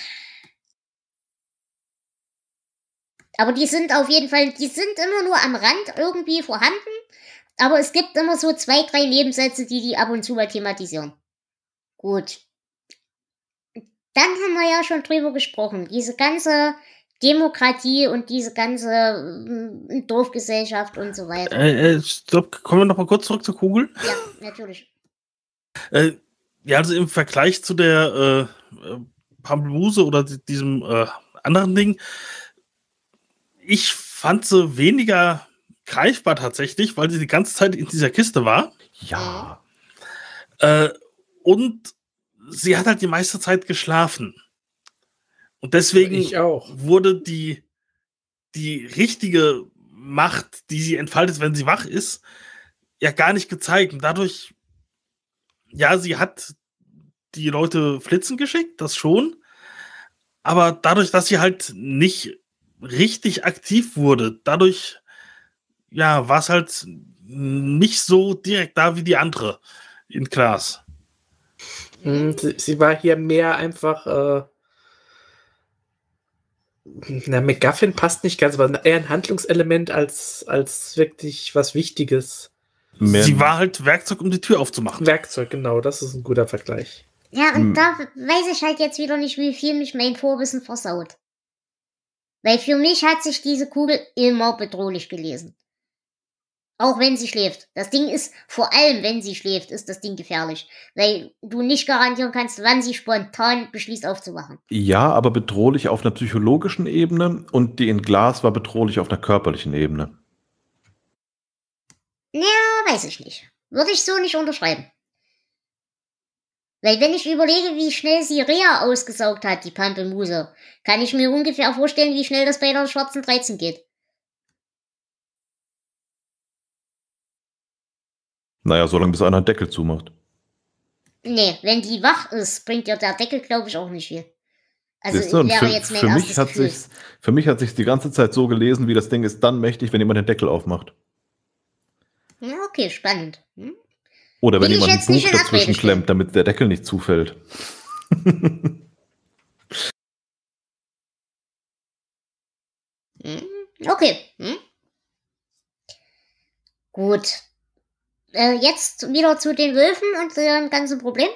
Aber die sind auf jeden Fall, die sind immer nur am Rand irgendwie vorhanden, aber es gibt immer so 2, 3 Nebensätze, die ab und zu mal thematisieren. Gut. Dann haben wir ja schon drüber gesprochen. Diese ganze Demokratie und diese ganze Dorfgesellschaft und so weiter. Stopp, kommen wir noch mal kurz zurück zur Kugel? Ja, natürlich. Ja, also im Vergleich zu der Pamplemuse oder diesem anderen Ding, ich fand sie weniger greifbar tatsächlich, weil sie die ganze Zeit in dieser Kiste war. Ja. Und sie hat halt die meiste Zeit geschlafen. Und deswegen wurde die richtige Macht, die sie entfaltet, wenn sie wach ist, ja gar nicht gezeigt. Und dadurch, ja, sie hat die Leute flitzen geschickt, das schon. Aber dadurch, dass sie halt nicht richtig aktiv wurde, dadurch, ja, war es halt nicht so direkt da wie die andere in Class. Sie war hier mehr einfach, MacGuffin passt nicht ganz, aber eher ein Handlungselement als wirklich was Wichtiges. Sie war halt Werkzeug, um die Tür aufzumachen. Werkzeug, genau, das ist ein guter Vergleich. Ja, und da weiß ich halt jetzt wieder nicht, wie viel mich mein Vorwissen versaut. Weil für mich hat sich diese Kugel immer bedrohlich gelesen. Auch wenn sie schläft. Das Ding ist, vor allem wenn sie schläft, ist das Ding gefährlich. Weil du nicht garantieren kannst, wann sie spontan beschließt aufzuwachen. Ja, aber bedrohlich auf einer psychologischen Ebene und die in Glas war bedrohlich auf einer körperlichen Ebene. Ja, weiß ich nicht. Würde ich so nicht unterschreiben. Weil wenn ich überlege, wie schnell sie Rea ausgesaugt hat, die Pampelmuse, kann ich mir ungefähr vorstellen, wie schnell das bei der schwarzen 13 geht. Naja, solange bis einer einen Deckel zumacht. Nee, wenn die wach ist, bringt ihr der Deckel, glaube ich, auch nicht viel. Also wäre jetzt mein erstes Gefühl. Für mich hat sich's die ganze Zeit so gelesen, wie das Ding ist dann mächtig, wenn jemand den Deckel aufmacht. Ja, okay, spannend. Oder wenn jemand ein Buch dazwischen klemmt, damit der Deckel nicht zufällt. Okay. Gut. Jetzt wieder zu den Wölfen und dem ganzen Problem.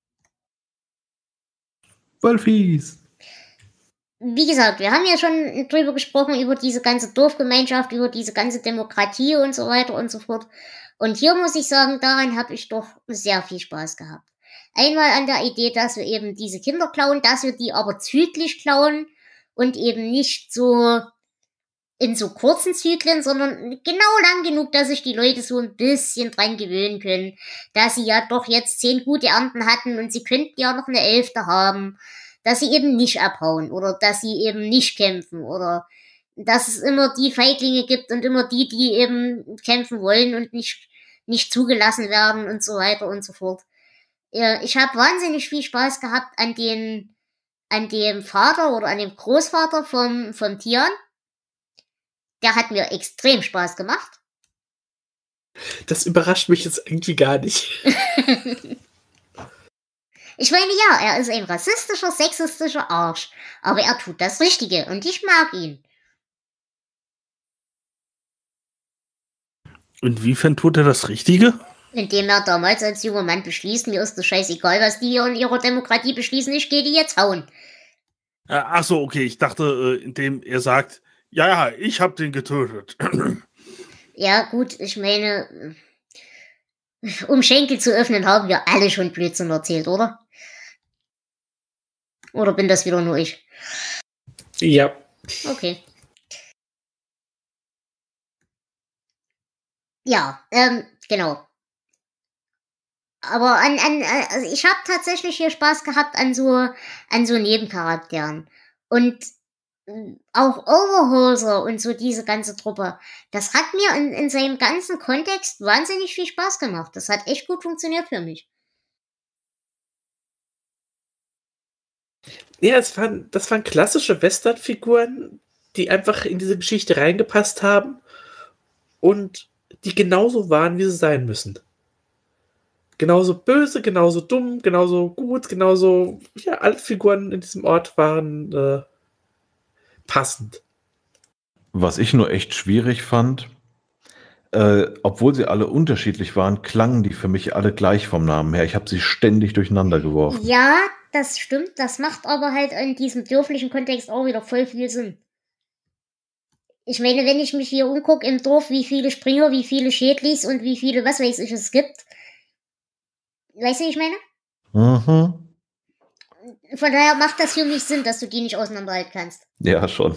Wölfis. Wie gesagt, wir haben ja schon drüber gesprochen, über diese ganze Dorfgemeinschaft, über diese ganze Demokratie und so weiter und so fort. Und hier muss ich sagen, daran habe ich doch sehr viel Spaß gehabt. Einmal an der Idee, dass wir eben diese Kinder klauen, dass wir die aber zügig klauen und eben nicht so in so kurzen Zyklen, sondern genau lang genug, dass sich die Leute so ein bisschen dran gewöhnen können, dass sie ja doch jetzt 10 gute Ernten hatten und sie könnten ja noch eine 11. haben, dass sie eben nicht abhauen oder dass sie eben nicht kämpfen oder dass es immer die Feiglinge gibt und immer die eben kämpfen wollen und nicht zugelassen werden und so weiter und so fort. Ich habe wahnsinnig viel Spaß gehabt an dem Vater oder an dem Großvater vom Tian. Der hat mir extrem Spaß gemacht. Das überrascht mich jetzt irgendwie gar nicht. Ich meine, ja, er ist ein rassistischer, sexistischer Arsch. Aber er tut das Richtige und ich mag ihn. Inwiefern tut er das Richtige? Indem er damals als junger Mann beschließt, mir ist das scheißegal, was die hier in ihrer Demokratie beschließen, ich gehe die jetzt hauen. Ach so, okay, ich dachte, indem er sagt, ja, ich hab den getötet. Ja, gut, ich meine, um Schenkel zu öffnen, haben wir alle schon Blödsinn erzählt, oder? Oder bin das wieder nur ich? Ja. Okay. Ja, genau. Aber also ich habe tatsächlich hier Spaß gehabt an so Nebencharakteren. Und auch Overholser und so diese ganze Truppe. Das hat mir in seinem ganzen Kontext wahnsinnig viel Spaß gemacht. Das hat echt gut funktioniert für mich. Ja, das waren klassische Western-Figuren, die einfach in diese Geschichte reingepasst haben und die genauso waren, wie sie sein müssen. Genauso böse, genauso dumm, genauso gut, genauso, ja, alle Figuren in diesem Ort waren passend. Was ich nur echt schwierig fand, obwohl sie alle unterschiedlich waren, klangen die für mich alle gleich vom Namen her. Ich habe sie ständig durcheinander geworfen. Ja, das stimmt. Das macht aber halt in diesem dörflichen Kontext auch wieder voll viel Sinn. Ich meine, wenn ich mich hier umgucke im Dorf, wie viele Springer, wie viele Schädlis und wie viele was weiß ich es gibt. Weißt du, wie ich meine? Mhm. Von daher macht das für mich Sinn, dass du die nicht auseinanderhalten kannst. Ja, schon.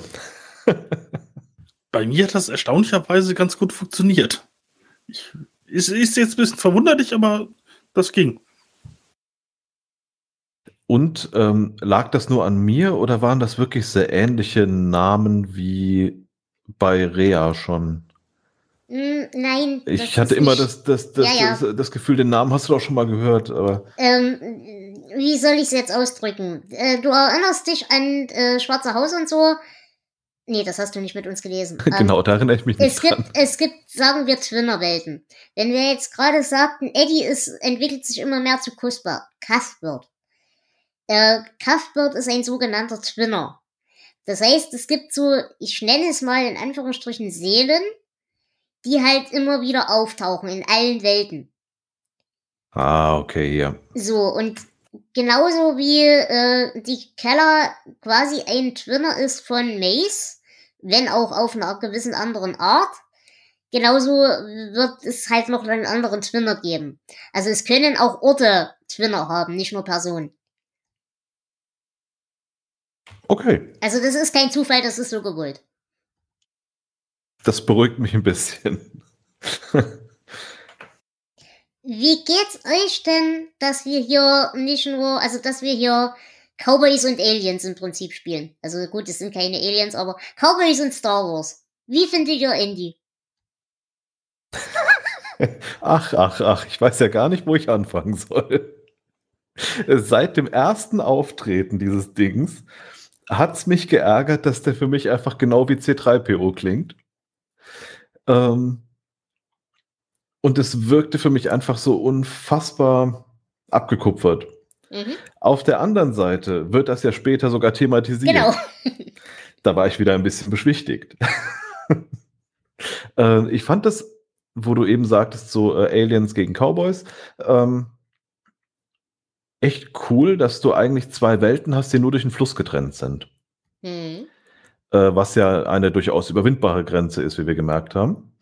Bei mir hat das erstaunlicherweise ganz gut funktioniert. Ist jetzt ein bisschen verwunderlich, aber das ging. Und lag das nur an mir oder waren das wirklich sehr ähnliche Namen wie bei Rea schon? Nein. Ich hatte immer das Gefühl, den Namen hast du doch schon mal gehört, aber. Wie soll ich es jetzt ausdrücken? Du erinnerst dich an Schwarze Haus und so? Nee, das hast du nicht mit uns gelesen. Genau, da erinnere ich mich nicht dran. Es gibt, sagen wir, Twinner-Welten. Wenn wir jetzt gerade sagten, Eddie entwickelt sich immer mehr zu Cuthbert. Cuthbert ist ein sogenannter Twinner. Das heißt, es gibt so, ich nenne es mal in Anführungsstrichen Seelen, die halt immer wieder auftauchen in allen Welten. Ah, okay, ja. So, und genauso wie die Keller quasi ein Twinner ist von Mace, wenn auch auf einer gewissen anderen Art, genauso wird es halt noch einen anderen Twinner geben. Also es können auch Orte Twinner haben, nicht nur Personen. Okay. Also das ist kein Zufall, das ist so gewollt. Das beruhigt mich ein bisschen. Wie geht's euch denn, dass wir hier nicht nur, also dass wir hier Cowboys und Aliens im Prinzip spielen? Also gut, es sind keine Aliens, aber Cowboys und Star Wars. Wie findet ihr Andy? Ach, ich weiß ja gar nicht, wo ich anfangen soll. Seit dem ersten Auftreten dieses Dings hat es mich geärgert, dass der für mich einfach genau wie C3PO klingt. Und es wirkte für mich einfach so unfassbar abgekupfert. Mhm. Auf der anderen Seite wird das ja später sogar thematisiert. Genau. Da war ich wieder ein bisschen beschwichtigt. Ich fand das, wo du eben sagtest, so Aliens gegen Cowboys, echt cool, dass du eigentlich zwei Welten hast, die nur durch einen Fluss getrennt sind. Mhm. Was ja eine durchaus überwindbare Grenze ist, wie wir gemerkt haben.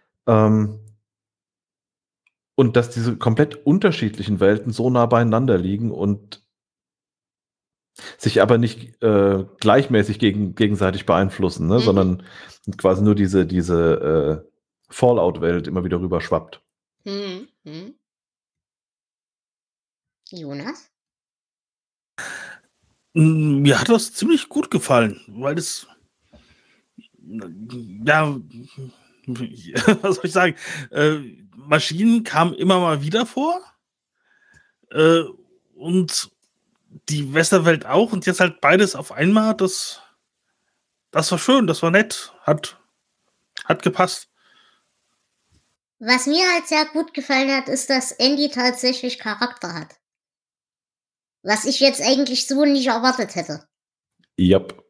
Und dass diese komplett unterschiedlichen Welten so nah beieinander liegen und sich aber nicht gleichmäßig gegenseitig beeinflussen, ne? Sondern quasi nur diese Fallout-Welt immer wieder rüber schwappt. Jonas? Mir hat das ziemlich gut gefallen, weil es ja, was soll ich sagen, Maschinen kamen immer mal wieder vor und die Westerwelt auch und jetzt halt beides auf einmal, das war schön, das war nett, hat gepasst. Was mir halt sehr gut gefallen hat, ist, dass Andy tatsächlich Charakter hat. Was ich jetzt eigentlich so nicht erwartet hätte. Yep.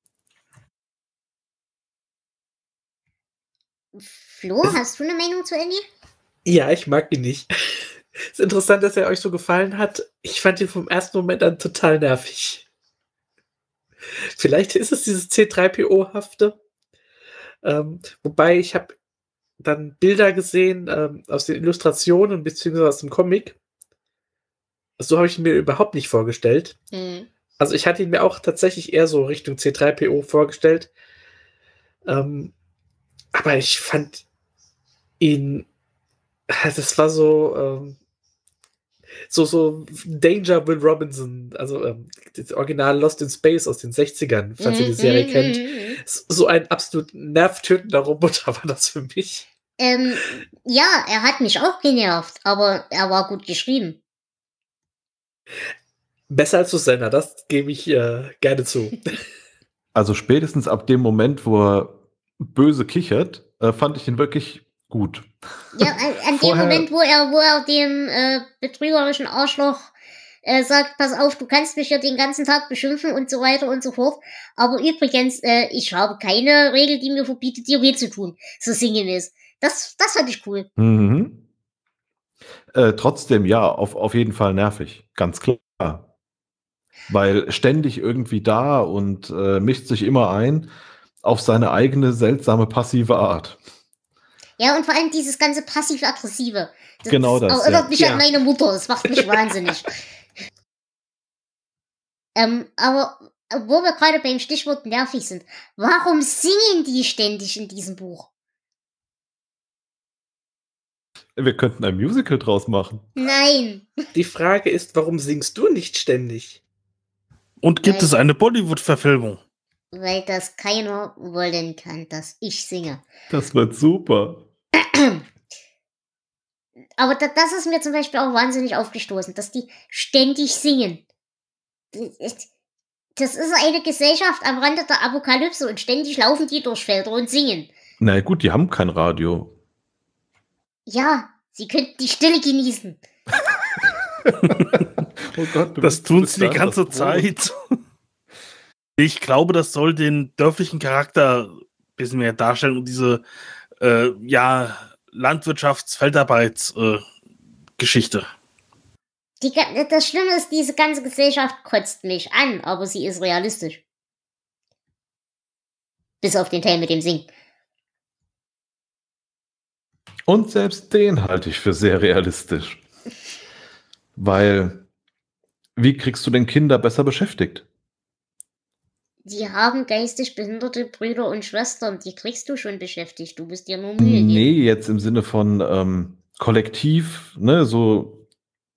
Flo, hast du eine Meinung zu Andy? Ja, ich mag ihn nicht. Es ist interessant, dass er euch so gefallen hat. Ich fand ihn vom ersten Moment an total nervig. Vielleicht ist es dieses C3PO-hafte. Wobei ich habe dann Bilder gesehen aus den Illustrationen beziehungsweise aus dem Comic. So habe ich ihn mir überhaupt nicht vorgestellt. Mhm. Also ich hatte ihn mir auch tatsächlich eher so Richtung C3PO vorgestellt. Aber ich fand ihn Das war so Danger Will Robinson, also das Original Lost in Space aus den 60ern, falls ihr die Serie kennt. So ein absolut nervtötender Roboter war das für mich. Ja, er hat mich auch genervt, aber er war gut geschrieben. Besser als Susanna, das gebe ich gerne zu. Also spätestens ab dem Moment, wo er böse kichert, fand ich ihn wirklich gut. Ja, an dem Moment, wo er dem betrügerischen Arschloch sagt, pass auf, du kannst mich ja den ganzen Tag beschimpfen und so weiter und so fort. Aber übrigens, ich habe keine Regel, die mir verbietet, dir weh zu tun. So sinngemäß. Das fand ich cool. Mhm. Trotzdem, ja, auf jeden Fall nervig. Ganz klar. Weil ständig irgendwie da und mischt sich immer ein auf seine eigene seltsame passive Art. Ja, und vor allem dieses ganze passiv-aggressive. Genau das, erinnert mich ja. an meine Mutter. Das macht mich wahnsinnig. Aber wo wir gerade beim Stichwort nervig sind, warum singen die ständig in diesem Buch? Wir könnten ein Musical draus machen. Nein. Die Frage ist, warum singst du nicht ständig? Und gibt es eine Bollywood-Verfilmung? Weil das keiner wollen kann, dass ich singe. Das wird super. Aber das ist mir zum Beispiel auch wahnsinnig aufgestoßen, dass die ständig singen. Das ist eine Gesellschaft am Rande der Apokalypse und ständig laufen die durch Felder und singen. Na gut, die haben kein Radio. Ja, sie könnten die Stille genießen. Oh Gott, das tun sie die ganze Zeit. Ich glaube, das soll den dörflichen Charakter ein bisschen mehr darstellen und diese Landwirtschafts-Feldarbeits-Geschichte. Das Schlimme ist, diese ganze Gesellschaft kotzt mich an, aber sie ist realistisch. Bis auf den Teil mit dem Singen. Und selbst den halte ich für sehr realistisch. Weil, wie kriegst du denn Kinder besser beschäftigt? Die haben geistig behinderte Brüder und Schwestern, die kriegst du schon beschäftigt. Du musst dir nur Mühe geben. Nee, jetzt im Sinne von kollektiv, ne, so.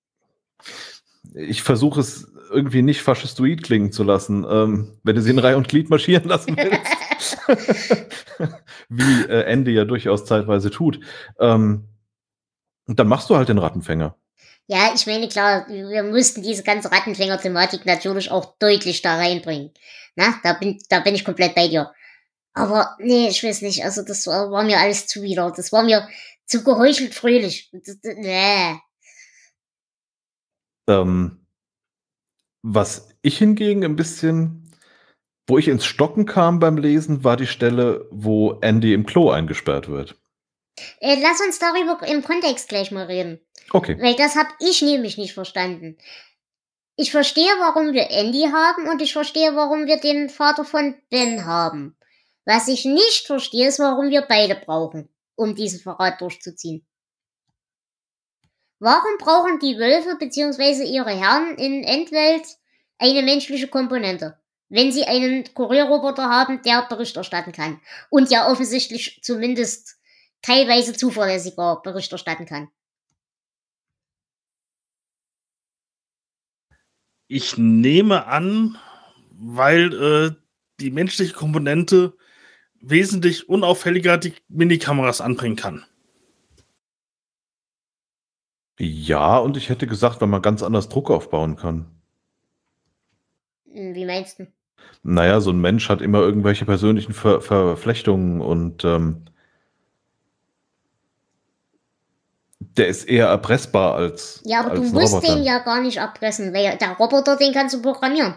Ich versuche es irgendwie nicht faschistoid klingen zu lassen, wenn du sie in Reihe und Glied marschieren lassen willst. Wie Andy ja durchaus zeitweise tut. Und dann machst du halt den Rattenfänger. Ja, ich meine, klar, wir mussten diese ganze Rattenfänger-Thematik natürlich auch deutlich da reinbringen. Na, da bin ich komplett bei dir. Aber nee, ich weiß nicht, also das war mir alles zuwider. Das war mir zu geheuchelt fröhlich. Nee. Was ich hingegen ein bisschen, wo ich ins Stocken kam beim Lesen, war die Stelle, wo Andy im Klo eingesperrt wird. Lass uns darüber im Kontext gleich mal reden. Okay. Weil das habe ich nämlich nicht verstanden. Ich verstehe, warum wir Andy haben und ich verstehe, warum wir den Vater von Ben haben. Was ich nicht verstehe, ist, warum wir beide brauchen, um diesen Verrat durchzuziehen. Warum brauchen die Wölfe bzw. ihre Herren in Endwelt eine menschliche Komponente, wenn sie einen Kurierroboter haben, der Bericht erstatten kann und ja offensichtlich zumindest teilweise zuverlässiger Bericht erstatten kann? Ich nehme an, weil die menschliche Komponente wesentlich unauffälliger die Minikameras anbringen kann. Ja, und ich hätte gesagt, weil man ganz anders Druck aufbauen kann. Wie meinst du? Naja, so ein Mensch hat immer irgendwelche persönlichen Verflechtungen und der ist eher erpressbar als Ja, aber als du ein musst Roboter. den ja gar nicht erpressen, weil der Roboter, den kannst du programmieren.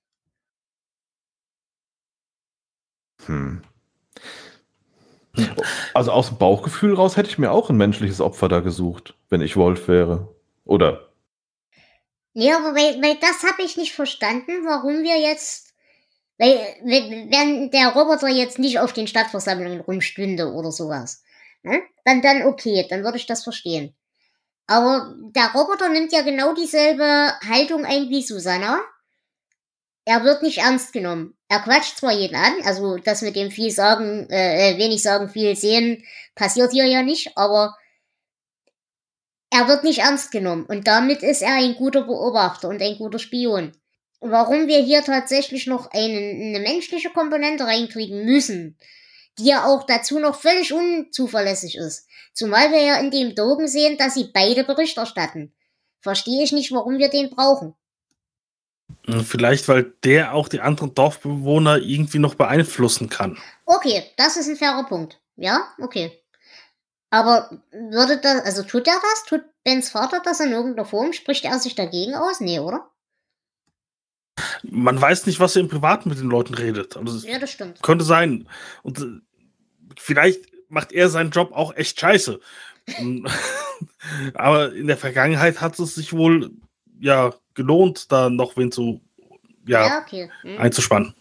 Also aus dem Bauchgefühl raus hätte ich mir auch ein menschliches Opfer da gesucht, wenn ich Wolf wäre. Oder? Ja, aber weil das habe ich nicht verstanden, warum wir jetzt, weil wenn der Roboter jetzt nicht auf den Stadtversammlungen rumstünde oder sowas, ne? Dann okay, dann würde ich das verstehen. Aber der Roboter nimmt ja genau dieselbe Haltung ein wie Susanna. Er wird nicht ernst genommen. Er quatscht zwar jeden an, also das mit dem viel sagen, wenig sagen, viel sehen, passiert hier ja nicht, aber Er wird nicht ernst genommen und damit ist er ein guter Beobachter und ein guter Spion. Warum wir hier tatsächlich noch eine menschliche Komponente reinkriegen müssen, die ja auch dazu noch völlig unzuverlässig ist. Zumal wir ja in dem Dogen sehen, dass sie beide Bericht erstatten. Verstehe ich nicht, warum wir den brauchen. Vielleicht, weil der auch die anderen Dorfbewohner irgendwie noch beeinflussen kann. Okay, das ist ein fairer Punkt. Ja, okay. Aber würde das, also tut er das? Tut Bens Vater das in irgendeiner Form? Spricht er sich dagegen aus? Nee, oder? Man weiß nicht, was er im Privaten mit den Leuten redet. Also Ja, das stimmt. könnte sein. Und vielleicht macht er seinen Job auch echt scheiße. Aber in der Vergangenheit hat es sich wohl ja gelohnt, da noch wen zu Okay. einzuspannen.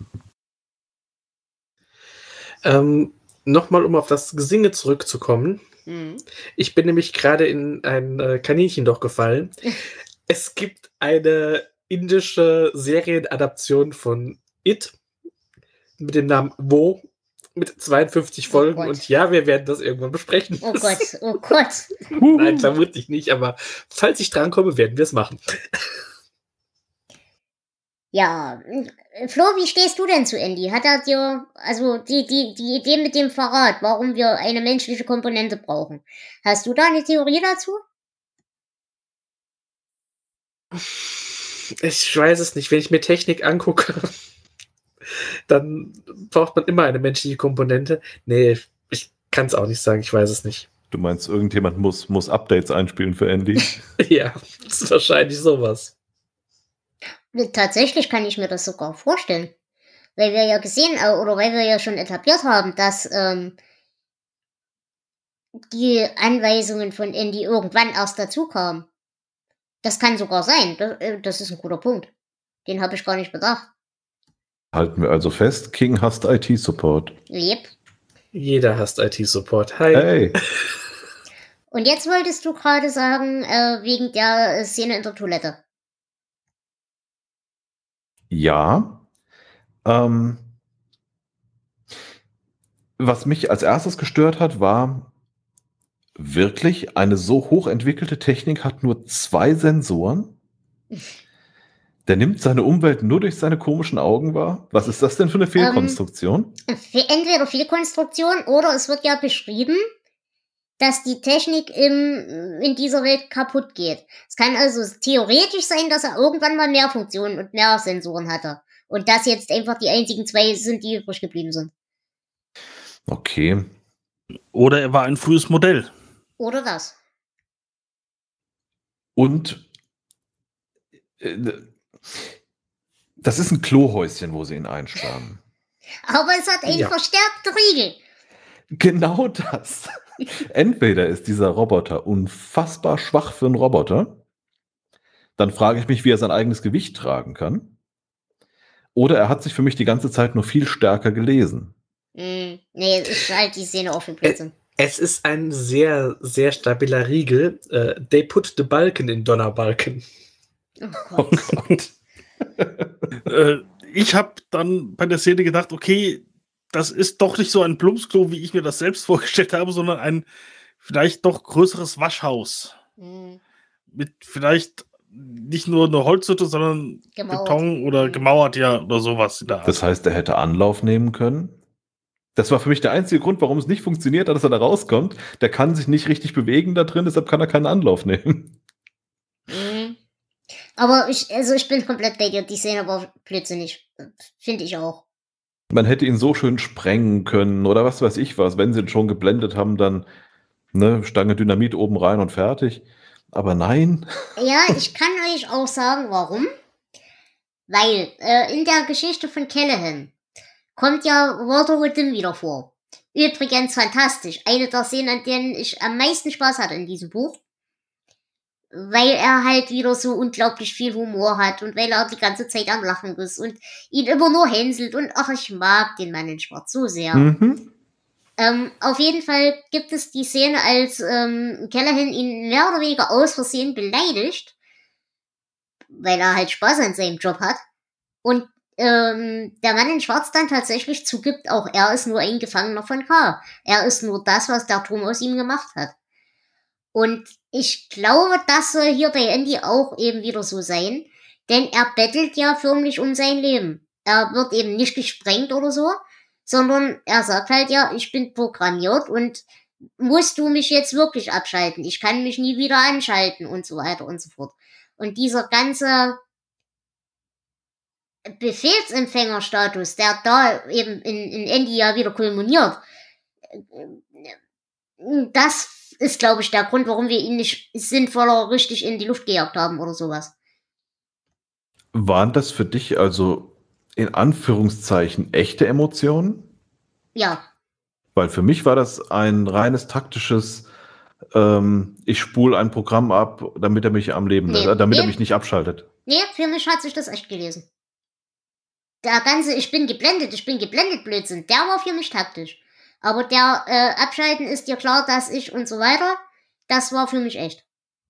Nochmal, um auf das Gesinge zurückzukommen. Ich bin nämlich gerade in ein Kaninchendorf gefallen. Es gibt eine indische Serienadaption von It mit dem Namen Wo mit 52 Folgen. Gott. Und ja, wir werden das irgendwann besprechen. Oh Gott, oh Gott. Nein, vermutlich nicht, aber falls ich drankomme, werden wir es machen. Ja, Flo, wie stehst du denn zu Andy? Hat er dir, also die Idee mit dem Verrat, warum wir eine menschliche Komponente brauchen? Hast du da eine Theorie dazu? Ich weiß es nicht. Wenn ich mir Technik angucke, dann braucht man immer eine menschliche Komponente. Nee, ich kann es auch nicht sagen. Ich weiß es nicht. Du meinst, irgendjemand muss Updates einspielen für Andy? Ja, das ist wahrscheinlich sowas. Tatsächlich kann ich mir das sogar vorstellen. Weil wir ja weil wir ja schon etabliert haben, dass die Anweisungen von Andy irgendwann erst dazu kamen. Das kann sogar sein. Das ist ein guter Punkt. Den habe ich gar nicht bedacht. Halten wir also fest, King hasst IT-Support. Yep. Jeder hasst IT-Support. Hi. Hey. Und jetzt wolltest du gerade sagen, wegen der Szene in der Toilette. Ja. Was mich als erstes gestört hat, war wirklich, eine so hochentwickelte Technik hat nur 2 Sensoren. Der nimmt seine Umwelt nur durch seine komischen Augen wahr. Was ist das denn für eine Fehlkonstruktion? Entweder Fehlkonstruktion oder es wird ja beschrieben, dass die Technik in dieser Welt kaputt geht. Es kann also theoretisch sein, dass er irgendwann mal mehr Funktionen und mehr Sensoren hatte. Und das jetzt einfach die einzigen 2 sind, die übrig geblieben sind. Okay. Oder er war ein frühes Modell. Oder das. Und das ist ein Klohäuschen, wo sie ihn einsperren. Aber es hat einen verstärkten Riegel. Genau das. Entweder ist dieser Roboter unfassbar schwach für einen Roboter, dann frage ich mich, wie er sein eigenes Gewicht tragen kann. Oder er hat sich für mich die ganze Zeit nur viel stärker gelesen. Nee, ich halte die Szene auf für Blödsinn. Es ist ein sehr, sehr stabiler Riegel. They put the Balken in Donnerbalken. Oh Gott. Ich habe dann bei der Szene gedacht, okay, das ist doch nicht so ein Plumpsklo, wie ich mir das selbst vorgestellt habe, sondern ein vielleicht doch größeres Waschhaus. Mit vielleicht nicht nur eine Holzhütte, sondern Gemauert. Beton oder gemauert, ja, oder sowas. In der Art. Das heißt, er hätte Anlauf nehmen können. Das war für mich der einzige Grund, warum es nicht funktioniert hat, dass er da rauskommt. Der kann sich nicht richtig bewegen da drin, deshalb kann er keinen Anlauf nehmen. Aber ich bin komplett bei dir. Die Szene war blödsinnig. Finde ich auch. Man hätte ihn so schön sprengen können oder was weiß ich was. Wenn sie ihn schon geblendet haben, dann Stange Dynamit oben rein und fertig. Aber nein. Ja, ich kann euch auch sagen, warum. Weil in der Geschichte von Callahan kommt ja Walter Whittam wieder vor. Übrigens fantastisch. Eine der Szenen, an denen ich am meisten Spaß hatte in diesem Buch. Weil er halt wieder so unglaublich viel Humor hat und weil er die ganze Zeit am Lachen ist und ihn immer nur hänselt und ach, ich mag den Mann in Schwarz so sehr. Auf jeden Fall gibt es die Szene, als Callahan ihn mehr oder weniger aus Versehen beleidigt, weil er halt Spaß an seinem Job hat. Und der Mann in Schwarz dann tatsächlich zugibt, auch er ist nur ein Gefangener von K. Er ist nur das, was der Turm aus ihm gemacht hat. Und Ich glaube, das soll hier bei Andy auch eben wieder so sein, denn er bettelt ja förmlich um sein Leben. Er wird eben nicht gesprengt oder so, sondern er sagt halt, ja, ich bin programmiert und musst du mich jetzt wirklich abschalten? Ich kann mich nie wieder anschalten und so weiter und so fort. Und dieser ganze Befehlsempfängerstatus, der da eben in Andy ja wieder kulminiert, das ist, glaube ich, der Grund, warum wir ihn nicht sinnvoller richtig in die Luft gejagt haben oder sowas. Waren das für dich also in Anführungszeichen echte Emotionen? Ja. Weil für mich war das ein reines taktisches, ich spule ein Programm ab, damit er mich am Leben lässt, damit er mich nicht abschaltet. Nee, für mich hat sich das echt gelesen. Der ganze ich bin geblendet Blödsinn, der war für mich taktisch. Aber der Abschalten ist dir klar, dass ich und so weiter, das war für mich echt.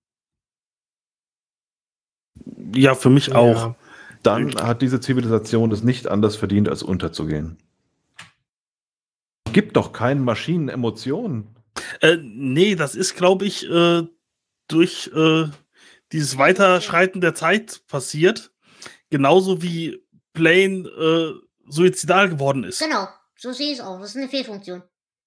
Ja, für mich auch. Dann hat diese Zivilisation es nicht anders verdient, als unterzugehen. Es gibt doch keinen Maschinen Emotionen. Nee, das ist, glaube ich, durch dieses Weiterschreiten der Zeit passiert. Genauso wie Plane suizidal geworden ist. Genau, so sehe ich es auch. Das ist eine Fehlfunktion.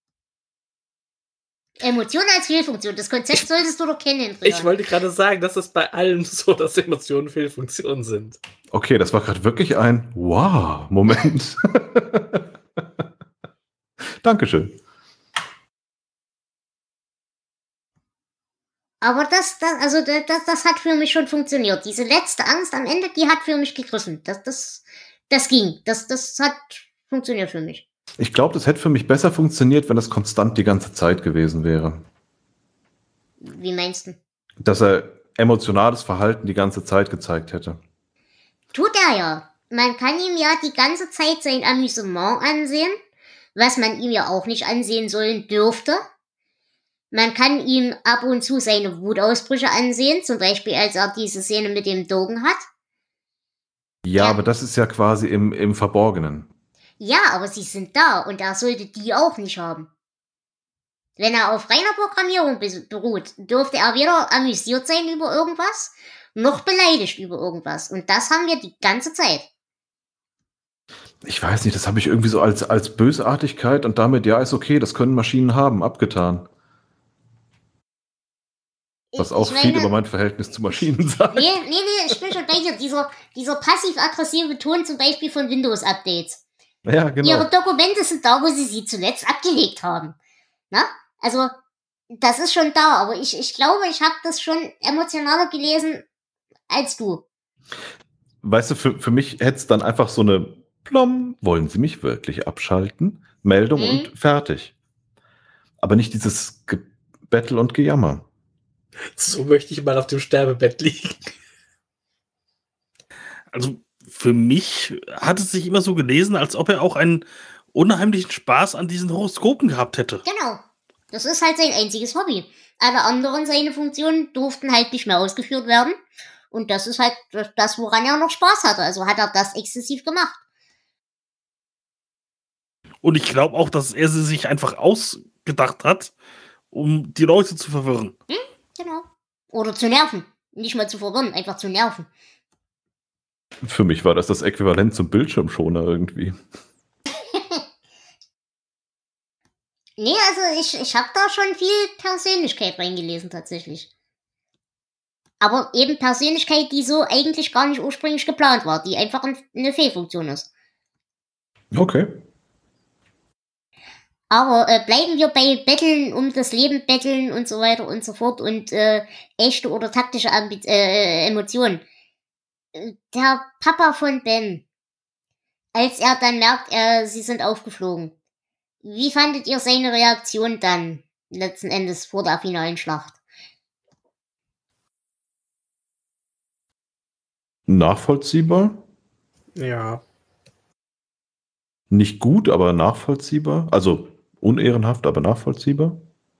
Emotionen als Fehlfunktion. Das Konzept solltest du doch kennen. Ich wollte gerade sagen, dass es bei allem so, dass Emotionen Fehlfunktionen sind. Okay, das war gerade wirklich ein Wow-Moment. Dankeschön. Aber das hat für mich schon funktioniert. Diese letzte Angst am Ende, die hat für mich gegriffen. Das ging. Das hat funktioniert für mich. Ich glaube, das hätte für mich besser funktioniert, wenn das konstant die ganze Zeit gewesen wäre. Wie meinst du? Dass er emotionales Verhalten die ganze Zeit gezeigt hätte. Tut er ja. Man kann ihm ja die ganze Zeit sein Amüsement ansehen, was man ihm ja auch nicht ansehen sollen dürfte. Man kann ihm ab und zu seine Wutausbrüche ansehen, zum Beispiel als er diese Szene mit dem Dogen hat. Ja, aber das ist ja quasi im Verborgenen. Ja, aber sie sind da und er sollte die auch nicht haben. Wenn er auf reiner Programmierung beruht, dürfte er weder amüsiert sein über irgendwas, noch beleidigt über irgendwas. Und das haben wir die ganze Zeit. Ich weiß nicht, das habe ich irgendwie so als Bösartigkeit und damit, ja, ist okay, das können Maschinen haben, abgetan. Was auch viel über mein Verhältnis zu Maschinen sagt. Nee, ich bin schon bei dir. Dieser passiv-aggressive Ton zum Beispiel von Windows-Updates. Ja, genau. Ihre Dokumente sind da, wo sie zuletzt abgelegt haben. Na? Also, das ist schon da, aber ich glaube, ich habe das schon emotionaler gelesen als du. Weißt du, für mich hätte es dann einfach so eine Plom, wollen Sie mich wirklich abschalten? Meldung und fertig. Aber nicht dieses Gebettel und Gejammer. So möchte ich mal auf dem Sterbebett liegen. Also für mich hat es sich immer so gelesen, als ob er auch einen unheimlichen Spaß an diesen Horoskopen gehabt hätte. Genau. Das ist halt sein einziges Hobby. Alle anderen seine Funktionen durften halt nicht mehr ausgeführt werden. Und das ist halt das, woran er noch Spaß hatte. Also hat er das exzessiv gemacht. Und ich glaube auch, dass er sie sich einfach ausgedacht hat, um die Leute zu verwirren. Genau. Oder zu nerven. Nicht mal zu verwirren, einfach zu nerven. Für mich war das Äquivalent zum Bildschirmschoner irgendwie. Nee, also ich habe da schon viel Persönlichkeit reingelesen tatsächlich. Aber eben Persönlichkeit, die so eigentlich gar nicht ursprünglich geplant war, die einfach eine Fehlfunktion ist. Okay. Aber bleiben wir bei Betteln um das Leben betteln und so weiter und so fort und echte oder taktische Emotionen. Der Papa von Ben, als er dann merkt, sie sind aufgeflogen. Wie fandet ihr seine Reaktion dann letzten Endes vor der finalen Schlacht? Nachvollziehbar? Ja. Nicht gut, aber nachvollziehbar. Also unehrenhaft, aber nachvollziehbar.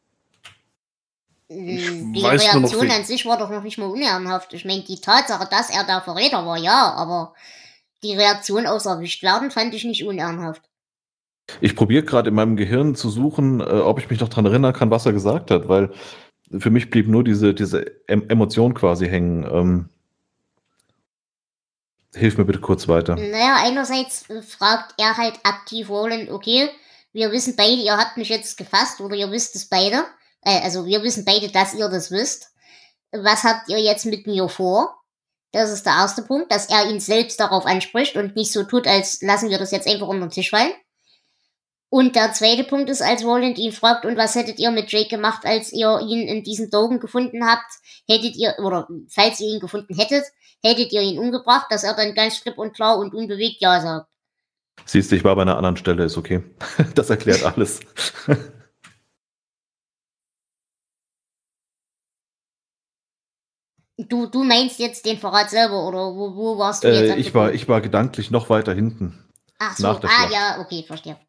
Die Reaktion an sich war doch noch nicht mal unehrenhaft. Ich meine, die Tatsache, dass er der Verräter war, ja, aber die Reaktion aus erwischt werden, fand ich nicht unehrenhaft. Ich probiere gerade in meinem Gehirn zu suchen, ob ich mich noch daran erinnern kann, was er gesagt hat, weil für mich blieb nur diese Emotion quasi hängen. Hilf mir bitte kurz weiter. Naja, einerseits fragt er halt aktiv Roland, okay, wir wissen beide, ihr habt mich jetzt gefasst oder ihr wisst es beide. Also wir wissen beide, dass ihr das wisst. Was habt ihr jetzt mit mir vor? Das ist der erste Punkt, dass er ihn selbst darauf anspricht und nicht so tut, als lassen wir das jetzt einfach unter den Tisch fallen. Und der zweite Punkt ist, als Roland ihn fragt, und was hättet ihr mit Jake gemacht, als ihr ihn in diesem Dogen gefunden habt? Hättet ihr, oder falls ihr ihn gefunden hättet ihr ihn umgebracht, dass er dann ganz klipp und klar und unbewegt Ja sagt. Siehst du, ich war bei einer anderen Stelle, ist okay. Das erklärt alles. Du meinst jetzt den Verrat selber, oder wo warst du jetzt? Ich war gedanklich noch weiter hinten. Ach so, nach der Schlacht. Ja, okay, verstehe.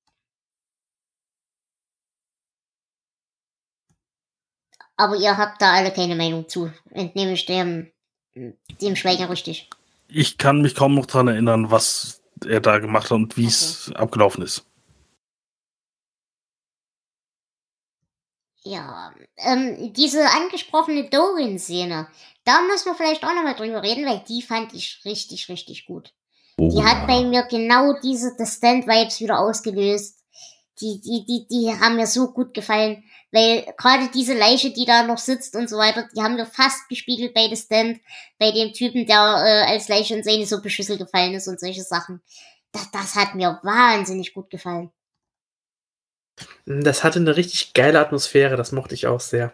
Aber ihr habt da alle keine Meinung zu, entnehme ich dem Schweigen richtig. Ich kann mich kaum noch daran erinnern, was er da gemacht hat und wie es abgelaufen ist. Ja, diese angesprochene Dorin-Szene, da müssen wir vielleicht auch nochmal drüber reden, weil die fand ich richtig, richtig gut. Oh, die hat bei mir genau diese The Stand-Vibes wieder ausgelöst. Die haben mir so gut gefallen, weil gerade diese Leiche, die da noch sitzt und so weiter, die haben mir fast gespiegelt bei The Stand, bei dem Typen, der als Leiche in seine Suppeschüssel gefallen ist und solche Sachen. Das hat mir wahnsinnig gut gefallen. Das hatte eine richtig geile Atmosphäre, das mochte ich auch sehr.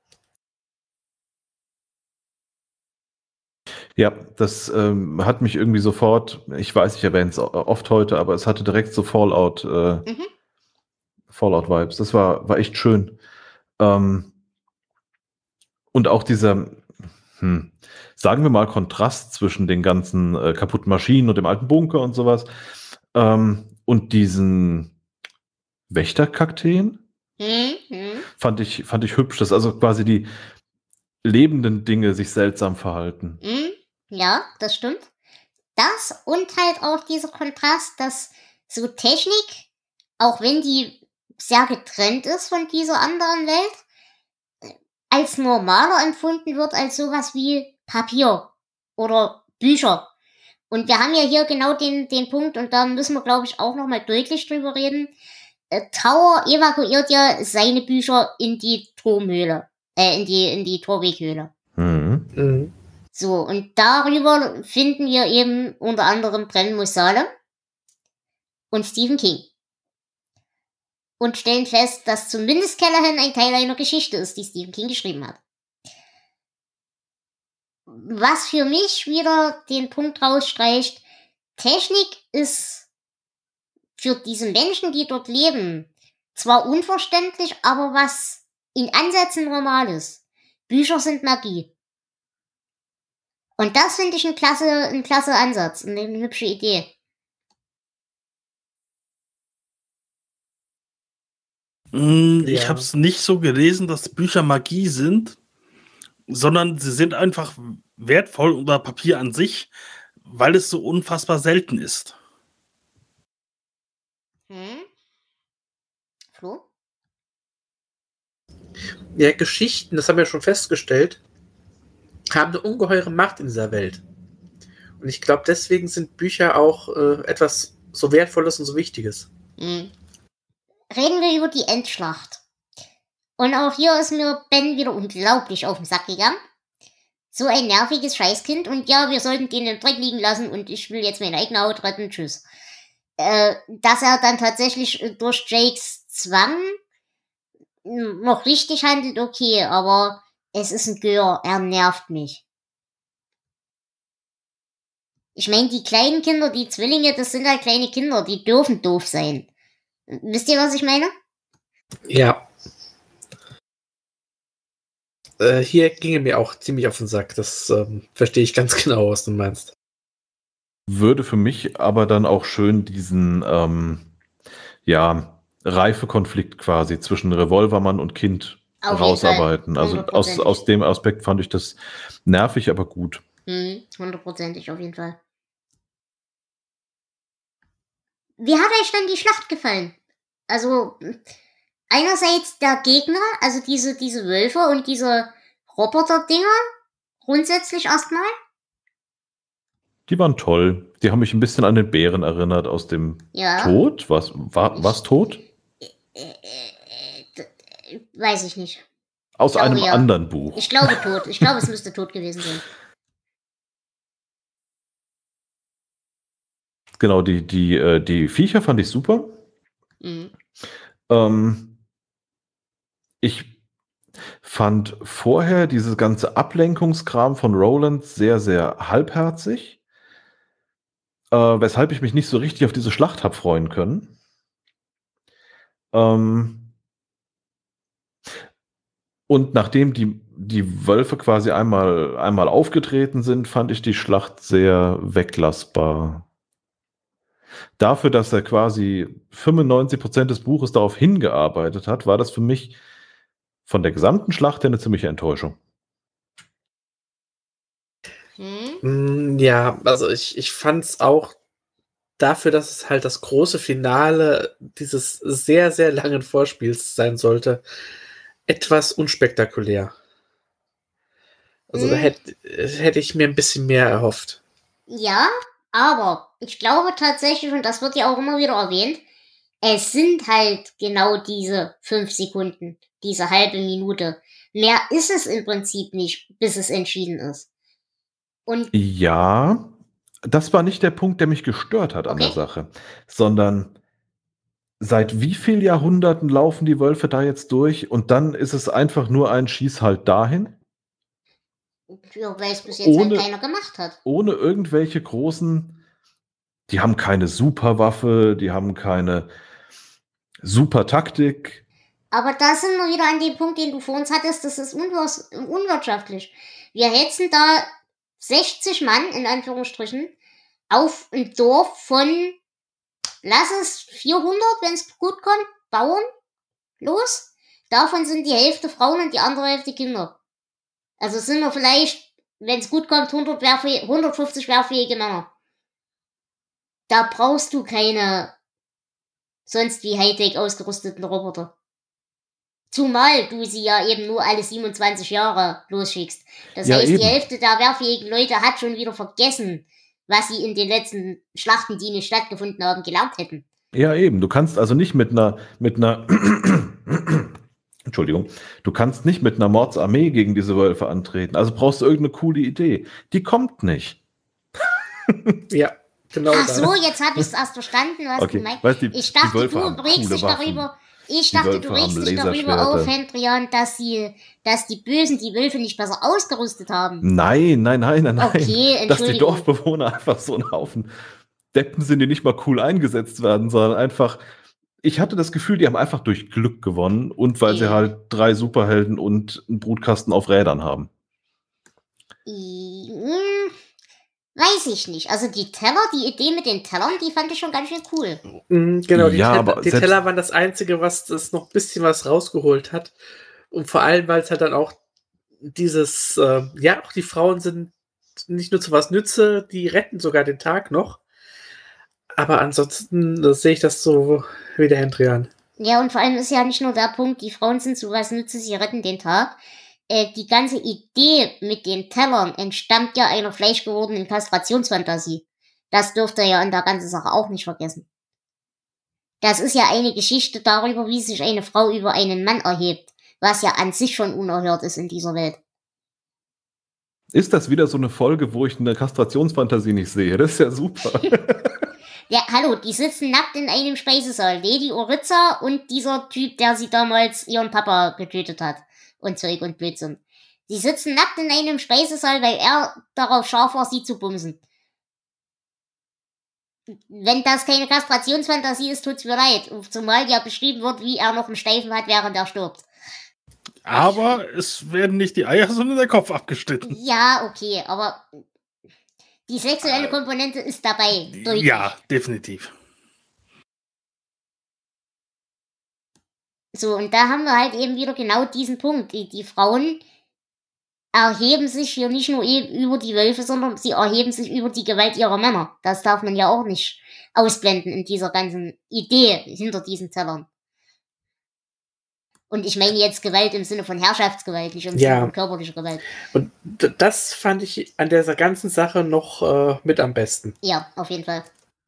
Ja, das hat mich irgendwie sofort, ich weiß, ich erwähne es oft heute, aber es hatte direkt so Fallout-Vibes. Das war echt schön. Und auch dieser, sagen wir mal, Kontrast zwischen den ganzen kaputten Maschinen und dem alten Bunker und sowas und diesen Wächterkakteen fand ich hübsch, dass also quasi die lebenden Dinge sich seltsam verhalten. Ja, das stimmt. Das und halt auch dieser Kontrast, dass so Technik, auch wenn die sehr getrennt ist von dieser anderen Welt, als normaler empfunden wird als sowas wie Papier oder Bücher. Und wir haben ja hier genau den Punkt, und da müssen wir, glaube ich, auch nochmal deutlich drüber reden. Tower evakuiert ja seine Bücher in die Turmhöhle, in die Torweghöhle. So, und darüber finden wir eben unter anderem Brenn Salem und Stephen King. Und stellen fest, dass zumindest Callahan ein Teil einer Geschichte ist, die Stephen King geschrieben hat. Was für mich wieder den Punkt rausstreicht, Technik ist für diese Menschen, die dort leben, zwar unverständlich, aber was in Ansätzen normal ist. Bücher sind Magie. Und das finde ich ein klasse Ansatz, eine hübsche Idee. Ich habe es nicht so gelesen, dass Bücher Magie sind, sondern sie sind einfach wertvoll oder Papier an sich, weil es so unfassbar selten ist. Flo? Ja, Geschichten, das haben wir schon festgestellt, haben eine ungeheure Macht in dieser Welt. Und ich glaube, deswegen sind Bücher auch etwas so Wertvolles und so Wichtiges. Reden wir über die Endschlacht. Und auch hier ist mir Ben wieder unglaublich auf den Sack gegangen. So ein nerviges Scheißkind, und ja, wir sollten den im Dreck liegen lassen und ich will jetzt meine eigene Haut retten, tschüss. Dass er dann tatsächlich durch Jakes Zwang noch richtig handelt, okay, aber es ist ein Gör, er nervt mich. Ich meine, die kleinen Kinder, die Zwillinge, das sind halt kleine Kinder, die dürfen doof sein. Wisst ihr, was ich meine? Ja. Hier ginge mir auch ziemlich auf den Sack. Das verstehe ich ganz genau, was du meinst. Würde für mich aber dann auch schön diesen, Reifekonflikt quasi zwischen Revolvermann und Kind rausarbeiten. Also aus dem Aspekt fand ich das nervig, aber gut. 100%ig auf jeden Fall. Wie hat euch denn die Schlacht gefallen? Also, einerseits der Gegner, also diese Wölfe und diese Roboter-Dinger, grundsätzlich erstmal. Die waren toll. Die haben mich ein bisschen an den Bären erinnert aus dem Tod. Was Tod? Weiß ich nicht. Aus einem anderen Buch. Ich glaube tot. Ich glaube, es müsste tot gewesen sein. Genau, die Viecher fand ich super. Ich fand vorher dieses ganze Ablenkungskram von Roland sehr, sehr halbherzig, weshalb ich mich nicht so richtig auf diese Schlacht habe freuen können. Und nachdem die Wölfe quasi einmal aufgetreten sind, fand ich die Schlacht sehr weglassbar. Dafür, dass er quasi 95% des Buches darauf hingearbeitet hat, war das für mich von der gesamten Schlacht her eine ziemliche Enttäuschung. Ja, also ich fand es auch dafür, dass es halt das große Finale dieses sehr, sehr langen Vorspiels sein sollte, etwas unspektakulär. Also da hätte ich mir ein bisschen mehr erhofft. Ja, aber ich glaube tatsächlich, und das wird ja auch immer wieder erwähnt, es sind halt genau diese 5 Sekunden, diese halbe Minute. Mehr ist es im Prinzip nicht, bis es entschieden ist. Und ja, das war nicht der Punkt, der mich gestört hat an der Sache, sondern seit wie vielen Jahrhunderten laufen die Wölfe da jetzt durch und dann ist es einfach nur ein Schieß halt dahin? Ja, weil es bis jetzt halt keiner gemacht hat. Ohne irgendwelche großen, die haben keine Superwaffe, die haben keine Super-Taktik. Aber da sind wir wieder an dem Punkt, den du vor uns hattest, das ist unwirtschaftlich. Wir hetzen da 60 Mann, in Anführungsstrichen, auf ein Dorf von, lass es 400, wenn es gut kommt, Bauern, los. Davon sind die Hälfte Frauen und die andere Hälfte Kinder. Also sind wir vielleicht, wenn es gut kommt, 150 wehrfähige Männer. Da brauchst du keine sonst wie Hightech ausgerüsteten Roboter. Zumal du sie ja eben nur alle 27 Jahre losschickst. Das heißt, die Hälfte der wehrfähigen Leute hat schon wieder vergessen, was sie in den letzten Schlachten, die nicht stattgefunden haben, gelernt hätten. Ja, eben. Du kannst also nicht mit einer Entschuldigung, du kannst nicht mit einer Mordsarmee gegen diese Wölfe antreten. Also brauchst du irgendeine coole Idee. Die kommt nicht. Ja, genau. Ach so, jetzt habe ich es erst verstanden, was du meinst. Weißt, ich dachte, du regst dich darüber. Ich dachte, du regst dich darüber auf, Hendrian, dass die Bösen die Wölfe nicht besser ausgerüstet haben. Nein. Okay, dass die Dorfbewohner einfach so ein Haufen Deppen sind, die nicht mal cool eingesetzt werden, sondern einfach, ich hatte das Gefühl, die haben einfach durch Glück gewonnen und weil sie halt 3 Superhelden und einen Brutkasten auf Rädern haben. Weiß ich nicht. Also die Idee mit den Tellern, die fand ich schon ganz schön cool. Genau, die Teller waren das Einzige, was das noch ein bisschen was rausgeholt hat. Und vor allem, weil es halt dann auch dieses, auch die Frauen sind nicht nur zu was nütze, die retten sogar den Tag noch. Aber ansonsten sehe ich das so wie der Hendrian. Ja, und vor allem ist ja nicht nur der Punkt, die Frauen sind zu was nütze, sie retten den Tag. Die ganze Idee mit den Tellern entstammt ja einer fleischgewordenen Kastrationsfantasie. Das dürft ihr ja in der ganzen Sache auch nicht vergessen. Das ist ja eine Geschichte darüber, wie sich eine Frau über einen Mann erhebt, was ja an sich schon unerhört ist in dieser Welt. Ist das wieder so eine Folge, wo ich eine Kastrationsfantasie nicht sehe? Das ist ja super. Ja, hallo, die sitzen nackt in einem Speisesaal. Lady Oritza und dieser Typ, der sie damals ihren Papa getötet hat. Und Zeug und Blödsinn. Sie sitzen nackt in einem Speisesaal, weil er darauf scharf war, sie zu bumsen. Wenn das keine Kastrationsfantasie ist, tut's mir leid. Zumal ja beschrieben wird, wie er noch einen Steifen hat, während er stirbt. Aber es werden nicht die Eier, sondern der Kopf abgeschnitten. Ja, okay, aber die sexuelle Komponente ist dabei. Deutlich. Ja, definitiv. So, und da haben wir halt eben wieder genau diesen Punkt. Die Frauen erheben sich hier nicht nur über die Wölfe, sondern sie erheben sich über die Gewalt ihrer Männer. Das darf man ja auch nicht ausblenden in dieser ganzen Idee hinter diesen Tellern. Und ich meine jetzt Gewalt im Sinne von Herrschaftsgewalt, nicht im Sinne von körperlicher Gewalt. Und das fand ich an dieser ganzen Sache noch mit am besten. Ja, auf jeden Fall.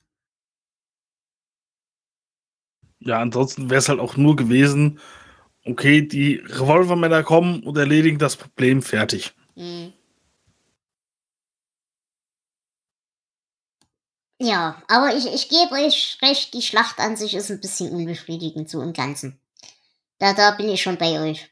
Ja, ansonsten wäre es halt auch nur gewesen, okay, die Revolvermänner kommen und erledigen das Problem, fertig. Mhm. Ja, aber ich gebe euch recht, die Schlacht an sich ist ein bisschen unbefriedigend so im Ganzen. Da bin ich schon bei euch.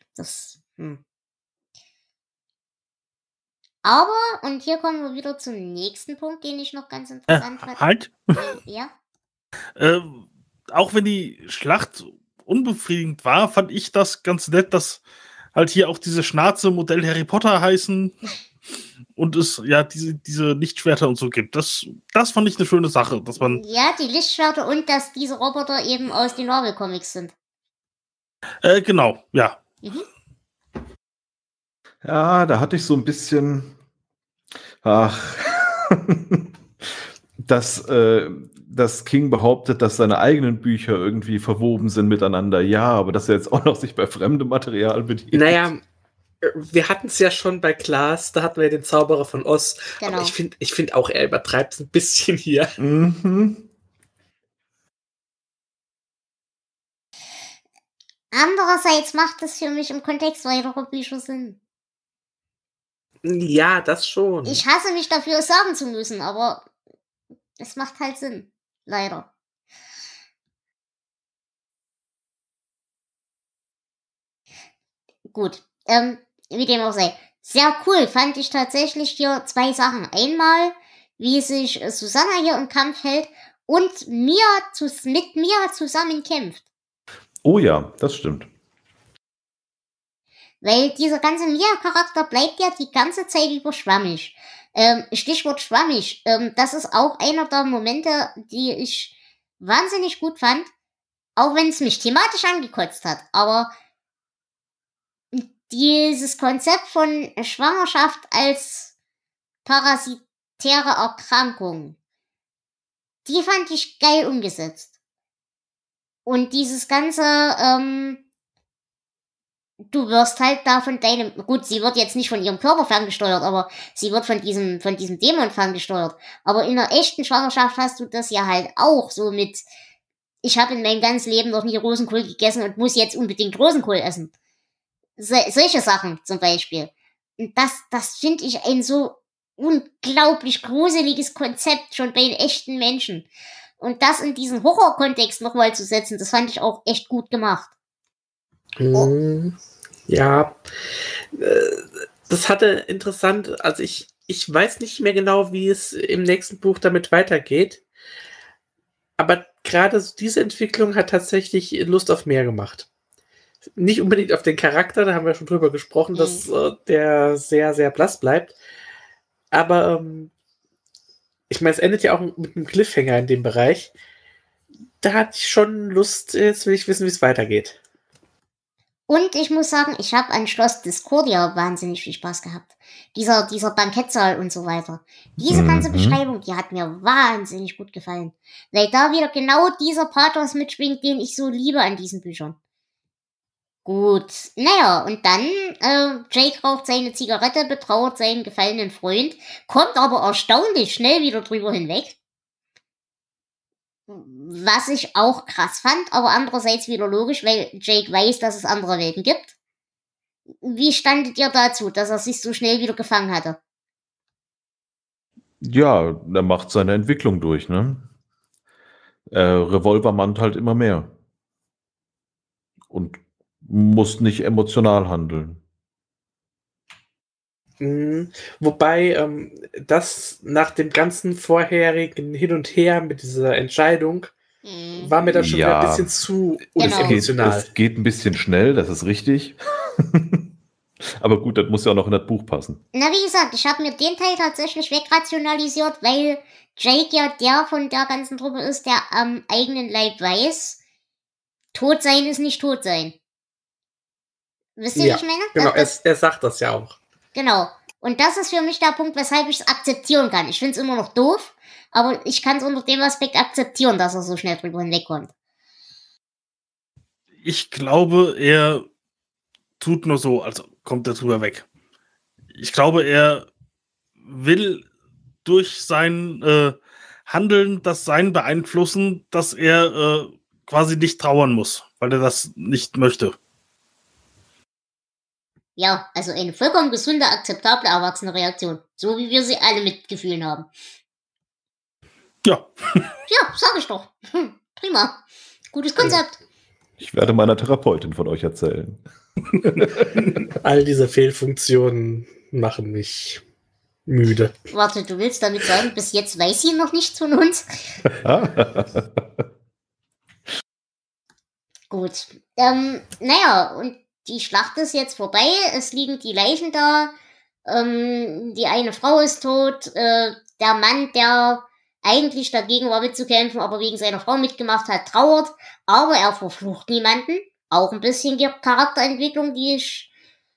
Aber, und hier kommen wir wieder zum nächsten Punkt, den ich noch ganz interessant fand. Halt. Ja. Auch wenn die Schlacht unbefriedigend war, fand ich das ganz nett, dass halt hier auch diese Schnarze Modell Harry Potter heißen und es ja diese Lichtschwerter und so gibt. Das fand ich eine schöne Sache, dass man... Ja, die Lichtschwerter und dass diese Roboter eben aus den Marvel-Comics sind. Genau, ja. Mhm. Ja, da hatte ich so ein bisschen... dass King behauptet, dass seine eigenen Bücher irgendwie verwoben sind miteinander. Ja, aber dass er jetzt auch noch sich bei fremdem Material bedient. Naja, wir hatten es ja schon bei Klaas, da hatten wir den Zauberer von Oz. Genau. Aber ich find auch, er übertreibt es ein bisschen hier. Mhm. Andererseits macht es für mich im Kontext weiterer Bücher Sinn. Ja, das schon. Ich hasse mich dafür, es sagen zu müssen, aber es macht halt Sinn. Leider. Gut. Wie dem auch sei. Sehr cool fand ich tatsächlich hier 2 Sachen. Einmal, wie sich Susanna hier im Kampf hält und mit Mia zusammen kämpft. Oh ja, das stimmt. Weil dieser ganze Mia-Charakter bleibt ja die ganze Zeit über schwammig. Stichwort schwammig. Das ist auch einer der Momente, die ich wahnsinnig gut fand. Auch wenn es mich thematisch angekotzt hat. Aber dieses Konzept von Schwangerschaft als parasitäre Erkrankung, die fand ich geil umgesetzt. Und dieses ganze, du wirst halt da von deinem, gut, sie wird jetzt nicht von ihrem Körper ferngesteuert, aber sie wird von diesem Dämon ferngesteuert. Aber in einer echten Schwangerschaft hast du das ja halt auch so mit, ich habe in meinem ganzen Leben noch nie Rosenkohl gegessen und muss jetzt unbedingt Rosenkohl essen. Solche Sachen zum Beispiel. Und das finde ich ein so unglaublich gruseliges Konzept schon bei den echten Menschen. Und das in diesen Horror-Kontext nochmal zu setzen, das fand ich auch echt gut gemacht. Ja, das hatte interessant, also ich weiß nicht mehr genau, wie es im nächsten Buch damit weitergeht, aber gerade so diese Entwicklung hat tatsächlich Lust auf mehr gemacht. Nicht unbedingt auf den Charakter, da haben wir schon drüber gesprochen, dass der sehr, sehr blass bleibt, aber ich meine, es endet ja auch mit einem Cliffhanger in dem Bereich. Da hatte ich schon Lust, jetzt will ich wissen, wie es weitergeht. Und ich muss sagen, ich habe an Schloss Discordia wahnsinnig viel Spaß gehabt. Dieser Bankettsaal und so weiter. Diese ganze Beschreibung, die hat mir wahnsinnig gut gefallen. Weil da wieder genau dieser Pathos mitschwingt, den ich so liebe an diesen Büchern. Gut, naja, und dann, Jake raucht seine Zigarette, betrauert seinen gefallenen Freund, kommt aber erstaunlich schnell wieder drüber hinweg. Was ich auch krass fand, aber andererseits wieder logisch, weil Jake weiß, dass es andere Welten gibt. Wie standet ihr dazu, dass er sich so schnell wieder gefangen hatte? Ja, er macht seine Entwicklung durch, ne? Revolvermann halt immer mehr. Und muss nicht emotional handeln. Wobei das nach dem ganzen vorherigen Hin und Her mit dieser Entscheidung war mir dann schon wieder ein bisschen zu unemotional. Es geht ein bisschen schnell, das ist richtig. Aber gut, das muss ja auch noch in das Buch passen. Na, wie gesagt, ich habe mir den Teil tatsächlich wegrationalisiert, weil Jake ja der von der ganzen Truppe ist, der am eigenen Leib weiß, tot sein ist nicht tot sein. Wisst ihr, wie ich meine? Genau, er sagt das ja auch. Genau. Und das ist für mich der Punkt, weshalb ich es akzeptieren kann. Ich finde es immer noch doof, aber ich kann es unter dem Aspekt akzeptieren, dass er so schnell drüber hinwegkommt. Ich glaube, er tut nur so, als kommt er drüber weg. Ich glaube, er will durch sein Handeln das Sein beeinflussen, dass er quasi nicht trauern muss, weil er das nicht möchte. Ja, also eine vollkommen gesunde, akzeptable Erwachsene-Reaktion. So wie wir sie alle mitgefühlt haben. Ja. Ja, sag ich doch. Prima. Gutes Konzept. Ich werde meiner Therapeutin von euch erzählen. All diese Fehlfunktionen machen mich müde. Warte, du willst damit sagen, bis jetzt weiß sie noch nichts von uns? Gut. Naja, und die Schlacht ist jetzt vorbei. Es liegen die Leichen da. Die eine Frau ist tot. Der Mann, der eigentlich dagegen war mitzukämpfen, aber wegen seiner Frau mitgemacht hat, trauert. Aber er verflucht niemanden. Auch ein bisschen Charakterentwicklung, die ich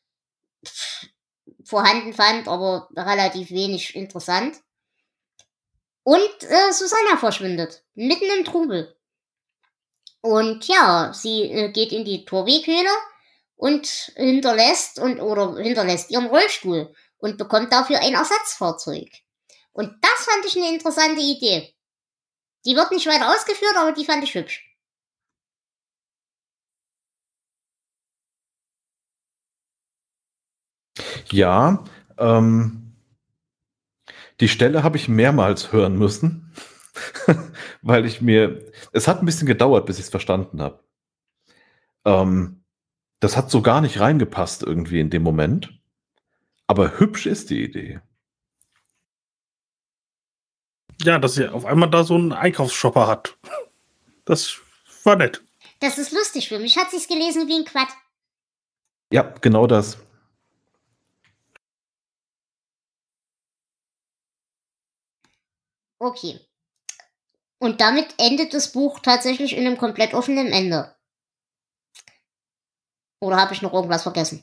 vorhanden fand, aber relativ wenig interessant. Und Susanna verschwindet. Mitten im Trubel. Und ja, sie geht in die Torweghöhle und hinterlässt ihren Rollstuhl und bekommt dafür ein Ersatzfahrzeug. Und das fand ich eine interessante Idee. Die wird nicht weiter ausgeführt, aber die fand ich hübsch. Ja, die Stelle habe ich mehrmals hören müssen, weil es hat ein bisschen gedauert, bis ich es verstanden habe. Das hat so gar nicht reingepasst irgendwie in dem Moment. Aber hübsch ist die Idee. Ja, dass sie auf einmal da so einen Einkaufsshopper hat. Das war nett. Das ist lustig. Für mich hat sich's gelesen wie ein Quad. Ja, genau das. Okay. Und damit endet das Buch tatsächlich in einem komplett offenen Ende. Oder habe ich noch irgendwas vergessen?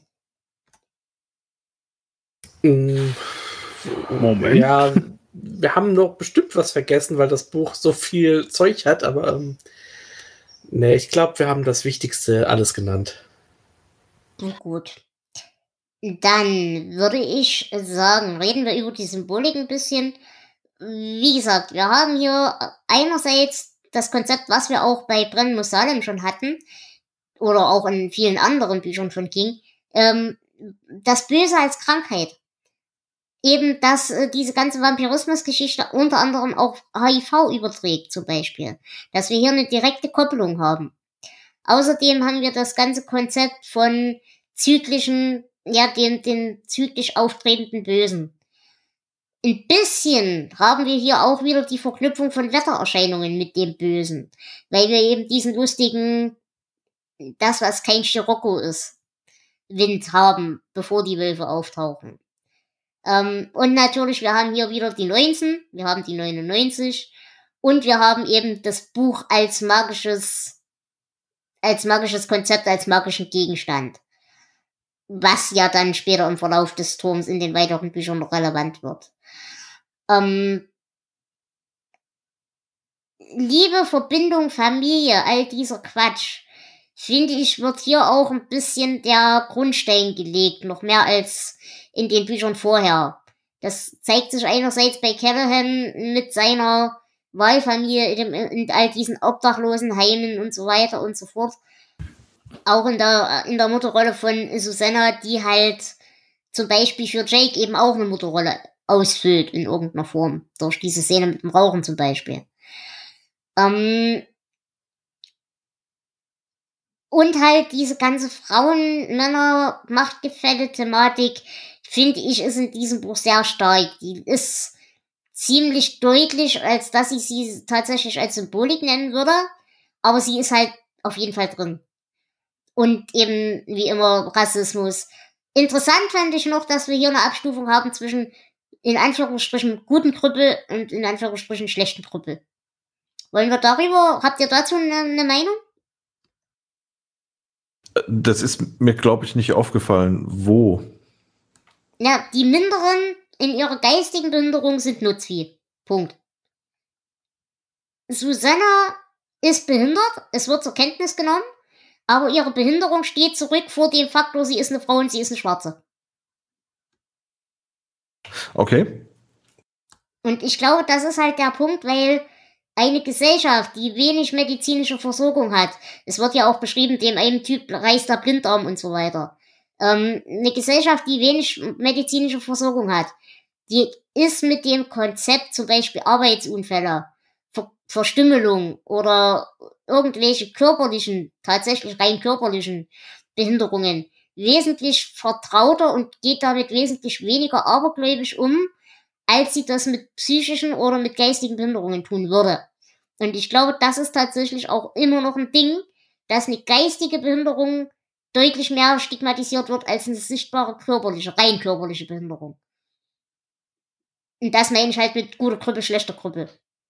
Moment. Ja, wir haben noch bestimmt was vergessen, weil das Buch so viel Zeug hat, aber nee, ich glaube, wir haben das Wichtigste alles genannt. Gut. Dann würde ich sagen, reden wir über die Symbolik ein bisschen. Wie gesagt, wir haben hier einerseits das Konzept, was wir auch bei Brennen muss Salem schon hatten, oder auch in vielen anderen Büchern von King, das Böse als Krankheit. Eben, dass diese ganze Vampirismus-Geschichte unter anderem auch HIV überträgt, zum Beispiel. Dass wir hier eine direkte Koppelung haben. Außerdem haben wir das ganze Konzept von den zyklisch auftretenden Bösen. Ein bisschen haben wir hier auch wieder die Verknüpfung von Wettererscheinungen mit dem Bösen. Weil wir eben diesen lustigen, das was kein Scirocco ist, Wind haben, bevor die Wölfe auftauchen. Und natürlich, wir haben hier wieder die 19, wir haben die 99 und wir haben eben das Buch als magisches Konzept, als magischen Gegenstand. Was ja dann später im Verlauf des Turms in den weiteren Büchern noch relevant wird. Liebe, Verbindung, Familie, all dieser Quatsch, finde ich, wird hier auch ein bisschen der Grundstein gelegt, noch mehr als in den Büchern vorher. Das zeigt sich einerseits bei Callahan mit seiner Wahlfamilie in all diesen Obdachlosenheimen und so weiter und so fort. Auch in der Mutterrolle von Susanna, die halt zum Beispiel für Jake eben auch eine Mutterrolle ausfüllt in irgendeiner Form. Durch diese Szene mit dem Rauchen zum Beispiel. Und halt diese ganze Frauen-Männer-Machtgefälle-Thematik, finde ich, ist in diesem Buch sehr stark. Die ist ziemlich deutlich, als dass ich sie tatsächlich als Symbolik nennen würde. Aber sie ist halt auf jeden Fall drin. Und eben, wie immer, Rassismus. Interessant fand ich noch, dass wir hier eine Abstufung haben zwischen, in Anführungsstrichen, guten Krüppel und in Anführungsstrichen schlechten Krüppel. Habt ihr dazu eine Meinung? Das ist mir, glaube ich, nicht aufgefallen. Wo? Ja, die Minderen in ihrer geistigen Behinderung sind Nutzvieh. Punkt. Susanna ist behindert, es wird zur Kenntnis genommen, aber ihre Behinderung steht zurück vor dem Faktor, sie ist eine Frau und sie ist eine Schwarze. Okay. Und ich glaube, das ist halt der Punkt, weil eine Gesellschaft, die wenig medizinische Versorgung hat, es wird ja auch beschrieben, dem einen Typ reißt der Blinddarm und so weiter. Eine Gesellschaft, die wenig medizinische Versorgung hat, die ist mit dem Konzept zum Beispiel Arbeitsunfälle, Verstümmelung oder irgendwelche körperlichen, tatsächlich rein körperlichen Behinderungen wesentlich vertrauter und geht damit wesentlich weniger abergläubisch um, als sie das mit psychischen oder mit geistigen Behinderungen tun würde. Und ich glaube, das ist tatsächlich auch immer noch ein Ding, dass eine geistige Behinderung deutlich mehr stigmatisiert wird als eine sichtbare körperliche, rein körperliche Behinderung. Und das meine ich halt mit guter Krippe, schlechter Krippe.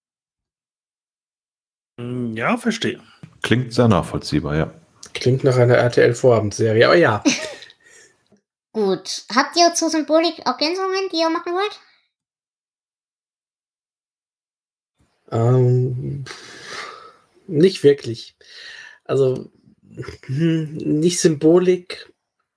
Ja, verstehe. Klingt sehr nachvollziehbar, ja. Klingt nach einer RTL-Vorabendserie, aber ja. Gut. Habt ihr zur Symbolik Ergänzungen, die ihr machen wollt? Nicht wirklich. Also, nicht Symbolik.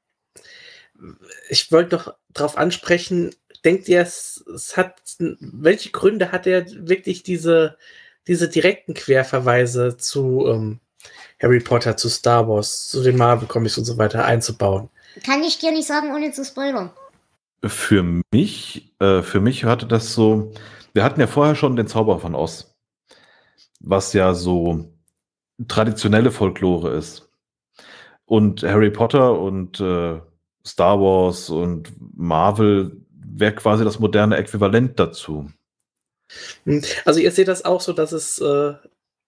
Ich wollte noch darauf ansprechen, denkt ihr, welche Gründe hat er wirklich diese direkten Querverweise zu Harry Potter, zu Star Wars, zu den Marvel Comics und so weiter einzubauen? Kann ich dir nicht sagen, ohne zu spoilern. Für mich hatte das so, wir hatten ja vorher schon den Zauber von Oz, was ja so traditionelle Folklore ist. Und Harry Potter und Star Wars und Marvel wäre quasi das moderne Äquivalent dazu. Also ihr seht das auch so, dass es und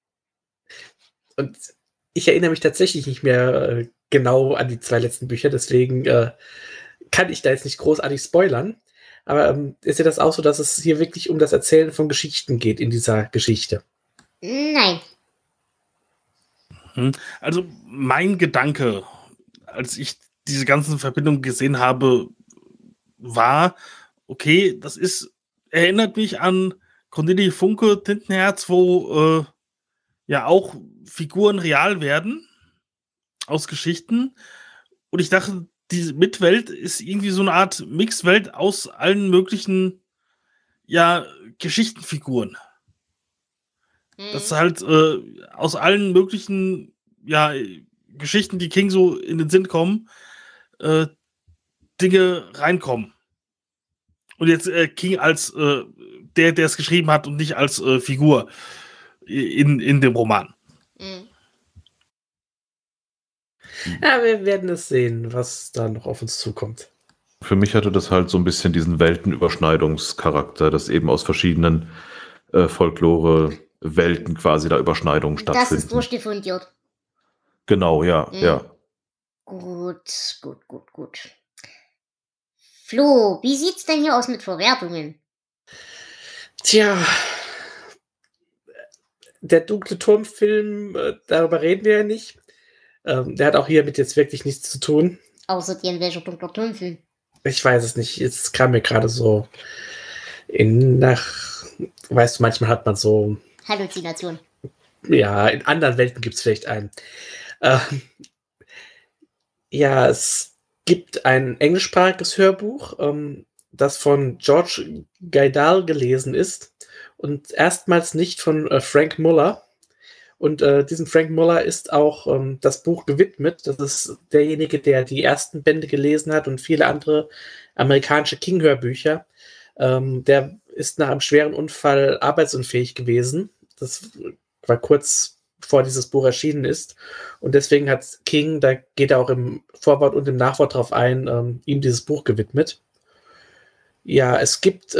ich erinnere mich tatsächlich nicht mehr genau an die 2 letzten Bücher, deswegen kann ich da jetzt nicht großartig spoilern. Aber ihr seht das auch so, dass es hier wirklich um das Erzählen von Geschichten geht in dieser Geschichte? Nein. Also mein Gedanke, als ich diese ganzen Verbindungen gesehen habe, war, okay, erinnert mich an Cornelie Funke, Tintenherz, wo ja auch Figuren real werden aus Geschichten. Und ich dachte, diese Mitwelt ist irgendwie so eine Art Mixwelt aus allen möglichen, ja, Geschichtenfiguren. Das halt aus allen möglichen, ja, Geschichten, die King so in den Sinn kommen, Dinge reinkommen. Und jetzt King als der es geschrieben hat und nicht als Figur in dem Roman. Ja, wir werden es sehen, was da noch auf uns zukommt. Für mich hatte das halt so ein bisschen diesen Weltenüberschneidungscharakter, dass eben aus verschiedenen Folklore-Welten quasi da Überschneidungen stattfinden. Das ist durchdiffundiert. Genau, ja, ja. Gut. Flo, wie sieht's denn hier aus mit Verwertungen? Tja, der dunkle Turm-Film, darüber reden wir ja nicht. Der hat auch hiermit jetzt wirklich nichts zu tun. Außerdem, welcher dunkler Turm-Film? Ich weiß es nicht. Jetzt kam mir gerade so weißt du, manchmal hat man so Halluzination. Ja, in anderen Welten gibt es vielleicht einen. Ja, es gibt ein englischsprachiges Hörbuch, das von George Gaidal gelesen ist und erstmals nicht von Frank Muller. Und diesem Frank Muller ist auch das Buch gewidmet. Das ist derjenige, der die ersten Bände gelesen hat und viele andere amerikanische King-Hörbücher. Der ist nach einem schweren Unfall arbeitsunfähig gewesen. Das war kurz bevor dieses Buch erschienen ist. Und deswegen hat King, da geht er auch im Vorwort und im Nachwort drauf ein, ihm dieses Buch gewidmet. Ja, es gibt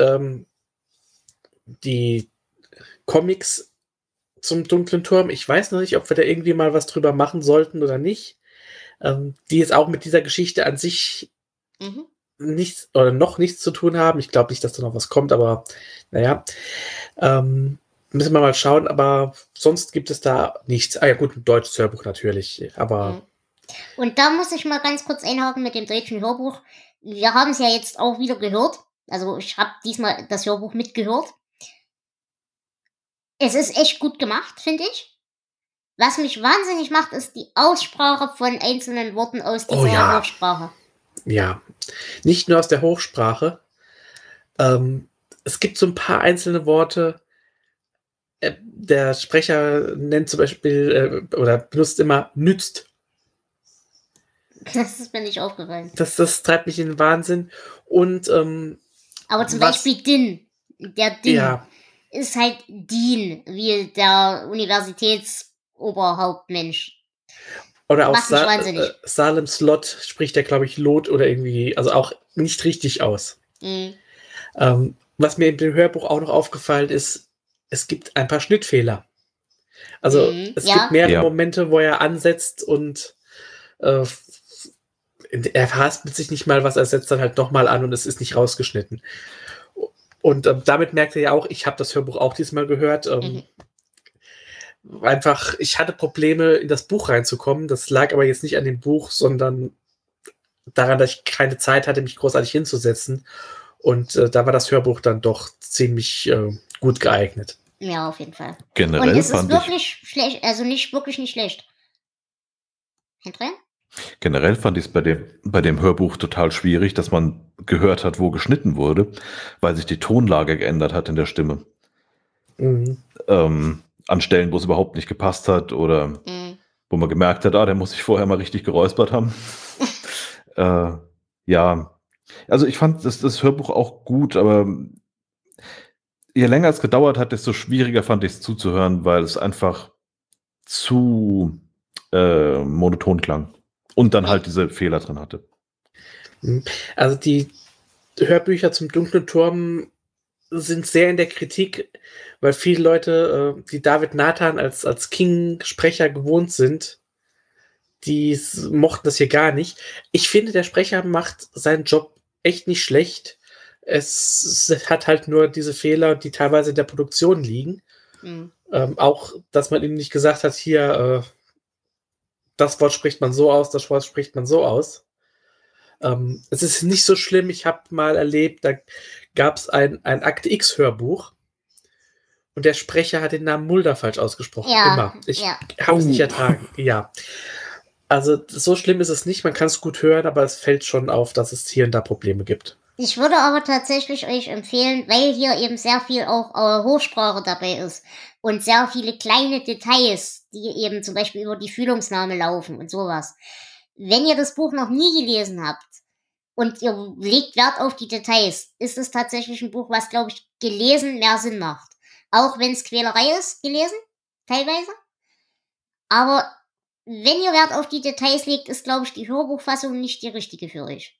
die Comics zum Dunklen Turm. Ich weiß noch nicht, ob wir da irgendwie mal was drüber machen sollten oder nicht. Die jetzt auch mit dieser Geschichte an sich nichts oder noch nichts zu tun haben. Ich glaube nicht, dass da noch was kommt, aber naja. Müssen wir mal schauen, aber sonst gibt es da nichts. Ah ja gut, ein deutsches Hörbuch natürlich, aber... Und da muss ich mal ganz kurz einhaken mit dem deutschen Hörbuch. Wir haben es ja jetzt auch wieder gehört. Also ich habe diesmal das Hörbuch mitgehört. Es ist echt gut gemacht, finde ich. Was mich wahnsinnig macht, ist die Aussprache von einzelnen Worten aus dieser Hochsprache. Ja, nicht nur aus der Hochsprache. Es gibt so ein paar einzelne Worte. Der Sprecher nennt zum Beispiel oder benutzt immer nützt. Das ist mir nicht aufgefallen. Das treibt mich in den Wahnsinn. Und aber zum Beispiel Din. Der Din ist halt Dean, wie der Universitätsoberhauptmensch. Oder auch Salem Slot spricht der, glaube ich, Lot oder irgendwie, also auch nicht richtig aus. Was mir in dem Hörbuch auch noch aufgefallen ist, es gibt ein paar Schnittfehler. Also es gibt mehrere Momente, wo er ansetzt und er haspelt sich nicht mal was, er setzt dann halt nochmal an und es ist nicht rausgeschnitten. Und damit merkt er ja auch, ich habe das Hörbuch auch diesmal gehört, einfach, ich hatte Probleme, in das Buch reinzukommen. Das lag aber jetzt nicht an dem Buch, sondern daran, dass ich keine Zeit hatte, mich großartig hinzusetzen. Und da war das Hörbuch dann doch ziemlich gut geeignet. Ja, auf jeden Fall. Generell und es ist wirklich schlecht, also nicht schlecht. Hendrik? Generell fand ich es bei dem Hörbuch total schwierig, dass man gehört hat, wo geschnitten wurde, weil sich die Tonlage geändert hat in der Stimme. An Stellen, wo es überhaupt nicht gepasst hat oder wo man gemerkt hat, der muss sich vorher mal richtig geräuspert haben. Ja, also ich fand das Hörbuch auch gut, aber je länger es gedauert hat, desto schwieriger fand ich es zuzuhören, weil es einfach zu monoton klang und dann halt diese Fehler drin hatte. Also die Hörbücher zum Dunklen Turm sind sehr in der Kritik, weil viele Leute, die David Nathan als King-Sprecher gewohnt sind, die mochten das hier gar nicht. Ich finde, der Sprecher macht seinen Job echt nicht schlecht. Es hat halt nur diese Fehler, die teilweise in der Produktion liegen. Auch, dass man ihm nicht gesagt hat, hier, das Wort spricht man so aus, das Wort spricht man so aus. Es ist nicht so schlimm. Ich habe mal erlebt, da gab es ein Akte X-Hörbuch und der Sprecher hat den Namen Mulder falsch ausgesprochen. Immer. Ich habe es nicht ertragen. Ja. Also so schlimm ist es nicht. Man kann es gut hören, aber es fällt schon auf, dass es hier und da Probleme gibt. Ich würde aber tatsächlich euch empfehlen, weil hier eben sehr viel auch Hochsprache dabei ist und sehr viele kleine Details, die eben zum Beispiel über die Fühlungsnahme laufen und sowas. Wenn ihr das Buch noch nie gelesen habt und ihr legt Wert auf die Details, ist es tatsächlich ein Buch, was, glaube ich, gelesen mehr Sinn macht. Auch wenn es Quälerei ist, gelesen, teilweise. Aber wenn ihr Wert auf die Details legt, ist, glaube ich, die Hörbuchfassung nicht die richtige für euch.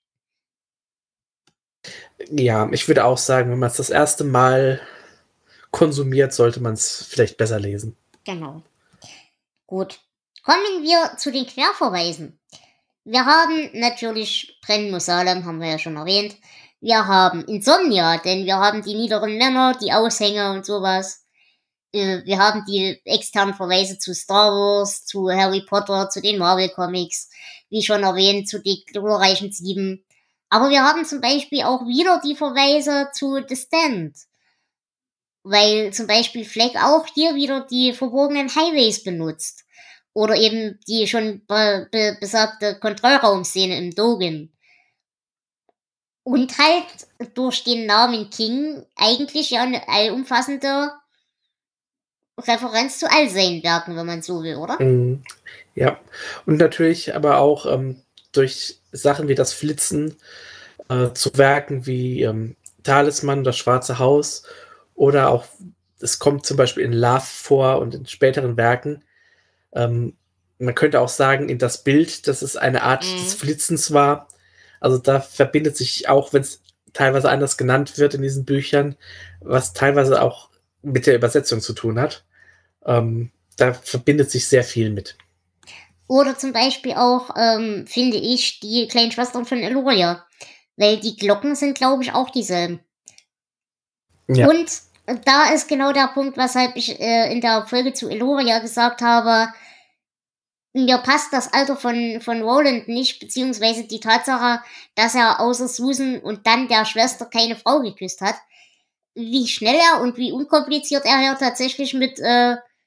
Ja, ich würde auch sagen, wenn man es das erste Mal konsumiert, sollte man es vielleicht besser lesen. Genau. Gut. Kommen wir zu den Querverweisen. Wir haben natürlich Brennen muss Salem, haben wir ja schon erwähnt. Wir haben Insomnia, denn wir haben die niederen Männer, die Aushänge und sowas. Wir haben die externen Verweise zu Star Wars, zu Harry Potter, zu den Marvel Comics, wie schon erwähnt, zu die glorreichen 7. Aber wir haben zum Beispiel auch wieder die Verweise zu The Stand. Weil zum Beispiel Fleck auch hier wieder die verborgenen Highways benutzt. Oder eben die schon besagte Kontrollraumszene im Dogen. Und halt durch den Namen King eigentlich ja eine allumfassende Referenz zu all seinen Werken, wenn man so will, oder? Ja, und natürlich aber auch durch Sachen wie das Flitzen zu Werken wie Talisman, das Schwarze Haus oder auch, es kommt zum Beispiel in Love vor und in späteren Werken. Man könnte auch sagen, in das Bild, dass es eine Art des Flitzens war. Also da verbindet sich auch, wenn es teilweise anders genannt wird in diesen Büchern, was teilweise auch mit der Übersetzung zu tun hat. Da verbindet sich sehr viel mit. Oder zum Beispiel auch, finde ich, die kleinen Schwestern von Eloria. Weil die Glocken sind, glaube ich, auch dieselben. Ja. Und da ist genau der Punkt, weshalb ich in der Folge zu Eloria gesagt habe, mir passt das Alter von Roland nicht, beziehungsweise die Tatsache, dass er außer Susan und dann der Schwester keine Frau geküsst hat. Wie schnell er und wie unkompliziert er ja tatsächlich mit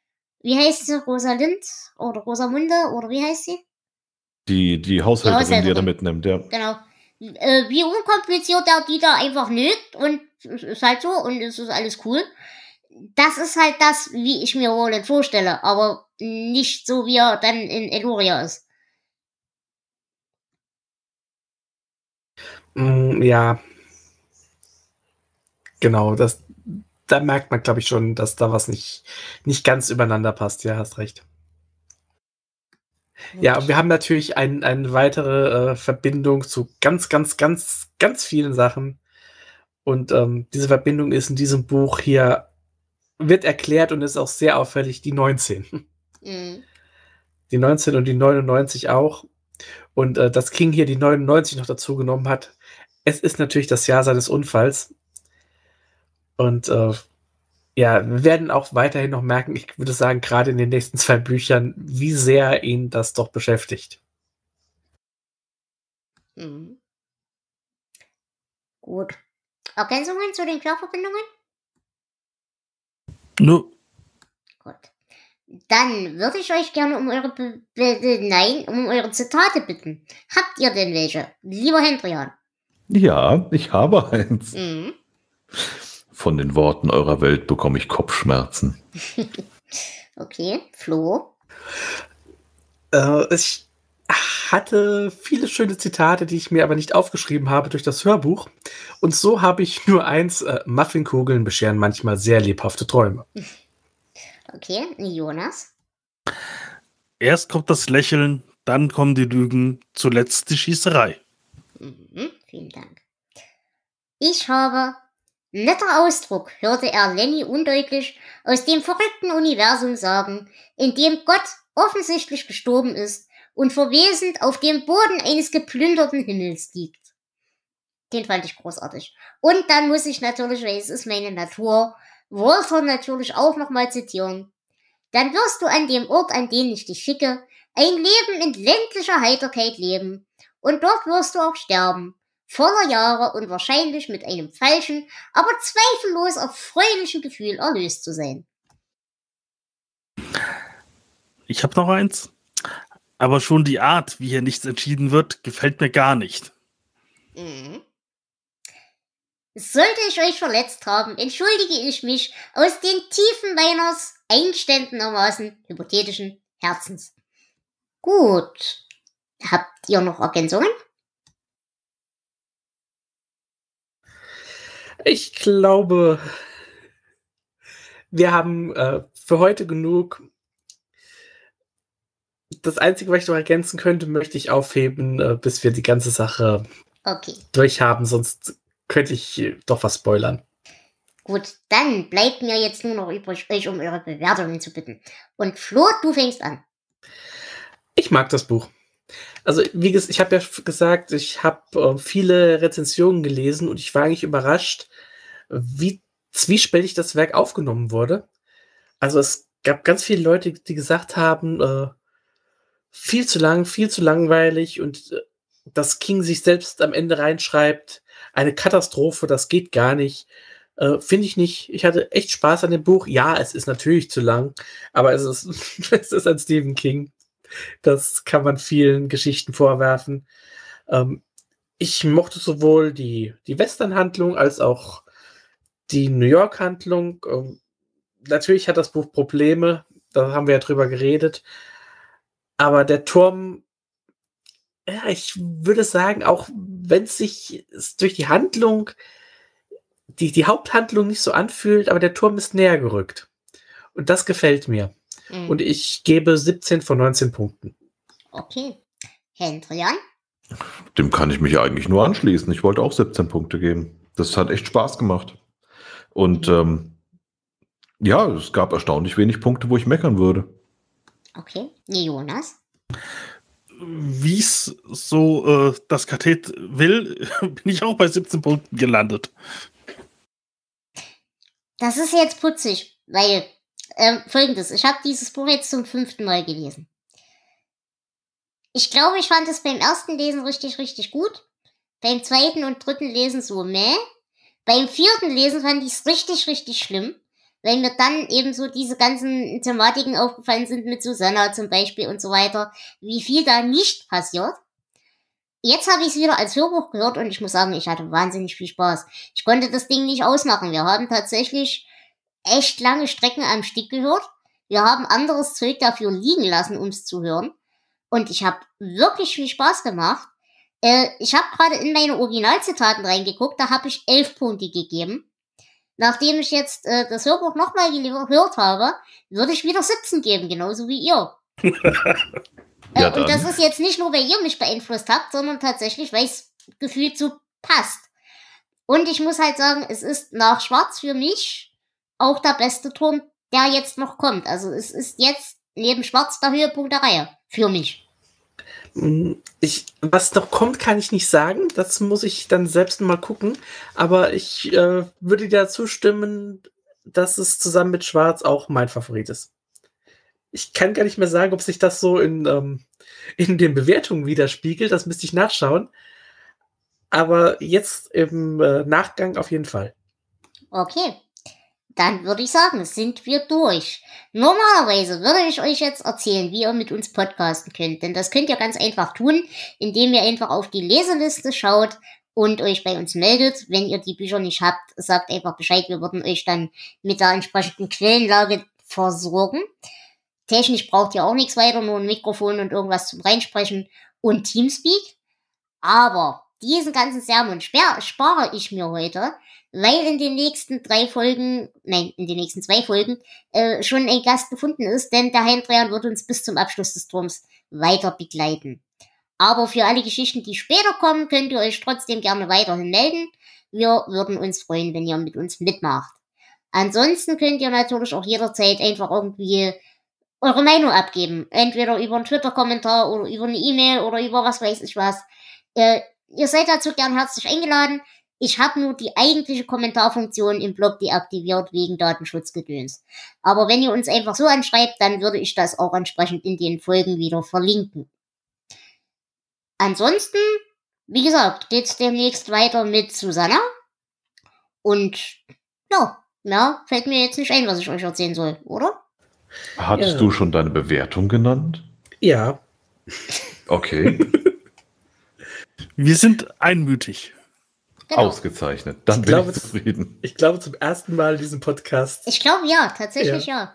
wie heißt sie? Rosalind? Oder Rosamunde? Oder wie heißt sie? Die Haushälterin, die er da mitnimmt, ja. Genau. Wie unkompliziert er die da einfach näht und es ist halt so und es ist alles cool. Das ist halt das, wie ich mir Roland vorstelle, aber nicht so, wie er dann in Eluria ist. Ja. Genau, da merkt man, glaube ich, schon, dass da was nicht ganz übereinander passt. Ja, hast recht. Ja, und wir haben natürlich eine weitere Verbindung zu ganz, ganz, ganz, ganz vielen Sachen. Und diese Verbindung ist in diesem Buch hier, wird erklärt und ist auch sehr auffällig, die 19. Mhm. Die 19 und die 99 auch. Und dass King hier die 99 noch dazu genommen hat, es ist natürlich das Jahr seines Unfalls. Und ja, wir werden auch weiterhin noch merken, ich würde sagen, gerade in den nächsten 2 Büchern, wie sehr ihn das doch beschäftigt. Mhm. Gut. Ergänzungen zu den Querverbindungen? Nö. Gut. Dann würde ich euch gerne um eure um eure Zitate bitten. Habt ihr denn welche? Lieber Hendrian. Ja, ich habe eins. Mhm. Von den Worten eurer Welt bekomme ich Kopfschmerzen. Okay, Flo. Ich hatte viele schöne Zitate, die ich mir aber nicht aufgeschrieben habe durch das Hörbuch. Und so habe ich nur eins: Muffinkugeln bescheren manchmal sehr lebhafte Träume. Okay, Jonas. Erst kommt das Lächeln, dann kommen die Lügen, zuletzt die Schießerei. Mhm, vielen Dank. Ich habe: Netter Ausdruck, hörte er Lenny undeutlich aus dem verrückten Universum sagen, in dem Gott offensichtlich gestorben ist und verwesend auf dem Boden eines geplünderten Himmels liegt. Den fand ich großartig. Und dann muss ich natürlich, weil es ist meine Natur, Walter natürlich auch nochmal zitieren. Dann wirst du an dem Ort, an den ich dich schicke, ein Leben in ländlicher Heiterkeit leben. Und dort wirst du auch sterben. Voller Jahre und wahrscheinlich mit einem falschen, aber zweifellos erfreulichen Gefühl erlöst zu sein. Ich habe noch eins. Aber schon die Art, wie hier nichts entschieden wird, gefällt mir gar nicht. Mhm. Sollte ich euch verletzt haben, entschuldige ich mich aus den Tiefen meines einständenermaßen hypothetischen Herzens. Gut. Habt ihr noch Ergänzungen? Ich glaube, wir haben für heute genug. Das Einzige, was ich noch ergänzen könnte, möchte ich aufheben, bis wir die ganze Sache durchhaben, sonst könnte ich doch was spoilern. Gut, dann bleibt mir jetzt nur noch übrig, euch um eure Bewertungen zu bitten. Und Flo, du fängst an. Ich mag das Buch. Also, wie gesagt, ich habe ja gesagt, ich habe viele Rezensionen gelesen und ich war eigentlich überrascht, wie zwiespältig das Werk aufgenommen wurde. Also, es gab ganz viele Leute, die gesagt haben, viel zu lang, viel zu langweilig und dass King sich selbst am Ende reinschreibt, eine Katastrophe, das geht gar nicht. Finde ich nicht. Ich hatte echt Spaß an dem Buch. Ja, es ist natürlich zu lang, aber es ist, es ist ein Stephen King. Das kann man vielen Geschichten vorwerfen. Ich mochte sowohl die Western-Handlung als auch die New York-Handlung. Natürlich hat das Buch Probleme, da haben wir ja drüber geredet. Aber der Turm, ja, ich würde sagen, auch wenn es sich durch die Handlung, die Haupthandlung nicht so anfühlt, aber der Turm ist näher gerückt. Und das gefällt mir. Mhm. Und ich gebe 17 von 19 Punkten. Okay. Hendrian? Dem kann ich mich eigentlich nur anschließen. Ich wollte auch 17 Punkte geben. Das hat echt Spaß gemacht. Und ja, es gab erstaunlich wenig Punkte, wo ich meckern würde. Okay. Jonas? Wie es so das Quartett will, bin ich auch bei 17 Punkten gelandet. Das ist jetzt putzig, weil Folgendes, ich habe dieses Buch jetzt zum 5. Mal gelesen. Ich glaube, ich fand es beim ersten Lesen richtig, richtig gut. Beim 2. und 3. Lesen so meh. Beim 4. Lesen fand ich es richtig, richtig schlimm. weil mir dann eben so diese ganzen Thematiken aufgefallen sind mit Susanna zum Beispiel und so weiter, wie viel da nicht passiert. Jetzt habe ich es wieder als Hörbuch gehört und ich muss sagen, ich hatte wahnsinnig viel Spaß. Ich konnte das Ding nicht ausmachen. Wir haben tatsächlich echt lange Strecken am Stück gehört. Wir haben anderes Zeug dafür liegen lassen, um es zu hören. Und ich habe wirklich viel Spaß gemacht. Ich habe gerade in meine Originalzitaten reingeguckt, da habe ich 11 Punkte gegeben. Nachdem ich jetzt das Hörbuch nochmal gehört habe, würde ich wieder 17 geben, genauso wie ihr. Ja, und das ist jetzt nicht nur, weil ihr mich beeinflusst habt, sondern tatsächlich, weil es gefühlt so passt. Und ich muss halt sagen, es ist nach Schwarz für mich auch der beste Turm, der jetzt noch kommt. Also es ist jetzt neben Schwarz der Höhepunkt der Reihe. Für mich. Was noch kommt, kann ich nicht sagen. Das muss ich dann selbst mal gucken. Aber ich würde dir zustimmen, dass es zusammen mit Schwarz auch mein Favorit ist. Ich kann gar nicht mehr sagen, ob sich das so in den Bewertungen widerspiegelt. Das müsste ich nachschauen. Aber jetzt im Nachgang auf jeden Fall. Okay. Dann würde ich sagen, sind wir durch. Normalerweise würde ich euch jetzt erzählen, wie ihr mit uns podcasten könnt. Denn das könnt ihr ganz einfach tun, indem ihr einfach auf die Leseliste schaut und euch bei uns meldet. Wenn ihr die Bücher nicht habt, sagt einfach Bescheid. Wir würden euch dann mit der entsprechenden Quellenlage versorgen. Technisch braucht ihr auch nichts weiter, nur ein Mikrofon und irgendwas zum Reinsprechen und Teamspeak. Aber diesen ganzen Sermon spare ich mir heute, weil in den nächsten 2 Folgen schon ein Gast gefunden ist, denn der Hendrian wird uns bis zum Abschluss des Turms weiter begleiten. Aber für alle Geschichten, die später kommen, könnt ihr euch trotzdem gerne weiterhin melden. Wir würden uns freuen, wenn ihr mit uns mitmacht. Ansonsten könnt ihr natürlich auch jederzeit einfach irgendwie eure Meinung abgeben. Entweder über einen Twitter-Kommentar oder über eine E-Mail oder über was weiß ich was. Ihr seid dazu gern herzlich eingeladen. Ich habe nur die eigentliche Kommentarfunktion im Blog deaktiviert wegen Datenschutzgedöns. Aber wenn ihr uns einfach so anschreibt, dann würde ich das auch entsprechend in den Folgen wieder verlinken. Ansonsten, wie gesagt, geht's demnächst weiter mit Susanna. Und ja, fällt mir jetzt nicht ein, was ich euch erzählen soll, oder? Hattest du schon deine Bewertung genannt? Ja. Okay. Wir sind einmütig. Genau. Ausgezeichnet. Dann bin ich zufrieden. Ich glaube zum ersten Mal in diesem Podcast. Ich glaube ja, tatsächlich ja.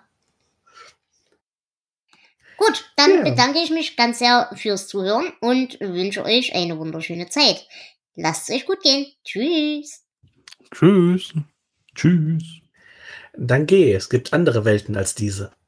Gut, dann bedanke ich mich ganz sehr fürs Zuhören und wünsche euch eine wunderschöne Zeit. Lasst es euch gut gehen. Tschüss. Tschüss. Tschüss. Dann geh, es gibt andere Welten als diese.